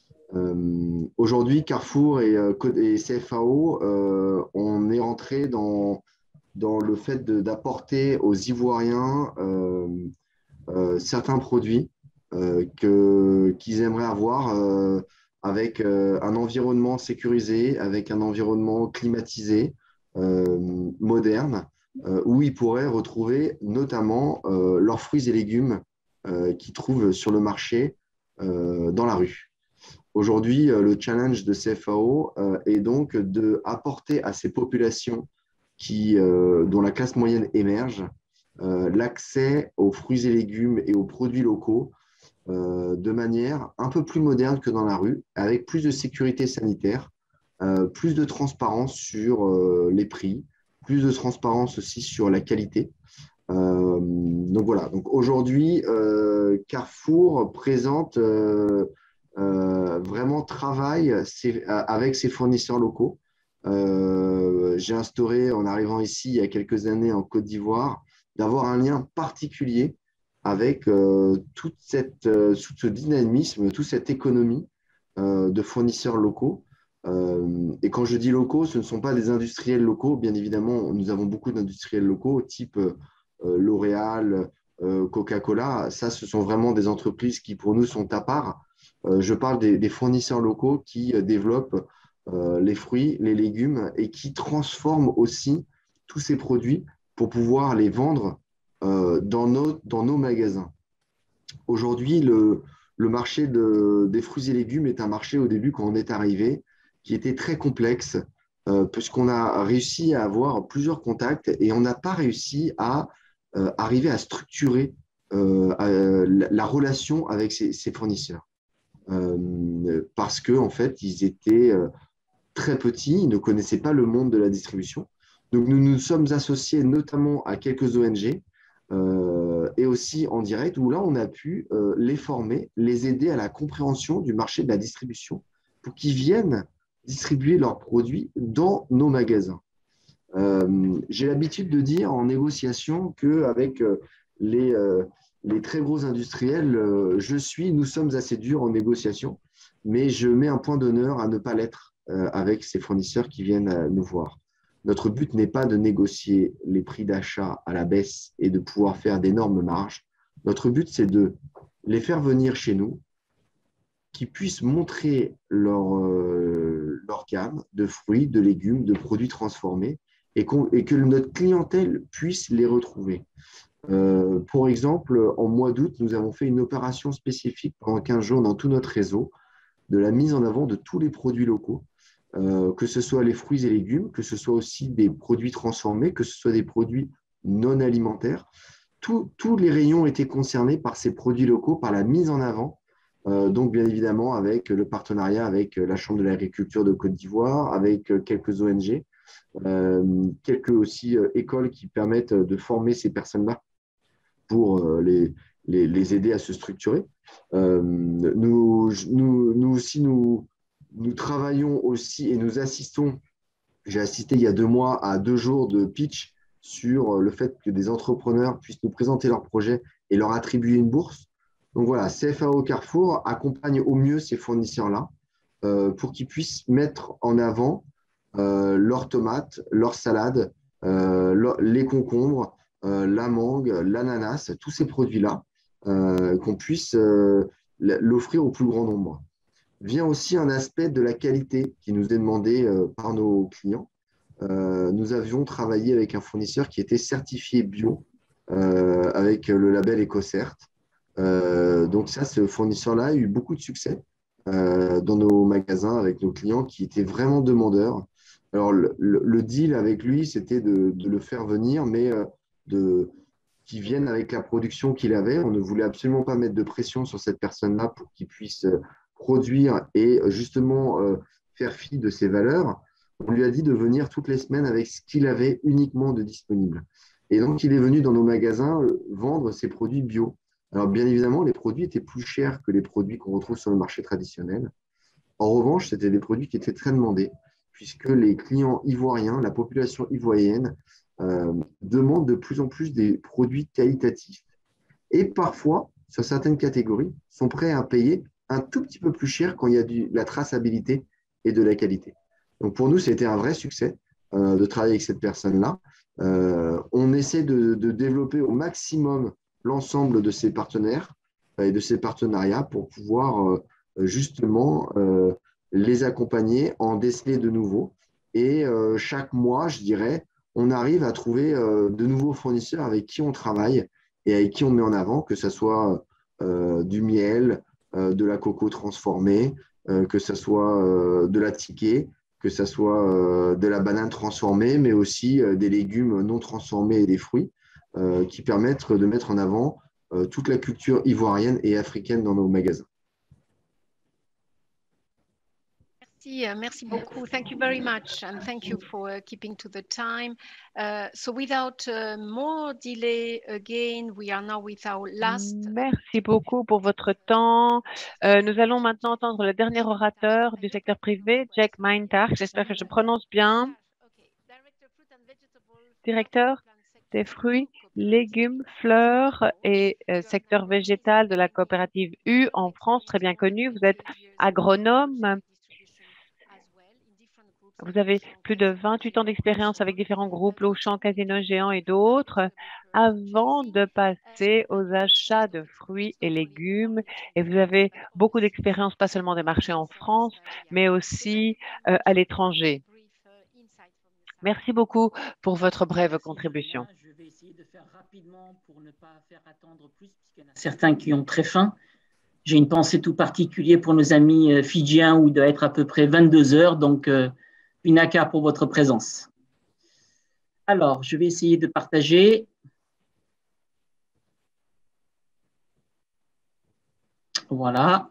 Euh, aujourd'hui, Carrefour et, et C F A O, euh, on est rentré dans, dans le fait d'apporter aux Ivoiriens euh, euh, certains produits euh, que, qu'ils aimeraient avoir euh, avec euh, un environnement sécurisé, avec un environnement climatisé, euh, moderne, euh, où ils pourraient retrouver notamment euh, leurs fruits et légumes euh, qu'ils trouvent sur le marché euh, dans la rue. Aujourd'hui, euh, le challenge de C F A O euh, est donc d'apporter à ces populations qui, euh, dont la classe moyenne émerge euh, l'accès aux fruits et légumes et aux produits locaux Euh, de manière un peu plus moderne que dans la rue, avec plus de sécurité sanitaire, euh, plus de transparence sur euh, les prix, plus de transparence aussi sur la qualité. Euh, donc voilà, donc aujourd'hui, euh, Carrefour présente, euh, euh, vraiment travaille ses, avec ses fournisseurs locaux. Euh, j'ai instauré, en arrivant ici il y a quelques années en Côte d'Ivoire, d'avoir un lien particulier avec euh, toute cette, euh, tout ce dynamisme, toute cette économie euh, de fournisseurs locaux. Euh, et quand je dis locaux, ce ne sont pas des industriels locaux. Bien évidemment, nous avons beaucoup d'industriels locaux, type euh, L'Oréal, euh, Coca-Cola. Ça, ce sont vraiment des entreprises qui, pour nous, sont à part. Euh, je parle des, des fournisseurs locaux qui euh, développent euh, les fruits, les légumes et qui transforment aussi tous ces produits pour pouvoir les vendre Euh, dans, nos, dans nos magasins. Aujourd'hui, le, le marché de, des fruits et légumes est un marché au début, quand on est arrivé, qui était très complexe, euh, puisqu'on a réussi à avoir plusieurs contacts et on n'a pas réussi à euh, arriver à structurer euh, à, la, la relation avec ces, ces fournisseurs. Euh, parce qu'en en fait, ils étaient euh, très petits, ils ne connaissaient pas le monde de la distribution. Donc, nous nous sommes associés notamment à quelques O N G Euh, et aussi en direct, où là, on a pu euh, les former, les aider à la compréhension du marché de la distribution pour qu'ils viennent distribuer leurs produits dans nos magasins. Euh, j'ai l'habitude de dire en négociation qu'avec euh, les, euh, les très gros industriels, euh, je suis, nous sommes assez durs en négociation mais je mets un point d'honneur à ne pas l'être euh, avec ces fournisseurs qui viennent euh, nous voir. Notre but n'est pas de négocier les prix d'achat à la baisse et de pouvoir faire d'énormes marges. Notre but, c'est de les faire venir chez nous, qu'ils puissent montrer leur, euh, leur gamme de fruits, de légumes, de produits transformés et, qu'on, et que notre clientèle puisse les retrouver. Euh, pour exemple, en mois d'août, nous avons fait une opération spécifique pendant quinze jours dans tout notre réseau de la mise en avant de tous les produits locaux, euh, que ce soit les fruits et légumes, que ce soit aussi des produits transformés, que ce soit des produits non alimentaires. Tout, tous les rayons étaient concernés par ces produits locaux, par la mise en avant. Euh, donc, bien évidemment, avec le partenariat avec la Chambre de l'agriculture de Côte d'Ivoire, avec quelques O N G, euh, quelques aussi euh, écoles qui permettent de former ces personnes-là pour euh, les, les, les aider à se structurer. Euh, nous, nous, nous aussi, nous, nous travaillons aussi et nous assistons. J'ai assisté il y a deux mois à deux jours de pitch sur le fait que des entrepreneurs puissent nous présenter leurs projets et leur attribuer une bourse. Donc voilà, C F A O Carrefour accompagne au mieux ces fournisseurs-là euh, pour qu'ils puissent mettre en avant euh, leurs tomates, leurs salades, euh, leur, les concombres, euh, la mangue, l'ananas, tous ces produits-là, euh, qu'on puisse euh, l'offrir au plus grand nombre. Vient aussi un aspect de la qualité qui nous est demandé euh, par nos clients. Euh, nous avions travaillé avec un fournisseur qui était certifié bio euh, avec le label EcoCert. Euh, donc ça, ce fournisseur-là a eu beaucoup de succès euh, dans nos magasins avec nos clients qui étaient vraiment demandeurs. Alors, le, le, le deal avec lui, c'était de, de le faire venir, mais euh, de, qu'il vienne avec la production qu'il avait. On ne voulait absolument pas mettre de pression sur cette personne-là pour qu'il puisse produire et justement euh, faire fi de ses valeurs. On lui a dit de venir toutes les semaines avec ce qu'il avait uniquement de disponible. Et donc, il est venu dans nos magasins euh, vendre ses produits bio. Alors, bien évidemment, les produits étaient plus chers que les produits qu'on retrouve sur le marché traditionnel. En revanche, c'était des produits qui étaient très demandés, puisque les clients ivoiriens, la population ivoirienne, euh, demandent de plus en plus des produits qualitatifs. Et parfois, sur certaines catégories, sont prêts à payer un tout petit peu plus cher quand il y a de la traçabilité et de la qualité. Donc, pour nous, c'était un vrai succès euh, de travailler avec cette personne-là. Euh, on essaie de, de développer au maximum l'ensemble de ces partenaires et de ces partenariats pour pouvoir euh, justement euh, les accompagner, en déceler de nouveaux. Et euh, chaque mois, je dirais, on arrive à trouver euh, de nouveaux fournisseurs avec qui on travaille et avec qui on met en avant, que ce soit euh, du miel, euh, de la coco transformée, euh, que ce soit euh, de la tiquée, que ce soit euh, de la banane transformée, mais aussi euh, des légumes non transformés et des fruits. Euh, qui permettent de mettre en avant euh, toute la culture ivoirienne et africaine dans nos magasins. Merci, uh, merci beaucoup. Thank you very much, and thank you for uh, keeping to the time. Uh, so without uh, more delay again, we are now with our last. Merci beaucoup pour votre temps. Euh, nous allons maintenant entendre le dernier orateur du secteur privé, Jack Meintarch. J'espère que je prononce bien. Directeur des fruits, légumes, fleurs et euh, secteur végétal de la coopérative U en France, très bien connu. Vous êtes agronome. Vous avez plus de vingt-huit ans d'expérience avec différents groupes, Auchan, Casino Géant et d'autres, avant de passer aux achats de fruits et légumes. Et vous avez beaucoup d'expérience, pas seulement des marchés en France, mais aussi euh, à l'étranger. Merci beaucoup pour votre brève contribution. Je vais essayer de faire rapidement pour ne pas faire attendre plus, puisqu'il y en a certains qui ont très faim. J'ai une pensée tout particulière pour nos amis fidjiens où il doit être à peu près vingt-deux heures. Donc, euh, Pinaka pour votre présence. Alors, je vais essayer de partager. Voilà.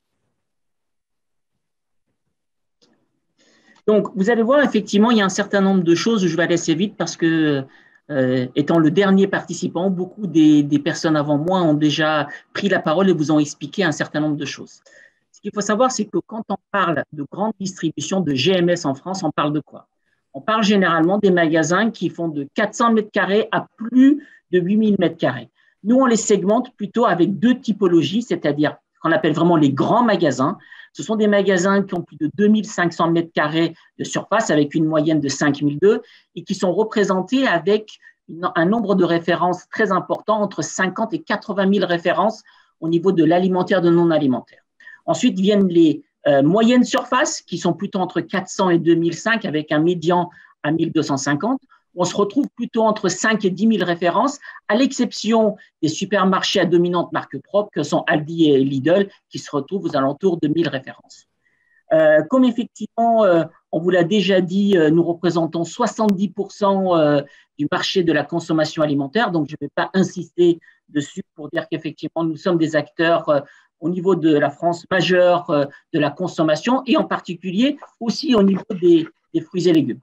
Donc, vous allez voir, effectivement, il y a un certain nombre de choses. Je vais aller assez vite parce que, euh, étant le dernier participant, beaucoup des, des personnes avant moi ont déjà pris la parole et vous ont expliqué un certain nombre de choses. Ce qu'il faut savoir, c'est que quand on parle de grande distribution de G M S en France, on parle de quoi? On parle généralement des magasins qui font de quatre cents mètres carrés à plus de huit mille mètres carrés. Nous, on les segmente plutôt avec deux typologies, c'est-à-dire qu'on appelle vraiment les grands magasins. Ce sont des magasins qui ont plus de deux mille cinq cents mètres carrés de surface avec une moyenne de cinq mille deux et qui sont représentés avec une, un nombre de références très important, entre cinquante et quatre-vingt mille références au niveau de l'alimentaire, de non alimentaire. Ensuite viennent les euh, moyennes surfaces qui sont plutôt entre quatre cents et deux mille cinq avec un médian à mille deux cent cinquante. On se retrouve plutôt entre cinq et dix mille références, à l'exception des supermarchés à dominante marque propre que sont Aldi et Lidl, qui se retrouvent aux alentours de mille références. Euh, comme effectivement, euh, on vous l'a déjà dit, euh, nous représentons soixante-dix pour cent euh, du marché de la consommation alimentaire, donc je ne vais pas insister dessus pour dire qu'effectivement, nous sommes des acteurs euh, au niveau de la France majeurs euh, de la consommation et en particulier aussi au niveau des, des fruits et légumes.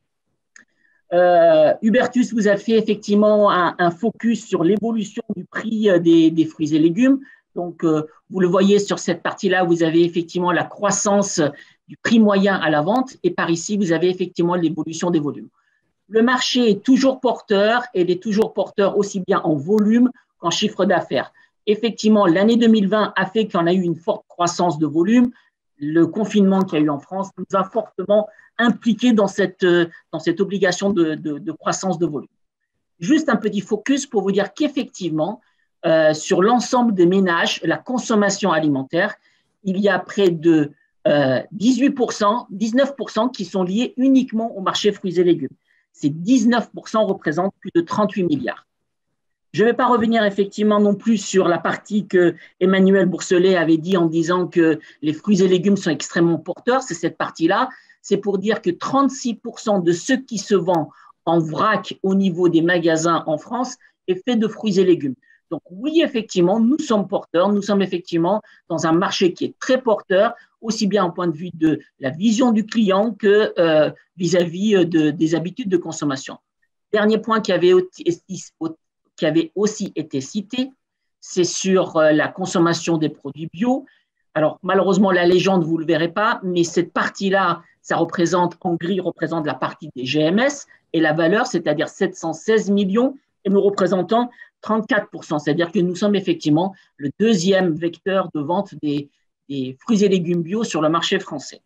Euh, Hubertus vous a fait effectivement un, un focus sur l'évolution du prix des, des fruits et légumes. Donc, euh, vous le voyez sur cette partie-là, vous avez effectivement la croissance du prix moyen à la vente et par ici, vous avez effectivement l'évolution des volumes. Le marché est toujours porteur et il est toujours porteur aussi bien en volume qu'en chiffre d'affaires. Effectivement, l'année deux mille vingt a fait qu'on a eu une forte croissance de volume. Le confinement qu'il y a eu en France nous a fortement impliqués dans cette, dans cette obligation de, de, de croissance de volume. Juste un petit focus pour vous dire qu'effectivement, euh, sur l'ensemble des ménages, la consommation alimentaire, il y a près de euh, dix-huit pour cent, dix-neuf pour cent qui sont liés uniquement au marché fruits et légumes. Ces dix-neuf pour cent représentent plus de trente-huit milliards. Je ne vais pas revenir effectivement non plus sur la partie que Emmanuel Bourselet avait dit en disant que les fruits et légumes sont extrêmement porteurs. C'est cette partie-là. C'est pour dire que trente-six pour cent de ce qui se vend en vrac au niveau des magasins en France est fait de fruits et légumes. Donc oui, effectivement, nous sommes porteurs. Nous sommes effectivement dans un marché qui est très porteur, aussi bien au point de vue de la vision du client que euh, vis-à-vis de, des habitudes de consommation. Dernier point qui avait qui avait aussi été cité, c'est sur la consommation des produits bio. Alors, malheureusement, la légende, vous ne le verrez pas, mais cette partie-là, ça représente, en gris, représente la partie des G M S et la valeur, c'est-à-dire sept cent seize millions, et nous représentons trente-quatre pour cent, c'est-à-dire que nous sommes effectivement le deuxième vecteur de vente des, des fruits et légumes bio sur le marché français.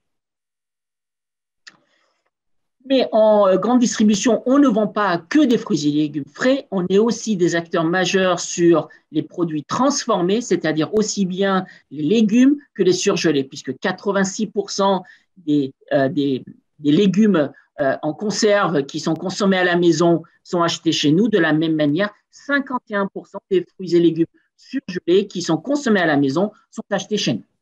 Mais en grande distribution, on ne vend pas que des fruits et légumes frais, on est aussi des acteurs majeurs sur les produits transformés, c'est-à-dire aussi bien les légumes que les surgelés, puisque quatre-vingt-six pour cent des, euh, des, des légumes euh, en conserve qui sont consommés à la maison sont achetés chez nous. De la même manière, cinquante et un pour cent des fruits et légumes surgelés qui sont consommés à la maison sont achetés chez nous.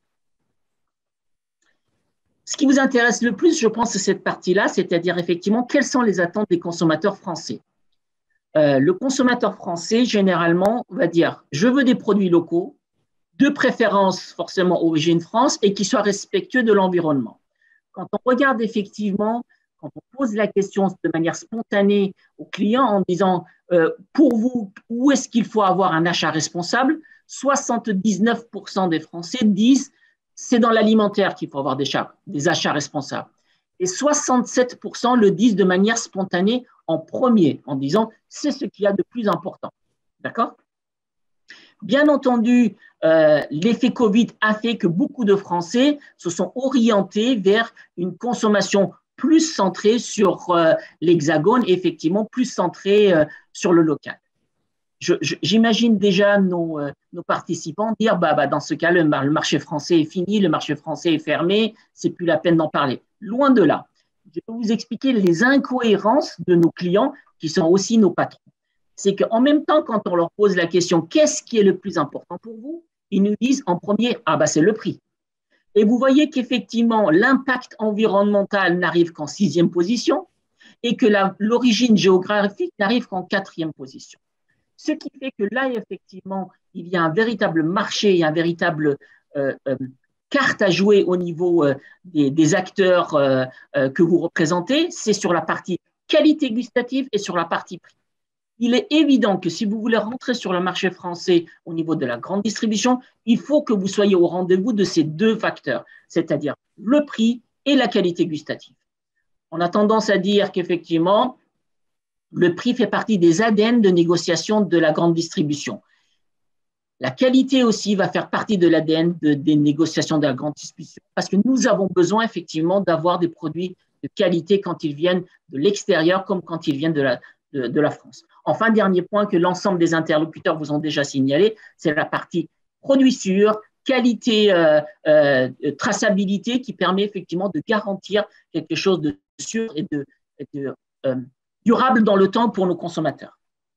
Ce qui vous intéresse le plus, je pense, c'est cette partie-là, c'est-à-dire effectivement, quelles sont les attentes des consommateurs français. Euh, le consommateur français, généralement, va dire « je veux des produits locaux, de préférence forcément origine France et qui soient respectueux de l'environnement ». Quand on regarde effectivement, quand on pose la question de manière spontanée aux clients en disant euh, « pour vous, où est-ce qu'il faut avoir un achat responsable ?» soixante-dix-neuf pour cent des Français disent c'est dans l'alimentaire qu'il faut avoir des achats, des achats responsables. Et soixante-sept pour cent le disent de manière spontanée en premier, en disant c'est ce qu'il y a de plus important. D'accord? Bien entendu, euh, l'effet Covid a fait que beaucoup de Français se sont orientés vers une consommation plus centrée sur euh, l'hexagone, effectivement plus centrée euh, sur le local. J'imagine déjà nos, euh, nos participants dire bah, bah, dans ce cas, le, le marché français est fini, le marché français est fermé, c'est plus la peine d'en parler. Loin de là. Je vais vous expliquer les incohérences de nos clients qui sont aussi nos patrons. C'est qu'en même temps, quand on leur pose la question qu'est-ce qui est le plus important pour vous, ils nous disent en premier ah bah c'est le prix. Et vous voyez qu'effectivement l'impact environnemental n'arrive qu'en sixième position et que l'origine géographique n'arrive qu'en quatrième position. Ce qui fait que là, effectivement, il y a un véritable marché et un véritable euh, euh, carte à jouer au niveau euh, des, des acteurs euh, euh, que vous représentez. C'est sur la partie qualité gustative et sur la partie prix. Il est évident que si vous voulez rentrer sur le marché français au niveau de la grande distribution, il faut que vous soyez au rendez-vous de ces deux facteurs, c'est-à-dire le prix et la qualité gustative. On a tendance à dire qu'effectivement, le prix fait partie des A D N de négociation de la grande distribution. La qualité aussi va faire partie de l'A D N de, des négociations de la grande distribution parce que nous avons besoin effectivement d'avoir des produits de qualité quand ils viennent de l'extérieur comme quand ils viennent de la, de, de la France. Enfin, dernier point que l'ensemble des interlocuteurs vous ont déjà signalé, c'est la partie produit sûr, qualité, euh, euh, traçabilité qui permet effectivement de garantir quelque chose de sûr et de, de euh, durable dans le temps pour nos consommateurs.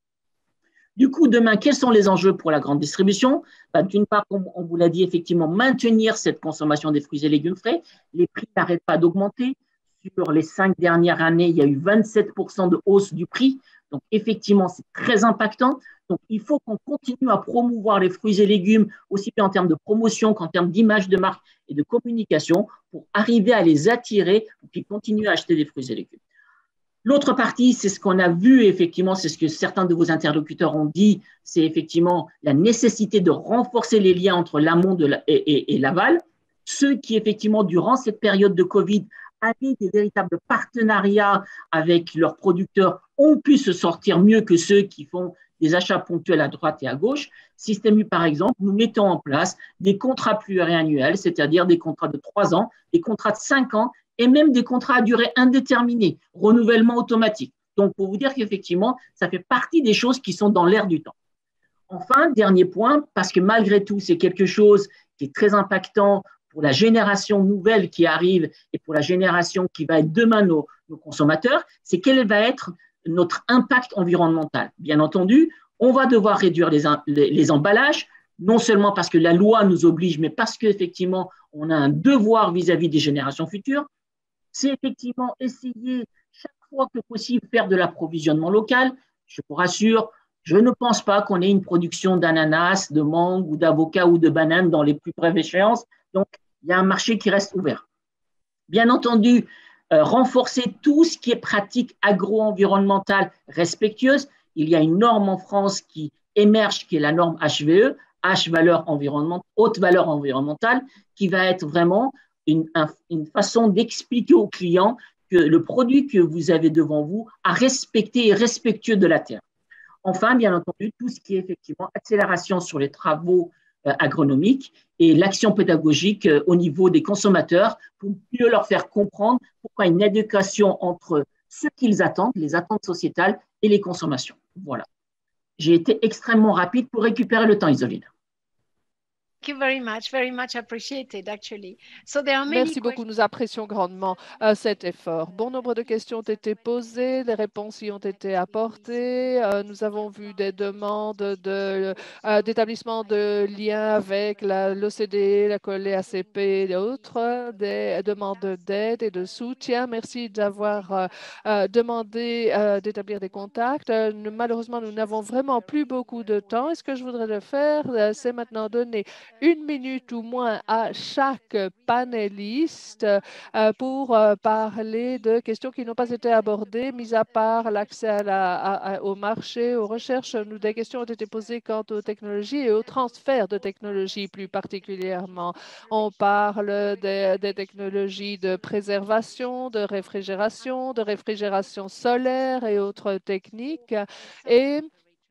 Du coup, demain, quels sont les enjeux pour la grande distribution? Ben, d'une part, on, on vous l'a dit, effectivement, maintenir cette consommation des fruits et légumes frais. Les prix n'arrêtent pas d'augmenter. Sur les cinq dernières années, il y a eu vingt-sept pour cent de hausse du prix. Donc, effectivement, c'est très impactant. Donc, il faut qu'on continue à promouvoir les fruits et légumes, aussi bien en termes de promotion qu'en termes d'image de marque et de communication, pour arriver à les attirer pour qu'ils continuent à acheter des fruits et légumes. L'autre partie, c'est ce qu'on a vu, effectivement, c'est ce que certains de vos interlocuteurs ont dit, c'est effectivement la nécessité de renforcer les liens entre l'amont et, et, et l'aval. Ceux qui, effectivement, durant cette période de Covid, avaient des véritables partenariats avec leurs producteurs, ont pu se sortir mieux que ceux qui font des achats ponctuels à droite et à gauche. Système U, par exemple, nous mettons en place des contrats pluriannuels, c'est-à-dire des contrats de trois ans, des contrats de cinq ans, et même des contrats à durée indéterminée, renouvellement automatique. Donc, pour vous dire qu'effectivement, ça fait partie des choses qui sont dans l'air du temps. Enfin, dernier point, parce que malgré tout, c'est quelque chose qui est très impactant pour la génération nouvelle qui arrive et pour la génération qui va être demain nos, nos consommateurs, c'est quel va être notre impact environnemental. Bien entendu, on va devoir réduire les, les, les emballages, non seulement parce que la loi nous oblige, mais parce qu'effectivement, on a un devoir vis-à-vis des générations futures. C'est effectivement essayer chaque fois que possible faire de l'approvisionnement local. Je vous rassure, je ne pense pas qu'on ait une production d'ananas, de mangue ou d'avocat ou de banane dans les plus brèves échéances. Donc, il y a un marché qui reste ouvert. Bien entendu, euh, renforcer tout ce qui est pratique agro-environnementale respectueuse. Il y a une norme en France qui émerge, qui est la norme H V E, H valeur environnementale, haute valeur environnementale, qui va être vraiment Une, une façon d'expliquer aux clients que le produit que vous avez devant vous a respecté et respectueux de la terre. Enfin, bien entendu, tout ce qui est effectivement accélération sur les travaux euh, agronomiques et l'action pédagogique euh, au niveau des consommateurs pour mieux leur faire comprendre pourquoi une éducation entre ce qu'ils attendent, les attentes sociétales et les consommations. Voilà. J'ai été extrêmement rapide pour récupérer le temps, Isolina. Thank you very much, very much appreciated actually. So there are many Merci beaucoup, nous apprécions grandement euh, cet effort. Bon nombre de questions ont été posées, les réponses y ont été apportées. Euh, nous avons vu des demandes de, euh, d'établissement de liens avec l'O C D E, la Colle A C P et d'autres, des demandes d'aide et de soutien. Merci d'avoir euh, euh, demandé euh, d'établir des contacts. Euh, nous, malheureusement, nous n'avons vraiment plus beaucoup de temps. Et ce que je voudrais le faire, euh, c'est maintenant donner une minute ou moins à chaque panéliste euh, pour euh, parler de questions qui n'ont pas été abordées, mis à part l'accès à la, à, à, au marché, aux recherches. Nous, des questions ont été posées quant aux technologies et au transfert de technologies plus particulièrement. On parle des, des technologies de préservation, de réfrigération, de réfrigération solaire et autres techniques. Et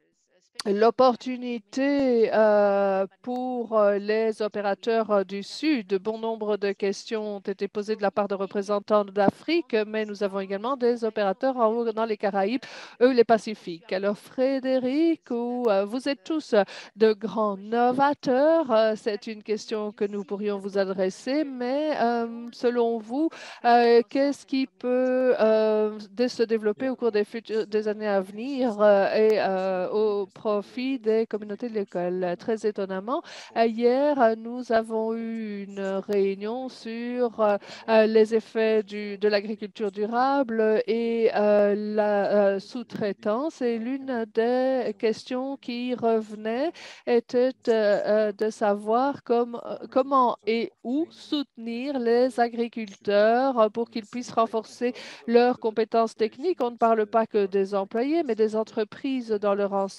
l'opportunité euh, pour euh, les opérateurs euh, du Sud. Bon nombre de questions ont été posées de la part de représentants d'Afrique, mais nous avons également des opérateurs en haut dans les Caraïbes, eux les Pacifiques. Alors Frédéric, ou, euh, vous êtes tous de grands novateurs. Euh, C'est une question que nous pourrions vous adresser, mais euh, selon vous, euh, qu'est-ce qui peut euh, se développer au cours des, futurs, des années à venir euh, et euh, au profit des communautés de l'école? Très étonnamment, hier, nous avons eu une réunion sur euh, les effets du, de l'agriculture durable et euh, la euh, sous-traitance. Et l'une des questions qui revenait était euh, de savoir comme, comment et où soutenir les agriculteurs pour qu'ils puissent renforcer leurs compétences techniques. On ne parle pas que des employés, mais des entreprises dans leur ensemble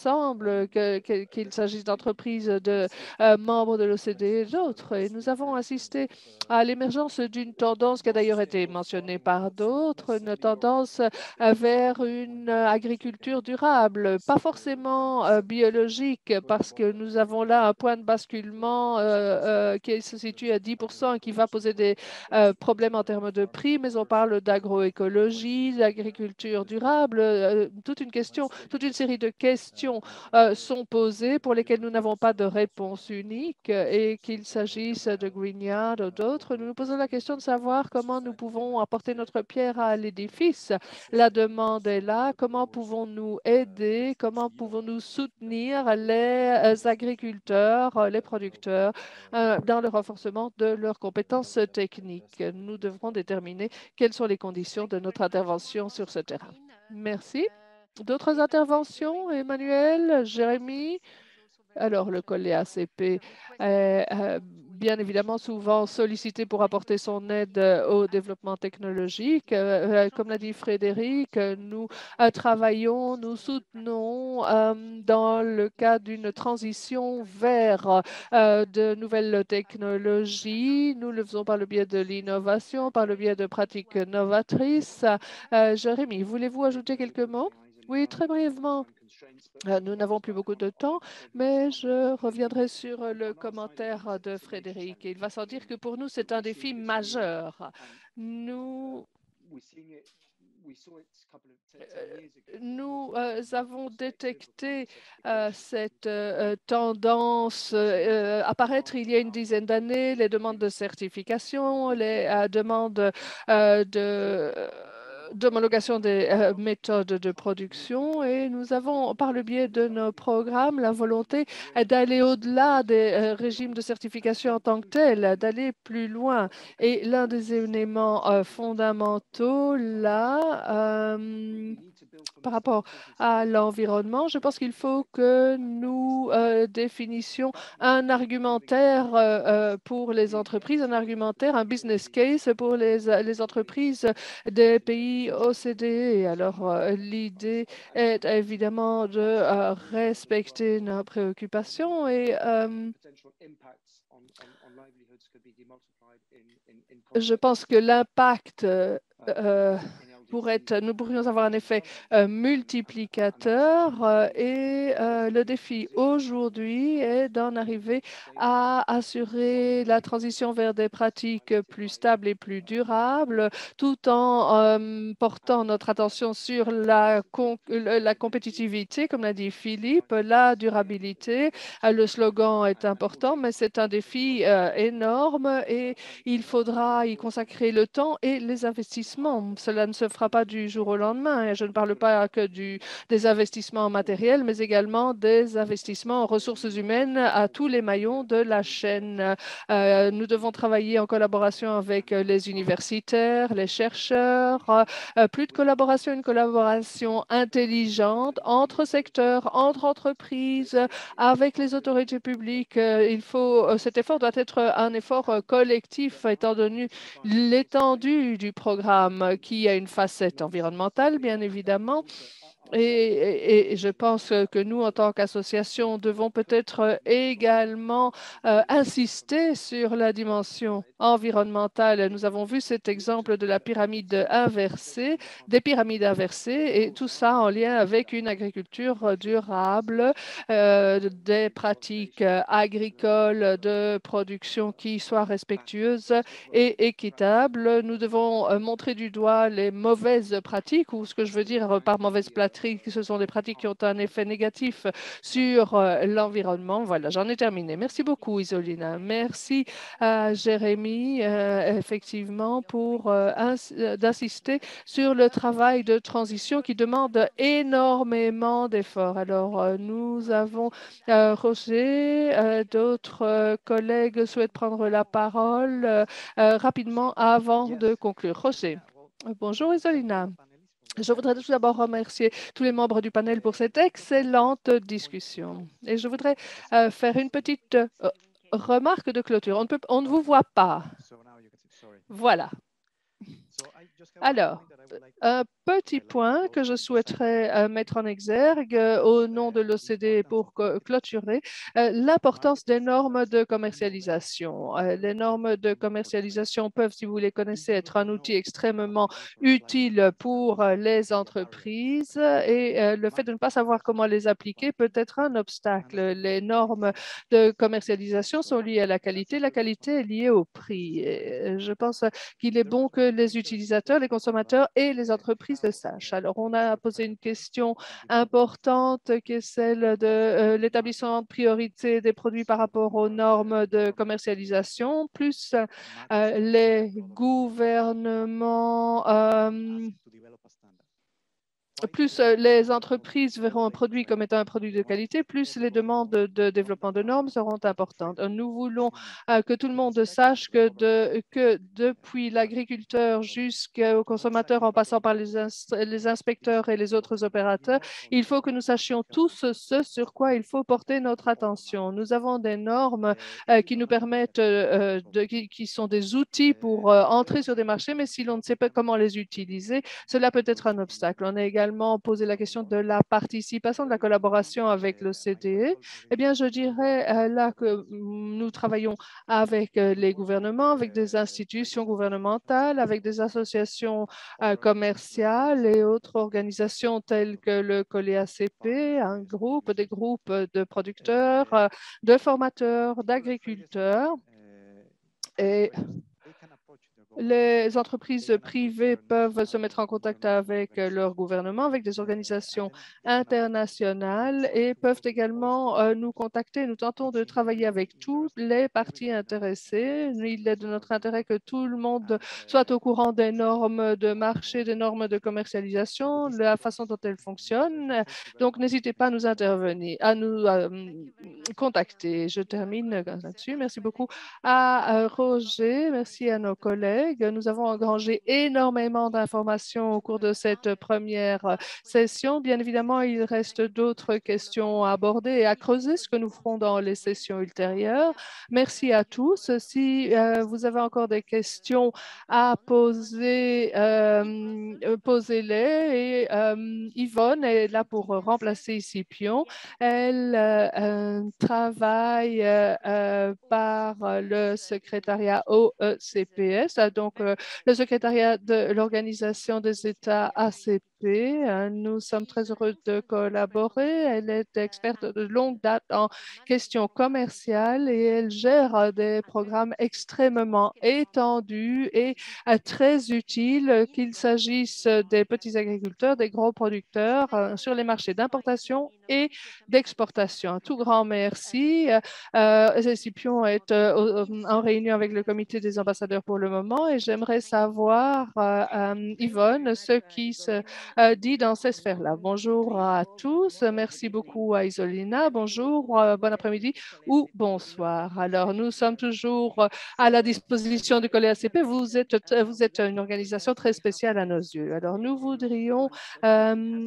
ensemble, qu'il que, qu'il s'agisse d'entreprises de euh, membres de l'O C D E et d'autres. Et nous avons assisté à l'émergence d'une tendance qui a d'ailleurs été mentionnée par d'autres, une tendance euh, vers une agriculture durable, pas forcément euh, biologique, parce que nous avons là un point de basculement euh, euh, qui se situe à dix pour cent et qui va poser des euh, problèmes en termes de prix, mais on parle d'agroécologie, d'agriculture durable, euh, toute une question, toute une série de questions euh, sont posées pour lesquelles nous n'avons pas de réponse unique et qu'il s'agisse de Greenyard ou d'autres. Nous nous posons la question de savoir comment nous pouvons apporter notre pierre à l'édifice. La demande est là. Comment pouvons-nous aider? Comment pouvons-nous soutenir les agriculteurs, les producteurs euh, dans le renforcement de leurs compétences techniques? Nous devrons déterminer quelles sont les conditions de notre intervention sur ce terrain. Merci. D'autres interventions, Emmanuel, Jérémy? Alors, le collège A C P est euh, bien évidemment souvent sollicité pour apporter son aide euh, au développement technologique. Euh, euh, comme l'a dit Frédéric, euh, nous euh, travaillons, nous soutenons euh, dans le cadre d'une transition vers euh, de nouvelles technologies. Nous le faisons par le biais de l'innovation, par le biais de pratiques novatrices. Euh, Jérémy, voulez-vous ajouter quelques mots? Oui, très brièvement. Euh, Nous n'avons plus beaucoup de temps, mais je reviendrai sur euh, le commentaire de Frédéric. Il va sans dire que pour nous, c'est un défi majeur. Nous, euh, nous euh, avons détecté euh, cette euh, tendance euh, apparaître il y a une dizaine d'années, les demandes de certification, les euh, demandes euh, de d'homologation des euh, méthodes de production et nous avons, par le biais de nos programmes, la volonté d'aller au-delà des euh, régimes de certification en tant que tels, d'aller plus loin. Et l'un des éléments euh, fondamentaux là, euh, par rapport à l'environnement, je pense qu'il faut que nous euh, définissions un argumentaire euh, euh, pour les entreprises, un argumentaire, un business case pour les, les entreprises des pays O C D E. Et alors, euh, l'idée est évidemment de euh, respecter nos préoccupations et euh, je pense que l'impact euh, euh, pourrait être, nous pourrions avoir un effet euh, multiplicateur euh, et euh, le défi aujourd'hui est d'en arriver à assurer la transition vers des pratiques plus stables et plus durables tout en euh, portant notre attention sur la, com la compétitivité, comme l'a dit Philippe, la durabilité. Euh, le slogan est important, mais c'est un défi euh, énorme et il faudra y consacrer le temps et les investissements. Cela ne se fera pas du jour au lendemain. Et je ne parle pas que du, des investissements matériels, mais également des investissements en ressources humaines à tous les maillons de la chaîne. Euh, nous devons travailler en collaboration avec les universitaires, les chercheurs, euh, plus de collaboration, une collaboration intelligente entre secteurs, entre entreprises, avec les autorités publiques. Euh, il faut, euh, cet effort doit être un effort euh, collectif, étant donné l'étendue du programme qui a une facette environnementale, bien évidemment. Et, et, et je pense que nous, en tant qu'association, devons peut-être également euh, insister sur la dimension environnementale. Nous avons vu cet exemple de la pyramide inversée, des pyramides inversées, et tout ça en lien avec une agriculture durable, euh, des pratiques agricoles de production qui soient respectueuses et équitables. Nous devons euh, montrer du doigt les mauvaises pratiques, ou ce que je veux dire par mauvaise pratique, ce sont des pratiques qui ont un effet négatif sur euh, l'environnement. Voilà, j'en ai terminé. Merci beaucoup, Isolina. Merci à Jérémy, euh, effectivement, pour euh, d'insister sur le travail de transition qui demande énormément d'efforts. Alors, euh, nous avons euh, Roger, euh, d'autres euh, collègues souhaitent prendre la parole euh, euh, rapidement avant de conclure. Roger. Bonjour, Isolina. Je voudrais tout d'abord remercier tous les membres du panel pour cette excellente discussion. Et je voudrais euh, faire une petite euh, remarque de clôture. On ne, peut, on ne vous voit pas. Voilà. Alors, un petit point que je souhaiterais euh, mettre en exergue euh, au nom de l'O C D E pour clôturer, euh, l'importance des normes de commercialisation. Euh, les normes de commercialisation peuvent, si vous les connaissez, être un outil extrêmement utile pour euh, les entreprises et euh, le fait de ne pas savoir comment les appliquer peut être un obstacle. Les normes de commercialisation sont liées à la qualité, la qualité est liée au prix. Et je pense qu'il est bon que les utilisateurs, les consommateurs et les entreprises le sachent. Alors, on a posé une question importante qui est celle de euh, l'établissement de priorité des produits par rapport aux normes de commercialisation, plus euh, les gouvernements euh, plus les entreprises verront un produit comme étant un produit de qualité, plus les demandes de développement de normes seront importantes. Nous voulons euh, que tout le monde sache que, de, que depuis l'agriculteur jusqu'au consommateur, en passant par les, ins les inspecteurs et les autres opérateurs, il faut que nous sachions tous ce sur quoi il faut porter notre attention. Nous avons des normes euh, qui nous permettent, euh, de, qui, qui sont des outils pour euh, entrer sur des marchés, mais si l'on ne sait pas comment les utiliser, cela peut être un obstacle. On a également posé la question de la participation, de la collaboration avec l'O C D E. Eh bien, je dirais euh, là que nous travaillons avec euh, les gouvernements, avec des institutions gouvernementales, avec des associations euh, commerciales et autres organisations telles que le Collé A C P, un groupe, des groupes de producteurs, euh, de formateurs, d'agriculteurs. Et les entreprises privées peuvent se mettre en contact avec leur gouvernement, avec des organisations internationales et peuvent également euh, nous contacter. Nous tentons de travailler avec tous les parties intéressées. Il est de notre intérêt que tout le monde soit au courant des normes de marché, des normes de commercialisation, la façon dont elles fonctionnent. Donc, n'hésitez pas à nous intervenir, à nous euh, contacter. Je termine là-dessus. Merci beaucoup à Roger. Merci à nos collègues. Nous avons engrangé énormément d'informations au cours de cette première session. Bien évidemment, il reste d'autres questions à aborder et à creuser, ce que nous ferons dans les sessions ultérieures. Merci à tous. Si euh, vous avez encore des questions à poser, euh, posez-les. Et euh, Yvonne est là pour remplacer Scipion. Elle euh, travaille euh, par le secrétariat O E C P S, donc euh, le secrétariat de l'Organisation des États A C P. Nous sommes très heureux de collaborer. Elle est experte de longue date en questions commerciales et elle gère des programmes extrêmement étendus et euh, très utiles, qu'il s'agisse des petits agriculteurs, des gros producteurs euh, sur les marchés d'importation et d'exportation. Un tout grand merci. Euh, Scipion est euh, en réunion avec le comité des ambassadeurs pour le moment et j'aimerais savoir, euh, euh, Yvonne, ce qui se euh, dit dans ces sphères-là. Bonjour à tous. Merci beaucoup à Isolina. Bonjour, euh, bon après-midi ou bonsoir. Alors, nous sommes toujours à la disposition du Collé A C P. Vous êtes, vous êtes une organisation très spéciale à nos yeux. Alors, nous voudrions euh,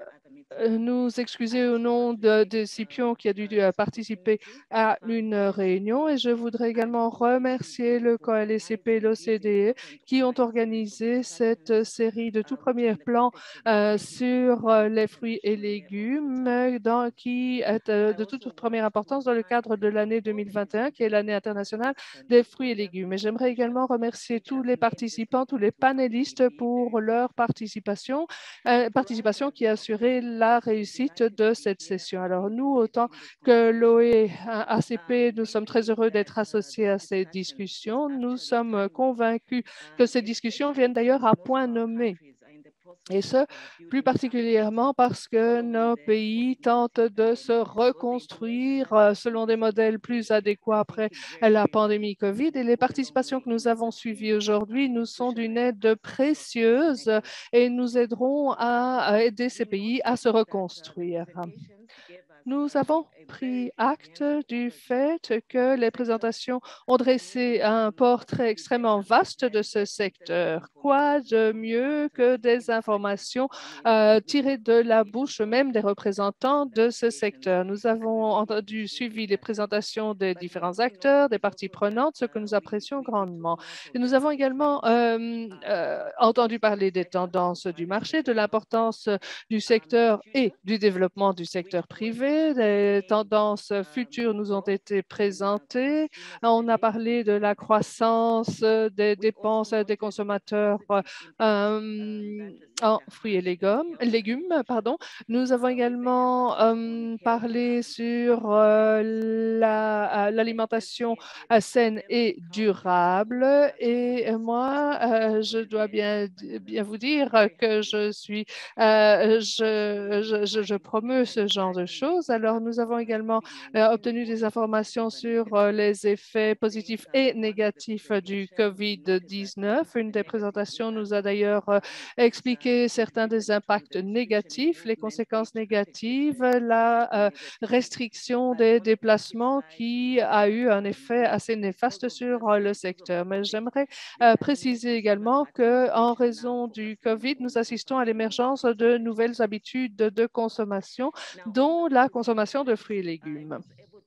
nous excuser au nom de, de Scipion qui a dû participer à une réunion et je voudrais également remercier le Collé A C P et l'O C D E qui ont organisé cette série de tout premier plan euh, sur les fruits et légumes dans, qui est euh, de toute première importance dans le cadre de l'année deux mille vingt et un qui est l'année internationale des fruits et légumes. Et j'aimerais également remercier tous les participants, tous les panélistes pour leur participation, euh, participation qui a assuré la réussite de cette session. Alors nous, autant que l'O E A C P, nous sommes très heureux d'être associés à ces discussions. Nous sommes convaincus que ces discussions viennent d'ailleurs à point nommé. Et ce, plus particulièrement parce que nos pays tentent de se reconstruire selon des modèles plus adéquats après la pandémie COVID. Et les participations que nous avons suivies aujourd'hui nous sont d'une aide précieuse et nous aideront à aider ces pays à se reconstruire. Nous avons pris acte du fait que les présentations ont dressé un portrait extrêmement vaste de ce secteur. Quoi de mieux que des informations euh, tirées de la bouche même des représentants de ce secteur? Nous avons entendu, suivi les présentations des différents acteurs, des parties prenantes, ce que nous apprécions grandement. Et nous avons également euh, euh, entendu parler des tendances du marché, de l'importance du secteur et du développement du secteur privé. Les tendances futures nous ont été présentées. On a parlé de la croissance des dépenses des consommateurs euh, en fruits et légumes. légumes pardon. Nous avons également euh, parlé sur euh, l'alimentation la, euh, saine et durable. Et moi, euh, je dois bien, bien vous dire que je suis euh, je, je, je promeus ce genre de choses. Alors, nous avons également euh, obtenu des informations sur euh, les effets positifs et négatifs du COVID dix-neuf. Une des présentations nous a d'ailleurs euh, expliqué certains des impacts négatifs, les conséquences négatives, la euh, restriction des déplacements qui a eu un effet assez néfaste sur euh, le secteur. Mais j'aimerais euh, préciser également qu'en raison du COVID, nous assistons à l'émergence de nouvelles habitudes de consommation, dont la consommation de fruits et légumes.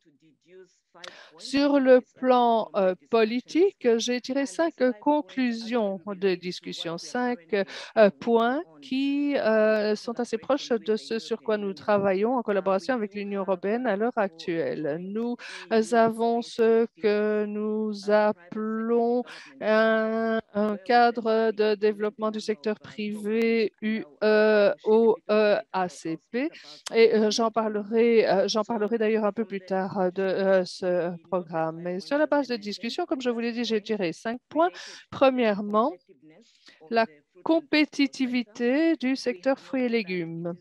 Sur le plan euh, politique, j'ai tiré cinq conclusions de discussion, cinq euh, points qui euh, sont assez proches de ce sur quoi nous travaillons en collaboration avec l'Union européenne à l'heure actuelle. Nous avons ce que nous appelons un, un cadre de développement du secteur privé U E O E A C P et euh, j'en parlerai, euh, j'en parlerai d'ailleurs un peu plus tard de euh, ce programme. Mais sur la base de discussion, comme je vous l'ai dit, j'ai tiré cinq points. Premièrement, la compétitivité du secteur fruits et légumes.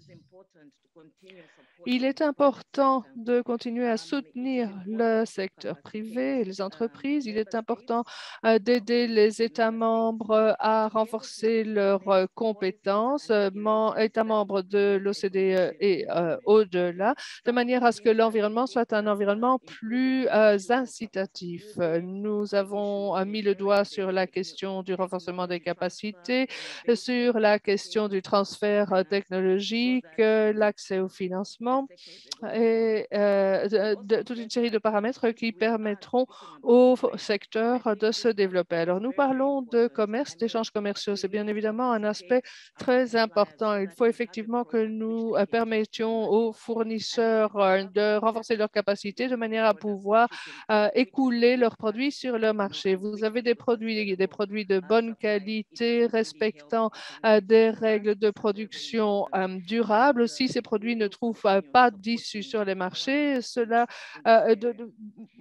Il est important de continuer à soutenir le secteur privé et les entreprises. Il est important euh, d'aider les États membres à renforcer leurs euh, compétences, euh, États membres de l'O C D E et euh, au-delà, de manière à ce que l'environnement soit un environnement plus euh, incitatif. Nous avons euh, mis le doigt sur la question du renforcement des capacités, sur la question du transfert euh, technologique, euh, l'accès au financement et euh, de, de, toute une série de paramètres qui permettront au secteur de se développer. Alors, nous parlons de commerce, d'échanges commerciaux. C'est bien évidemment un aspect très important. Il faut effectivement que nous euh, permettions aux fournisseurs euh, de renforcer leurs capacités de manière à pouvoir euh, écouler leurs produits sur le marché. Vous avez des produits, des produits de bonne qualité, respectant euh, des règles de production euh, durables. Si ces produits ne trouvent euh, pas d'issue sur les marchés, cela euh, de, de,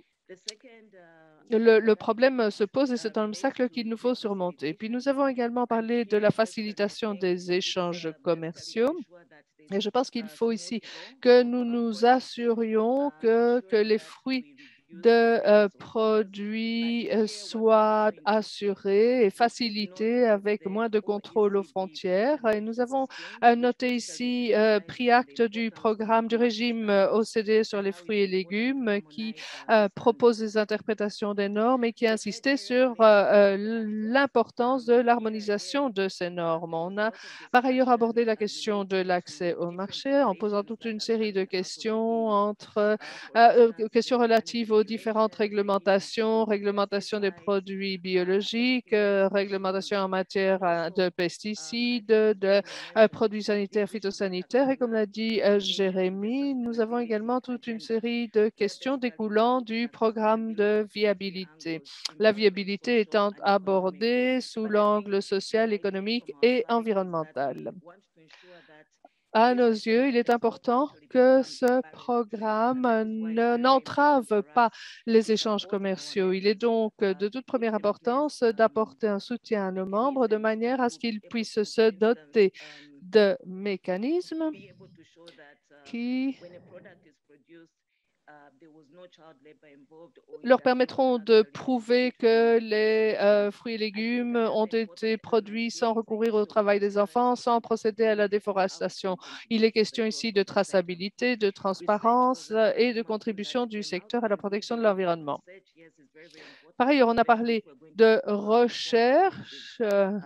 le, le problème se pose et c'est un obstacle qu'il nous faut surmonter. Puis nous avons également parlé de la facilitation des échanges commerciaux. Et je pense qu'il faut ici que nous nous assurions que, que les fruits de euh, produits euh, soient assurés et facilités avec moins de contrôle aux frontières. Et nous avons euh, noté ici, euh, pris acte du programme du régime O C D E sur les fruits et légumes qui euh, propose des interprétations des normes et qui insistait sur euh, l'importance de l'harmonisation de ces normes. On a par ailleurs abordé la question de l'accès au marché en posant toute une série de questions entre euh, euh, questions relatives aux différentes réglementations, réglementation des produits biologiques, euh, réglementation en matière euh, de pesticides, de euh, produits sanitaires, phytosanitaires. Et comme l'a dit euh, Jérémy, nous avons également toute une série de questions découlant du programme de viabilité. La viabilité étant abordée sous l'angle social, économique et environnemental. À nos yeux, il est important que ce programme n'entrave pas les échanges commerciaux. Il est donc de toute première importance d'apporter un soutien à nos membres de manière à ce qu'ils puissent se doter de mécanismes qui leur permettront de prouver que les euh, fruits et légumes ont été produits sans recourir au travail des enfants, sans procéder à la déforestation. Il est question ici de traçabilité, de transparence et de contribution du secteur à la protection de l'environnement. Par ailleurs, on a parlé de recherche euh,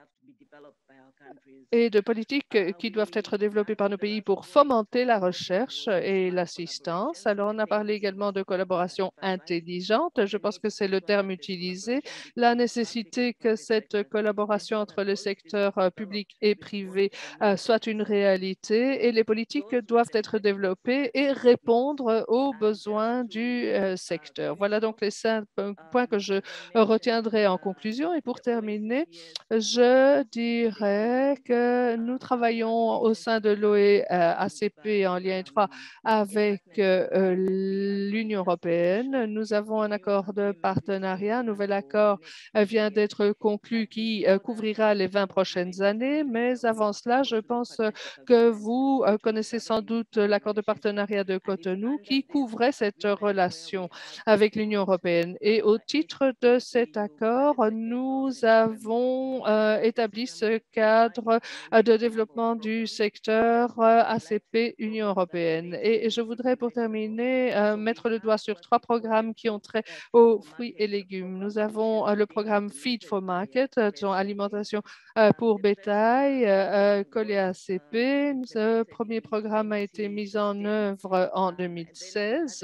et de politiques qui doivent être développées par nos pays pour fomenter la recherche et l'assistance. Alors, on a parlé également de collaboration intelligente. Je pense que c'est le terme utilisé. La nécessité que cette collaboration entre le secteur euh, public et privé euh, soit une réalité et les politiques doivent être développées et répondre aux besoins du euh, secteur. Voilà donc les cinq points que je retiendrai en conclusion. Et pour terminer, je dirais que nous travaillons au sein de l'O E A C P en lien étroit avec euh, l'Union européenne. Nous avons un accord de partenariat. Un nouvel accord euh, vient d'être conclu qui euh, couvrira les vingt prochaines années. Mais avant cela, je pense que vous euh, connaissez sans doute l'accord de partenariat de Cotonou qui couvrait cette relation avec l'Union européenne. Et au titre de cet accord, nous avons euh, établi ce cadre euh, de développement du secteur euh, A C P Union européenne. Et, et je voudrais pour terminer euh, mettre le doigt sur trois programmes qui ont trait aux fruits et légumes. Nous avons euh, le programme Feed for Market, euh, alimentation euh, pour bétail, euh, collé à A C P. Ce premier programme a été mis en œuvre en deux mille seize.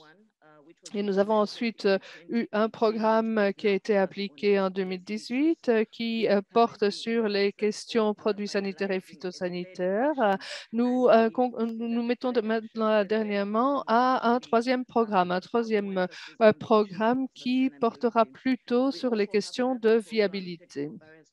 Et nous avons ensuite euh, eu un programme qui a été appliqué en deux mille dix-huit euh, qui euh, porte sur les questions produits sanitaires et phytosanitaires. Nous, euh, nous mettons de maintenant dernièrement à un troisième programme, un troisième euh, programme qui portera plutôt sur les questions de viabilité.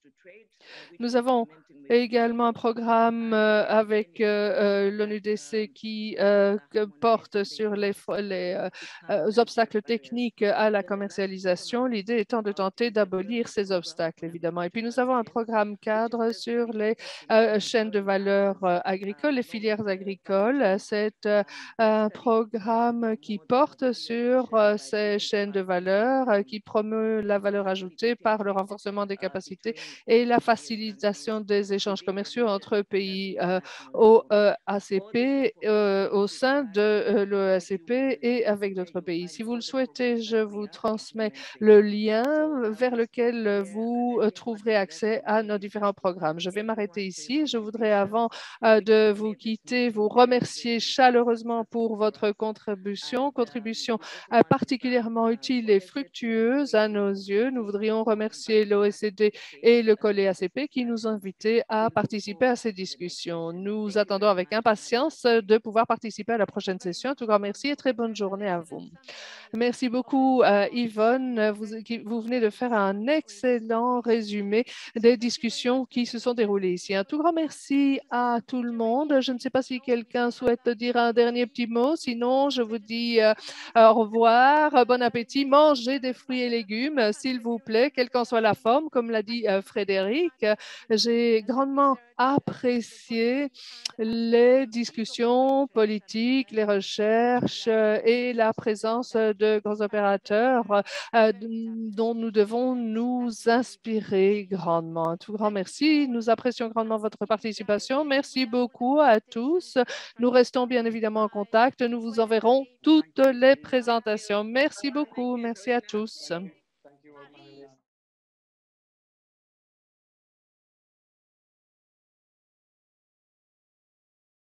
Nous avons également un programme euh, avec euh, euh, l'ONU D C qui euh, porte sur les, les euh, euh, obstacles techniques à la commercialisation, l'idée étant de tenter d'abolir ces obstacles, évidemment. Et puis, nous avons un programme cadre sur les euh, chaînes de valeur euh, agricoles, les filières agricoles. C'est euh, un programme qui porte sur euh, ces chaînes de valeur, euh, qui promeut la valeur ajoutée par le renforcement des capacités et la facilitation des échanges commerciaux entre pays euh, au euh, A C P, euh, au sein de euh, l'O E A C P et avec d'autres pays. Si vous le souhaitez, je vous transmets le lien vers lequel vous euh, trouverez accès à nos différents programmes. Je vais m'arrêter ici. Je voudrais, avant euh, de vous quitter, vous remercier chaleureusement pour votre contribution, contribution euh, particulièrement utile et fructueuse à nos yeux. Nous voudrions remercier l'O E C D et le collège A C P qui nous invitait à participer à ces discussions. Nous attendons avec impatience de pouvoir participer à la prochaine session. Un tout grand merci et très bonne journée à vous. Merci beaucoup, euh, Yvonne. Vous, vous venez de faire un excellent résumé des discussions qui se sont déroulées ici. Un tout grand merci à tout le monde. Je ne sais pas si quelqu'un souhaite dire un dernier petit mot. Sinon, je vous dis euh, au revoir, bon appétit. Mangez des fruits et légumes, s'il vous plaît, quelle qu'en soit la forme, comme l'a dit euh, Frédéric. J'ai grandement apprécié les discussions politiques, les recherches euh, et la présence de grands opérateurs euh, dont nous devons nous inspirer grandement. Un tout grand merci. Nous apprécions grandement votre participation. Merci beaucoup à tous. Nous restons bien évidemment en contact. Nous vous enverrons toutes les présentations. Merci beaucoup. Merci à tous.